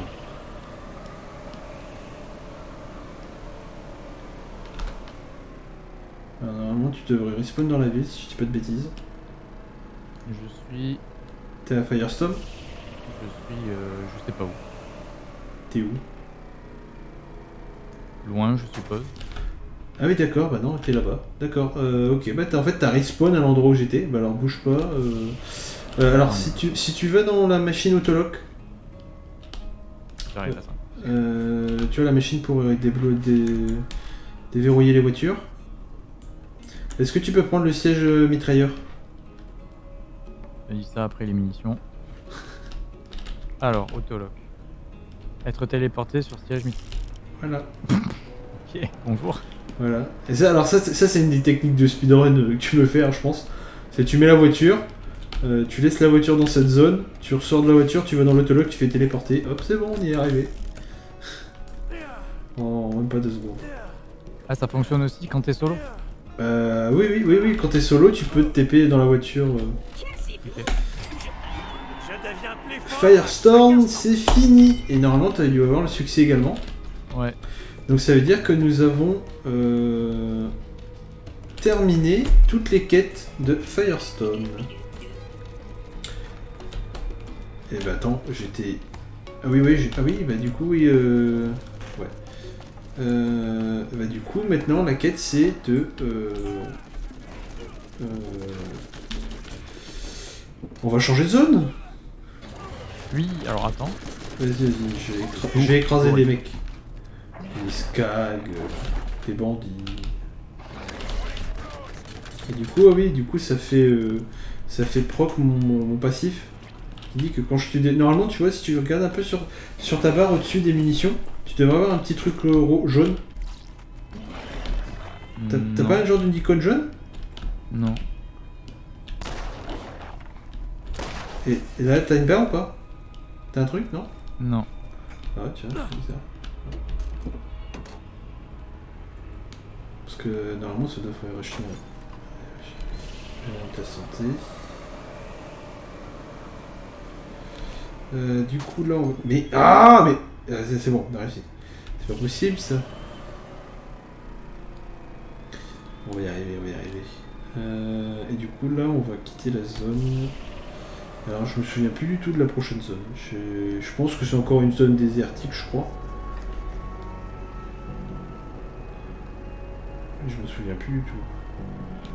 Alors normalement tu devrais respawn dans la ville si je dis pas de bêtises. Je suis... T'es à Firestorm? je sais pas où. T'es où? Loin, je suppose. Ah oui d'accord, bah non, t'es là-bas. D'accord, ok, bah en fait t'as respawn à l'endroit où j'étais, bah alors bouge pas. Alors si tu vas dans la machine autolock, J'arrive à ça. tu vois la machine pour déverrouiller les voitures. Est-ce que tu peux prendre le siège mitrailleur? Je dis ça après les munitions. Alors, autolock. Être téléporté sur siège Voilà. Ok, bonjour. Voilà. Et ça, alors ça c'est une des techniques de speedrun que tu peux faire, je pense. C'est tu mets la voiture, tu laisses la voiture dans cette zone, tu ressors de la voiture, tu vas dans l'autolock, tu fais téléporter. Hop, c'est bon, on y est arrivé. En même pas 2 secondes. Ah, ça fonctionne aussi quand t'es solo? Oui, quand t'es solo, tu peux te TP dans la voiture. Ok. Firestorm, c'est fini. Et normalement, tu as dû avoir le succès également. Ouais. Donc ça veut dire que nous avons terminé toutes les quêtes de Firestone. Et bah attends, j'étais... Ah oui, bah du coup, oui... Ouais. Bah du coup, maintenant, la quête, c'est de... On va changer de zone. Oui, alors attends. Vas-y, je vais écraser des mecs. Des skags, des bandits. Et du coup, ah oui, du coup ça fait proc mon passif. Qui dit que quand je te... Normalement, tu vois, si tu regardes un peu sur ta barre au-dessus des munitions, tu devrais avoir un petit truc jaune. T'as pas un genre d'une icône jaune? Non. Et là, t'as une barre ou pas? T'as un truc, non? Non. Ah tiens, c'est bizarre. Parce que normalement ça devrait racheter ta santé. Du coup là on... Mais... Ah mais... c'est bon, on a réussi. C'est pas possible ça. On va y arriver, et du coup là on va quitter la zone. Alors je me souviens plus du tout de la prochaine zone. Je pense que c'est encore une zone désertique, je crois. Je me souviens plus du tout.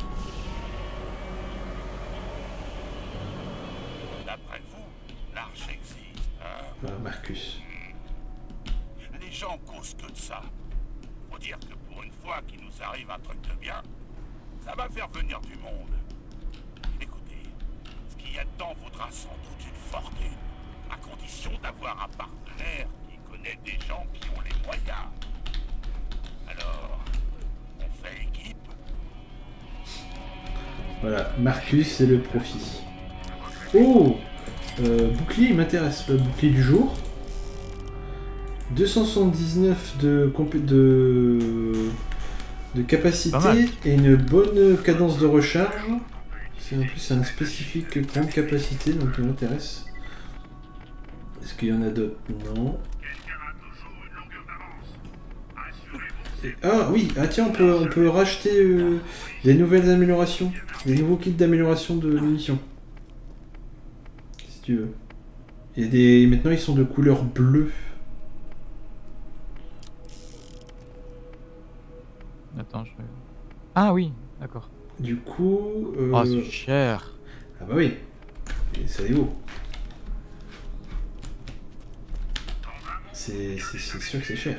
D'après vous, l'arche existe, hein? Marcus. Les gens causent que de ça. Faut dire que pour une fois qu'il nous arrive un truc de bien, ça va faire venir du monde. Écoutez, ce qu'il y a dedans vaudra sans doute une fortune, à condition d'avoir un partenaire qui connaît des gens qui ont les moyens. Alors, on fait équipe. Voilà, Marcus c'est le profit. Oh, bouclier il m'intéresse, le bouclier du jour. 279 de capacité et une bonne cadence de recharge. C'est en plus un spécifique grande capacité, donc ça m'intéresse. Est-ce qu'il y en a d'autres? Non. Ah oui, ah tiens, on peut racheter des nouvelles améliorations, des nouveaux kits d'amélioration de munitions. Si tu veux. Il y a des... Maintenant ils sont de couleur bleue. Attends, je... Ah oui, d'accord. Du coup... Oh, c'est cher. Ah bah oui. Et ça est beau. C'est sûr que c'est cher.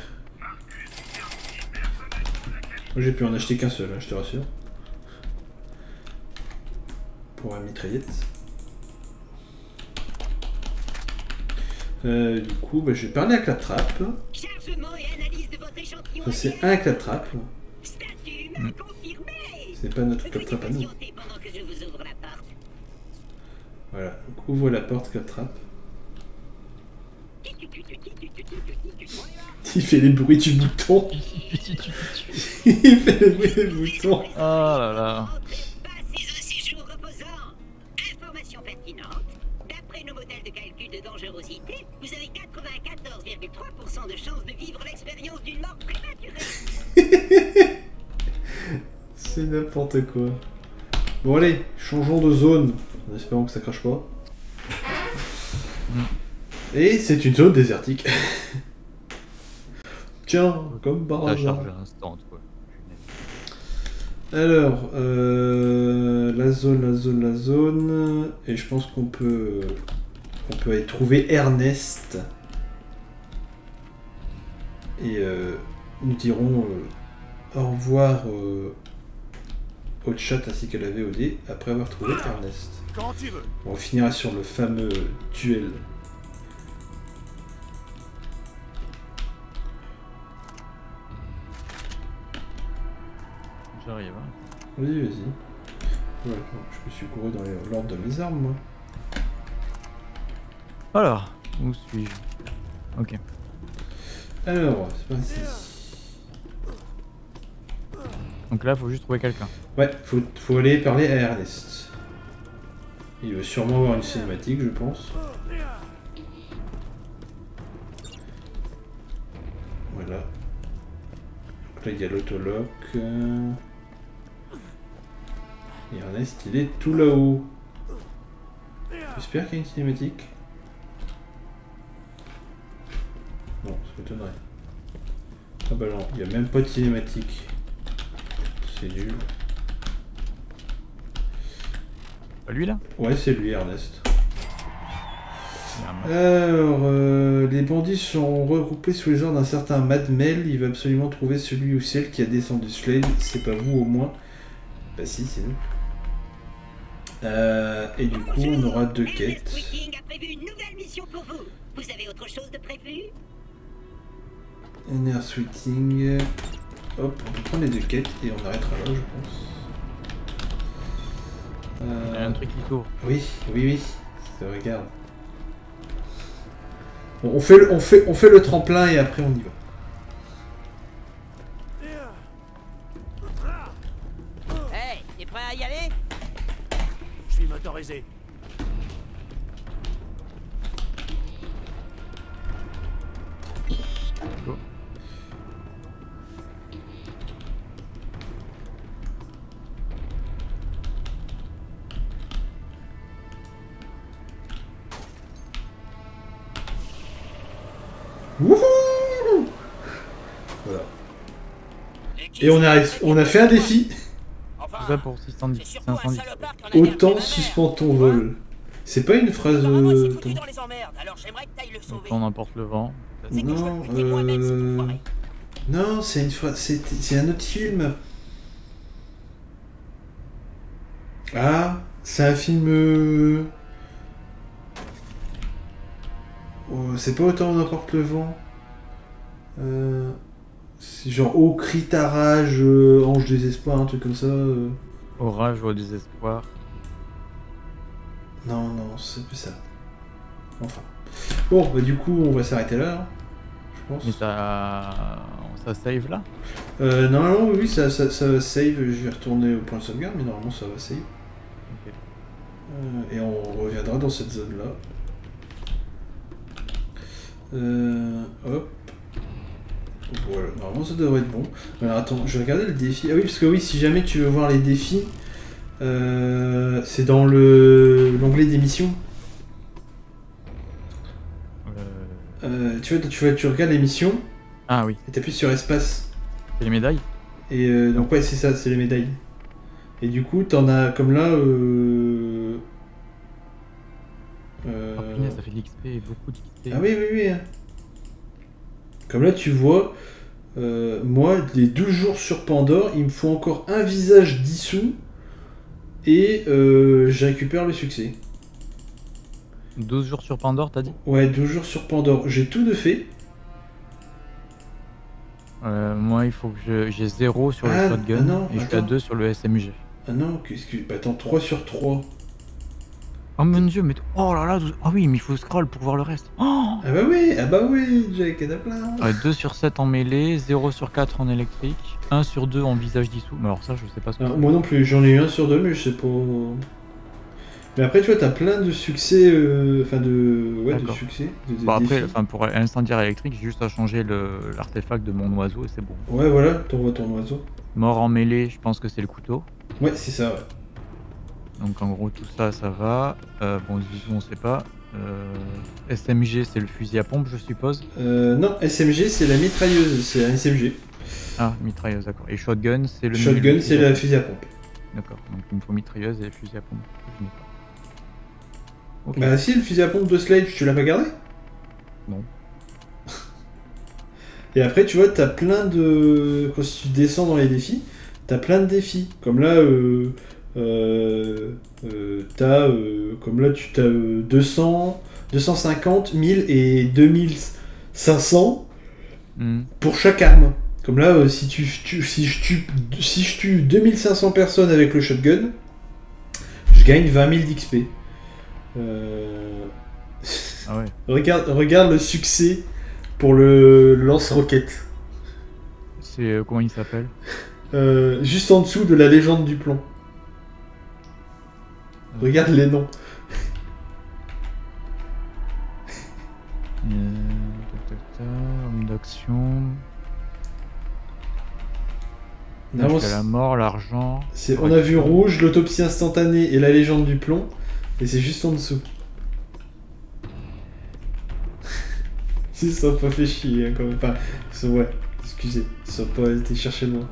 Moi j'ai pu en acheter qu'un seul, hein, je te rassure. Pour une mitraillette. Du coup, bah, je vais parler à Claptrap. Chargement et analyse de votre échantillon. Ça c'est un Claptrap. Statut humain confirmé. C'est pas notre Claptrap à nous. Patientez pendant que je vous ouvre la porte. Voilà, donc ouvre la porte Claptrap. Il fait les bruits du bouton. Il fait les bruits du bouton. Oh là là. Passez au séjour reposant. Information pertinente. D'après nos modèles de calcul de dangerosité, vous avez 94,3% de chances de vivre l'expérience d'une mort prématurée. C'est n'importe quoi. Bon allez, changeons de zone. En espérant que ça crache pas. Et c'est une zone désertique. Tiens, comme par La hasard. charge instant, quoi. Alors, la zone. Et je pense qu'on peut aller trouver Ernest. Et nous dirons au revoir au chat ainsi qu'à la VOD après avoir trouvé Ernest. On finira sur le fameux duel. J'arrive. Hein. Vas-y. Ouais, je me suis couru dans l'ordre de mes armes, moi. Alors, où suis-je? Ok. Alors, c'est parti. Donc là, faut juste trouver quelqu'un. Ouais, faut aller parler à Ernest. Il veut sûrement avoir une cinématique, je pense. Voilà. Donc là, il y a l'autoloc. Et Ernest, il est tout là-haut. J'espère qu'il y a une cinématique. Non, ça m'étonnerait. Ah bah non, il n'y a même pas de cinématique. C'est nul. Lui là? Ouais, c'est lui, Ernest. Merde. Alors, les bandits sont regroupés sous les ordres d'un certain Mad Mel. Il va absolument trouver celui ou celle qui a descendu Slade. C'est pas vous au moins. Bah si, c'est nous. Et du coup, on aura deux quêtes. Ernest a prévu une nouvelle mission pour vous. Vous avez autre chose de prévu? Inner Sweeting. Hop, on peut prendre les deux quêtes et on arrêtera là, je pense. Il y a un truc qui s'ouvre. Oui. Ça regarde. Bon, on fait le tremplin et après on y va. Hey, t'es prêt à y aller? Je suis motorisé. Go. Wouhou! Voilà. Et on a fait un défi. Tout ça pour 610, 510. Autant suspend ton vol. C'est pas une phrase. Apparemment, il s'est foutu dans les emmerdes, alors j'aimerais que t'ailles le Donc sauver. on emporte le vent. C'est que je veux le buter moi-même, cet enfoiré. Non, c'est une phrase. C'est un autre film. Ah, c'est un film. Oh, c'est pas autant on emporte le vent. C'est genre au cri tarage, ange des espoirs, un truc comme ça. Orage au désespoir. Non, c'est plus ça. Enfin. Bon, bah du coup, on va s'arrêter là, hein, je pense. Mais ça save là? Normalement, oui, ça va save. Je vais retourner au point de sauvegarde, mais normalement, ça va save. Ok. Et on reviendra dans cette zone-là. Hop. Voilà, normalement ça devrait être bon. Alors attends, je vais regarder le défi. Ah oui, parce que oui, si jamais tu veux voir les défis, c'est dans l'onglet des missions. Tu regardes les missions, Ah oui, et t'appuies sur espace. c'est les médailles. Et donc ouais, c'est ça, c'est les médailles. Et du coup, t'en as comme là... Oh, punaise, ça fait de l'XP, beaucoup d'XP. Ah oui, oui, oui. Hein. Comme là, tu vois, moi, les 12 jours sur Pandore, il me faut encore un visage dissous et je récupère le succès. 12 jours sur Pandore, t'as dit? Ouais, 12 jours sur Pandore. J'ai tout de fait. Moi, il faut que j'ai 0 sur le Ah, shotgun ah non, et je suis à attends. 2 sur le SMG. Ah non, qu'est-ce que... Bah attends, 3 sur 3. Oh mon dieu, mais... Oh là là, ah oui, mais il faut scroll pour voir le reste. Oh Ah bah oui, Jack, il y en a plein. Ouais, 2 sur 7 en mêlée, 0 sur 4 en électrique, 1 sur 2 en visage dissous. Mais alors ça, je sais pas ce que Alors, c'est. moi non plus, j'en ai eu un sur 2, mais je sais pas... Mais après, tu vois, t'as plein de succès... Enfin, Ouais, de D'accord. succès. De Bon après, défis. enfin, pour incendiaire électrique, j'ai juste à changer l'artefact de mon oiseau et c'est bon. Ouais, voilà, t'envoies ton oiseau. Mort en mêlée, je pense que c'est le couteau. Ouais, c'est ça, ouais. Donc en gros, tout ça, ça va. Bon, Zizou, on sait pas. SMG, c'est le fusil à pompe, je suppose. Non, SMG, c'est la mitrailleuse, c'est un SMG. Ah, mitrailleuse, d'accord. Et shotgun, c'est le Shotgun, le c'est la fusil à pompe. D'accord, donc il me faut mitrailleuse et fusil à pompe. Je n'ai pas. Ok. Bah si, le fusil à pompe de Slade, tu l'as pas gardé? Non. Et après, tu vois, t'as plein de... Quand tu descends dans les défis, t'as plein de défis. Comme là, comme là, tu t'as 200, 250, 1000 et 2500 pour chaque arme. Comme là, si je tue 2500 personnes avec le shotgun, je gagne 20 000 d'XP. Ah ouais. regarde le succès pour le lance-roquette. C'est comment il s'appelle? Juste en dessous de la légende du plomb. Regarde les noms. Homme d'action. Non, Jusqu'à la mort, l'argent. on a vu rouge, l'autopsie instantanée et la légende du plomb. Et c'est juste en dessous. Ils se sont pas fait chier hein, quand même. Enfin, ouais, excusez, ils se sont pas été chercher loin.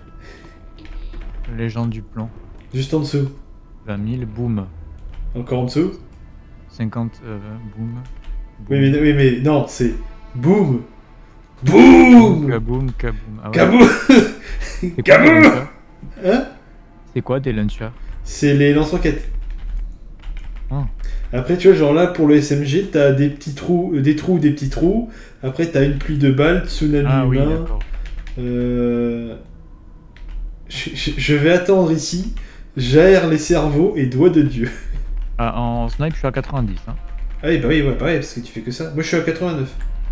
Légende du plomb. Juste en dessous. 20 000, boum. Encore en dessous. 50, boum. Oui mais non, c'est boum. Boum. Kaboom, kaboom. Ah ouais. Kaboum. C'est quoi, Kaboum. des launchers Hein? C'est quoi des launchers? C'est les lance-roquettes. Ah. Après, tu vois, genre là, pour le SMG, t'as des petits trous, des petits trous. Après, t'as une pluie de balles, tsunami Ah oui, humain. d'accord. Je vais attendre ici. J'aère les cerveaux et doigts de Dieu. Ah, en snipe, je suis à 90. Hein. Ah oui, bah oui, ouais, pareil, parce que tu fais que ça. Moi, je suis à 89.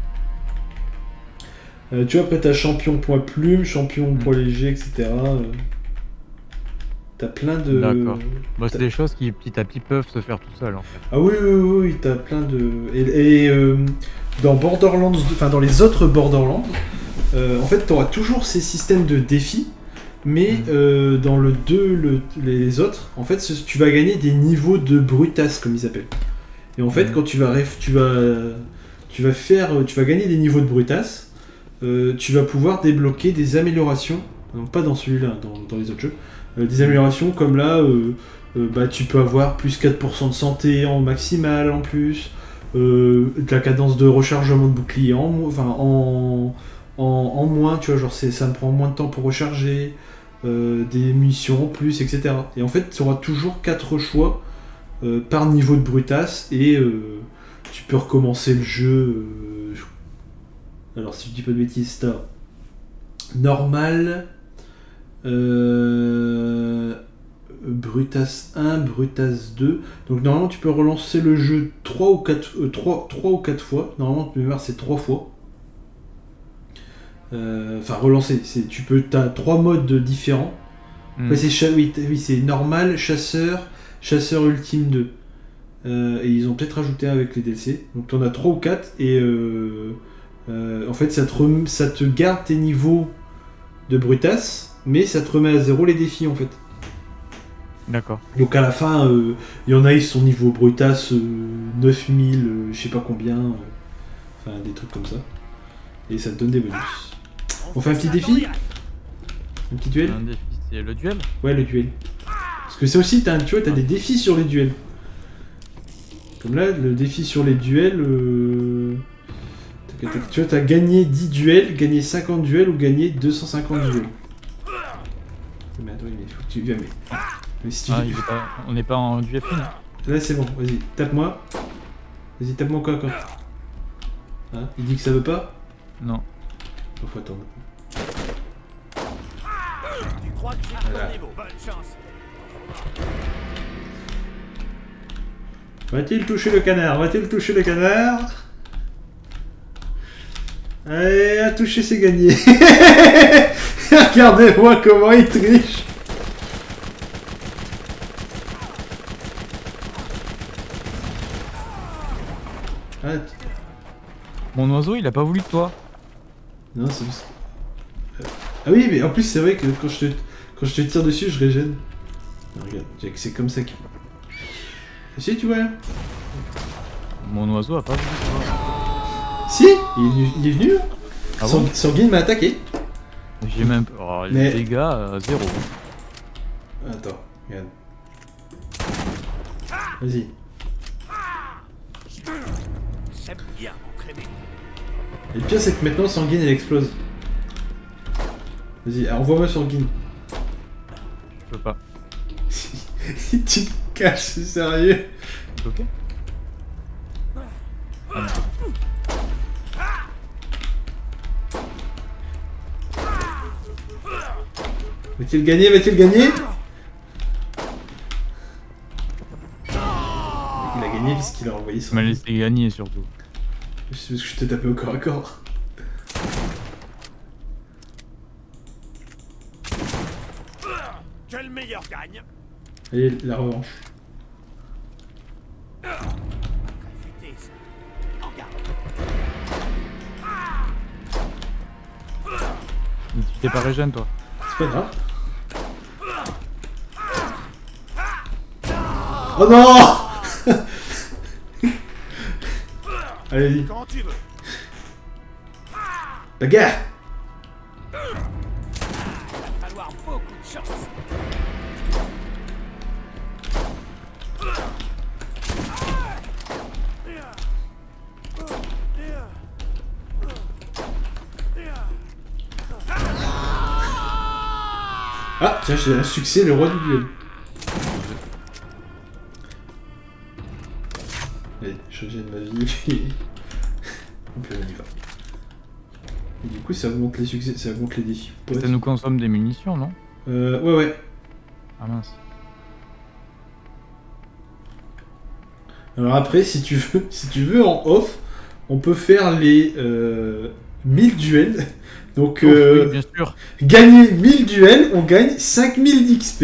Tu vois, après, t'as champion point plume, champion point léger, etc. T'as plein de... D'accord. Bah, c'est des choses qui, petit à petit, peuvent se faire tout seul, en fait. Ah oui, t'as plein de... Et dans Borderlands, enfin dans les autres Borderlands, en fait, t'auras toujours ces systèmes de défis, mais dans le 2, les autres, en fait, tu vas gagner des niveaux de brutasse, comme ils appellent. Et en fait, quand tu vas gagner des niveaux de brutasse, tu vas pouvoir débloquer des améliorations, non pas dans celui-là, dans les autres jeux, des améliorations comme là, bah, tu peux avoir plus 4% de santé en maximal en plus, de la cadence de rechargement de bouclier en moins, tu vois, genre ça me prend moins de temps pour recharger, des munitions en plus, etc. Et en fait, tu auras toujours 4 choix par niveau de brutasse et tu peux recommencer le jeu. Alors, si je dis pas de bêtises, t'as normal. Brutasse 1, Brutasse 2. Donc normalement tu peux relancer le jeu 3 ou 4 fois. Normalement de mémoire c'est 3 fois. Enfin relancer, t'as 3 modes différents. Après, c'est normal, chasseur ultime 2. Et ils ont peut-être rajouté avec les DLC. Donc t'en as 3 ou 4 et En fait, ça te garde tes niveaux de brutasse, mais ça te remet à 0 les défis en fait. D'accord. Donc à la fin, il y en a, ils sont niveau brutasse 9000, je sais pas combien, enfin des trucs comme ça. Et ça te donne des bonus. On fait un petit défi? Un petit duel? Un défi, c'est le duel? Ouais, le duel. Parce que ça aussi, tu vois, t'as des défis sur les duels. Comme là, le défi sur les duels... Tu vois, t'as gagné 10 duels, gagné 50 duels ou gagné 250 duels. Mais attends, il faut que tu... Mais si tu... on n'est pas en du FI, non? Là, c'est bon, vas-y, tape-moi. Vas-y, tape-moi quoi, encore. Hein, il dit que ça veut pas? Non. Oh, faut attendre. Tu crois que j'ai ton niveau? Bonne chance. Va-t-il toucher le canard? Va-t-il toucher le canard? Allez, à toucher, c'est gagné. Regardez-moi comment il triche. Arrête. Mon oiseau, il a pas voulu de toi. Non, c'est juste... Ah oui, mais en plus, c'est vrai que quand je te tire dessus, je régène. Non, regarde, c'est comme ça qu'il... Si, tu vois. Mon oiseau a pas voulu de toi. Si, il est venu. Ah bon? Sanguine m'a attaqué. J'ai même... Oh, Mais- les dégâts, 0. Attends, regarde. Vas-y. J'aime bien m'entraîner. Et le pire, c'est que maintenant, Sanguine, elle explose. Vas-y, envoie-moi Sanguine. Je peux pas. Tu te caches, c'est sérieux. Ok. Va-t-il gagner? Va-t-il gagner? Il a gagné puisqu'il a envoyé Tu son... m'as laissé gagner surtout. C'est parce que je t'ai tapé au corps à corps. Que le meilleur gagne. Allez, la revanche. Réfuté, ça. En garde. Tu t'es pas régène, toi. C'est pas grave. Oh non! Allez, vas-y. Quand tu veux. Bagarre! Il va falloir beaucoup de chance. Ah, tiens, j'ai un succès, le roi du duel. Allez, je gêne ma vie, puis... on y va. Et du coup, ça augmente les succès, ça augmente les défis. Ouais, Ça nous consomme des munitions, non? ouais. Ah mince. Alors après, si tu veux en off, on peut faire les 1000 duels. Donc, Oui, bien sûr. gagner 1000 duels, on gagne 5000 d'XP.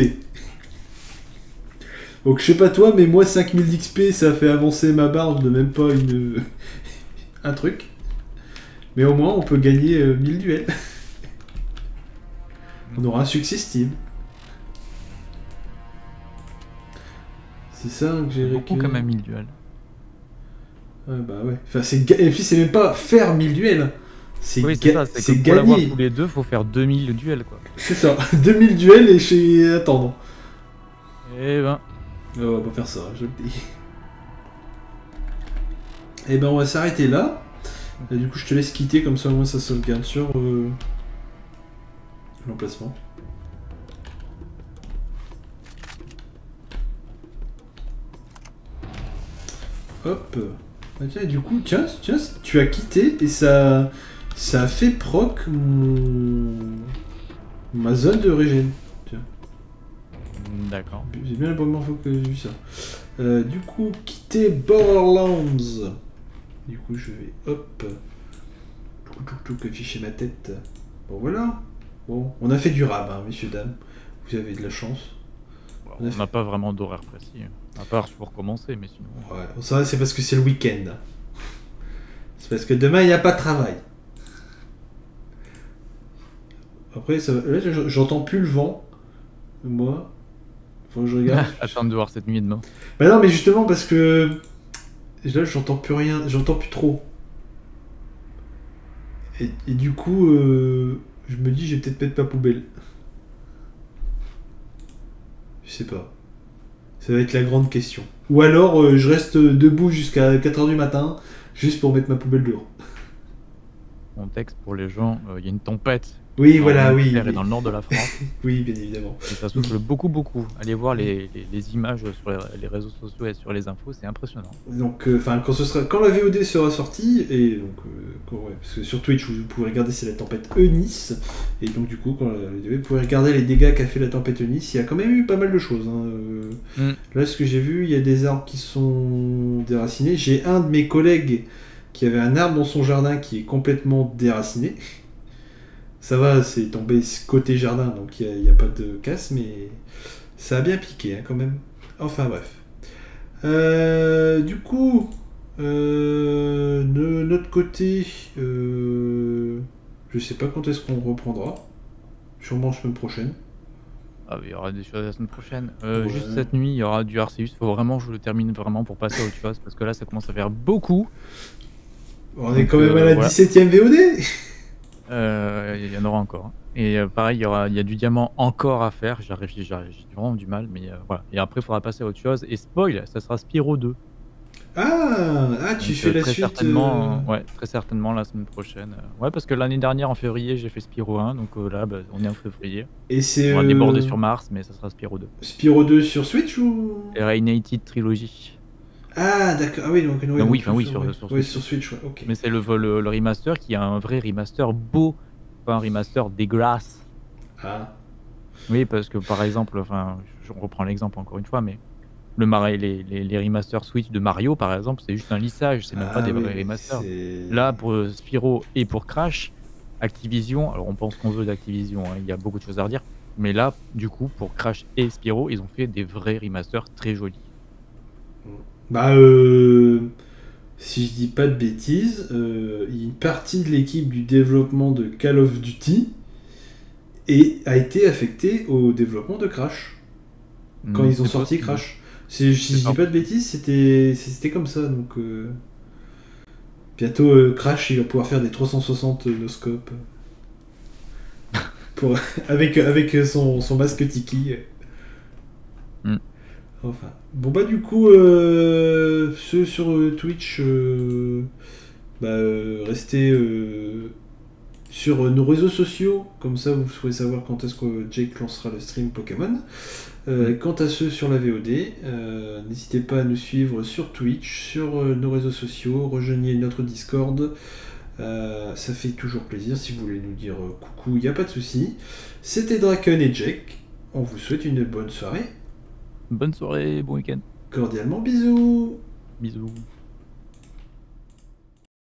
Donc je sais pas toi, mais moi 5000 d'XP, ça fait avancer ma barre de même pas un truc. Mais au moins, on peut gagner 1000 duels. On aura un succès Steam. C'est ça que j'ai Beaucoup quand même 1000 duels. Ouais, bah ouais. Enfin, et puis c'est même pas faire 1000 duels. C'est Oui, c'est ça, c'est que pour l'avoir tous les deux, faut faire 2000 duels, quoi. C'est ça, 2000 duels et chez attendre. Eh ben... On va pas faire ça, je le dis. Et ben on va s'arrêter là. Et du coup je te laisse quitter, comme ça au moins ça sauvegarde sur l'emplacement. Hop. Ah, tiens, et du coup, tiens, tu as quitté et ça a fait proc ma zone de régène. Tiens. D'accord. C'est bien la première fois que j'ai vu ça. Du coup, quitter Borderlands. Du coup, je vais hop. Afficher ma tête. Bon, voilà. Bon, on a fait du rab, hein, messieurs, dames. Vous avez de la chance. On n'a pas vraiment d'horaire précis. À part pour commencer, mais sinon... Ouais, ça c'est parce que c'est le week-end. C'est parce que demain, il n'y a pas de travail. Après, là, j'entends plus le vent. Moi. Faut que je regarde. Attends de voir cette nuit et demain. Bah non, mais justement, parce que. Là, j'entends plus rien. J'entends plus trop. Et du coup, je me dis, j'ai peut-être mettre ma poubelle. Je sais pas. Ça va être la grande question. Ou alors, je reste debout jusqu'à 4h du matin, juste pour mettre ma poubelle dehors. Contexte pour les gens, il y a une tempête. Oui, dans voilà, oui. l'Angleterre et dans le nord de la France. Oui, bien évidemment. Et ça souffle beaucoup. Allez voir les images sur les réseaux sociaux et sur les infos, c'est impressionnant. Donc, quand la VOD sera sortie, et donc, ouais, parce que sur Twitch, vous pouvez regarder, c'est la tempête Eunice, et donc du coup, quand vous pouvez regarder les dégâts qu'a fait la tempête Eunice, il y a quand même eu pas mal de choses. Hein. Là, ce que j'ai vu, il y a des arbres qui sont déracinés. J'ai un de mes collègues qui avait un arbre dans son jardin qui est complètement déraciné. Ça va, c'est tombé côté jardin, donc il n'y a pas de casse, mais ça a bien piqué hein, quand même. Enfin bref. Du coup, de notre côté, je sais pas quand est-ce qu'on reprendra. Sûrement la semaine prochaine. Ah, il y aura des choses la semaine prochaine. Ouais. Juste cette nuit, il y aura du Arceus. Faut vraiment que je le termine vraiment pour passer à autre chose, parce que là, ça commence à faire beaucoup. On est quand même à la voilà. 17ème VOD. Il y en aura encore. Hein. Et pareil, il y a du diamant encore à faire. J'ai vraiment du mal, mais voilà. Et après, il faudra passer à autre chose. Et spoil, ça sera Spyro 2. Tu Donc, fais la très suite. certainement, ouais, très certainement la semaine prochaine. Ouais, parce que l'année dernière, en février, j'ai fait Spyro 1. Donc là, on est en février. Et c'est. On va déborder sur Mars, mais ça sera Spyro 2. Spyro 2 sur Switch ou. Et Reignited Trilogy. Ah, d'accord. Ah oui, donc sur Switch, ouais, ok. Mais c'est le remaster qui est un vrai remaster beau, pas un remaster dégueulasse. Ah. Oui, parce que par exemple, enfin, je reprends l'exemple encore une fois, mais les remasters Switch de Mario, par exemple, c'est juste un lissage, c'est même pas des vrais remasters. Là, pour Spyro et pour Crash, Activision, alors on pense qu'on veut d'Activision, hein, il y a beaucoup de choses à redire, mais là, du coup, pour Crash et Spyro, ils ont fait des vrais remasters très jolis. Bah, si je dis pas de bêtises, une partie de l'équipe du développement de Call of Duty a été affectée au développement de Crash. Quand ils ont sorti Crash. Si je dis pas de bêtises, c'était comme ça. Donc, bientôt, Crash, il va pouvoir faire des 360 no-scope. avec son masque Tiki. Enfin, bon bah du coup, ceux sur Twitch, restez sur nos réseaux sociaux, comme ça vous pouvez savoir quand est-ce que Jake lancera le stream Pokémon. Quant à ceux sur la VOD, n'hésitez pas à nous suivre sur Twitch, sur nos réseaux sociaux, rejoignez notre Discord, ça fait toujours plaisir, si vous voulez nous dire coucou, il n'y a pas de souci. C'était Draken et Jake, on vous souhaite une bonne soirée. Bonne soirée, bon week-end. Cordialement, bisous. Bisous.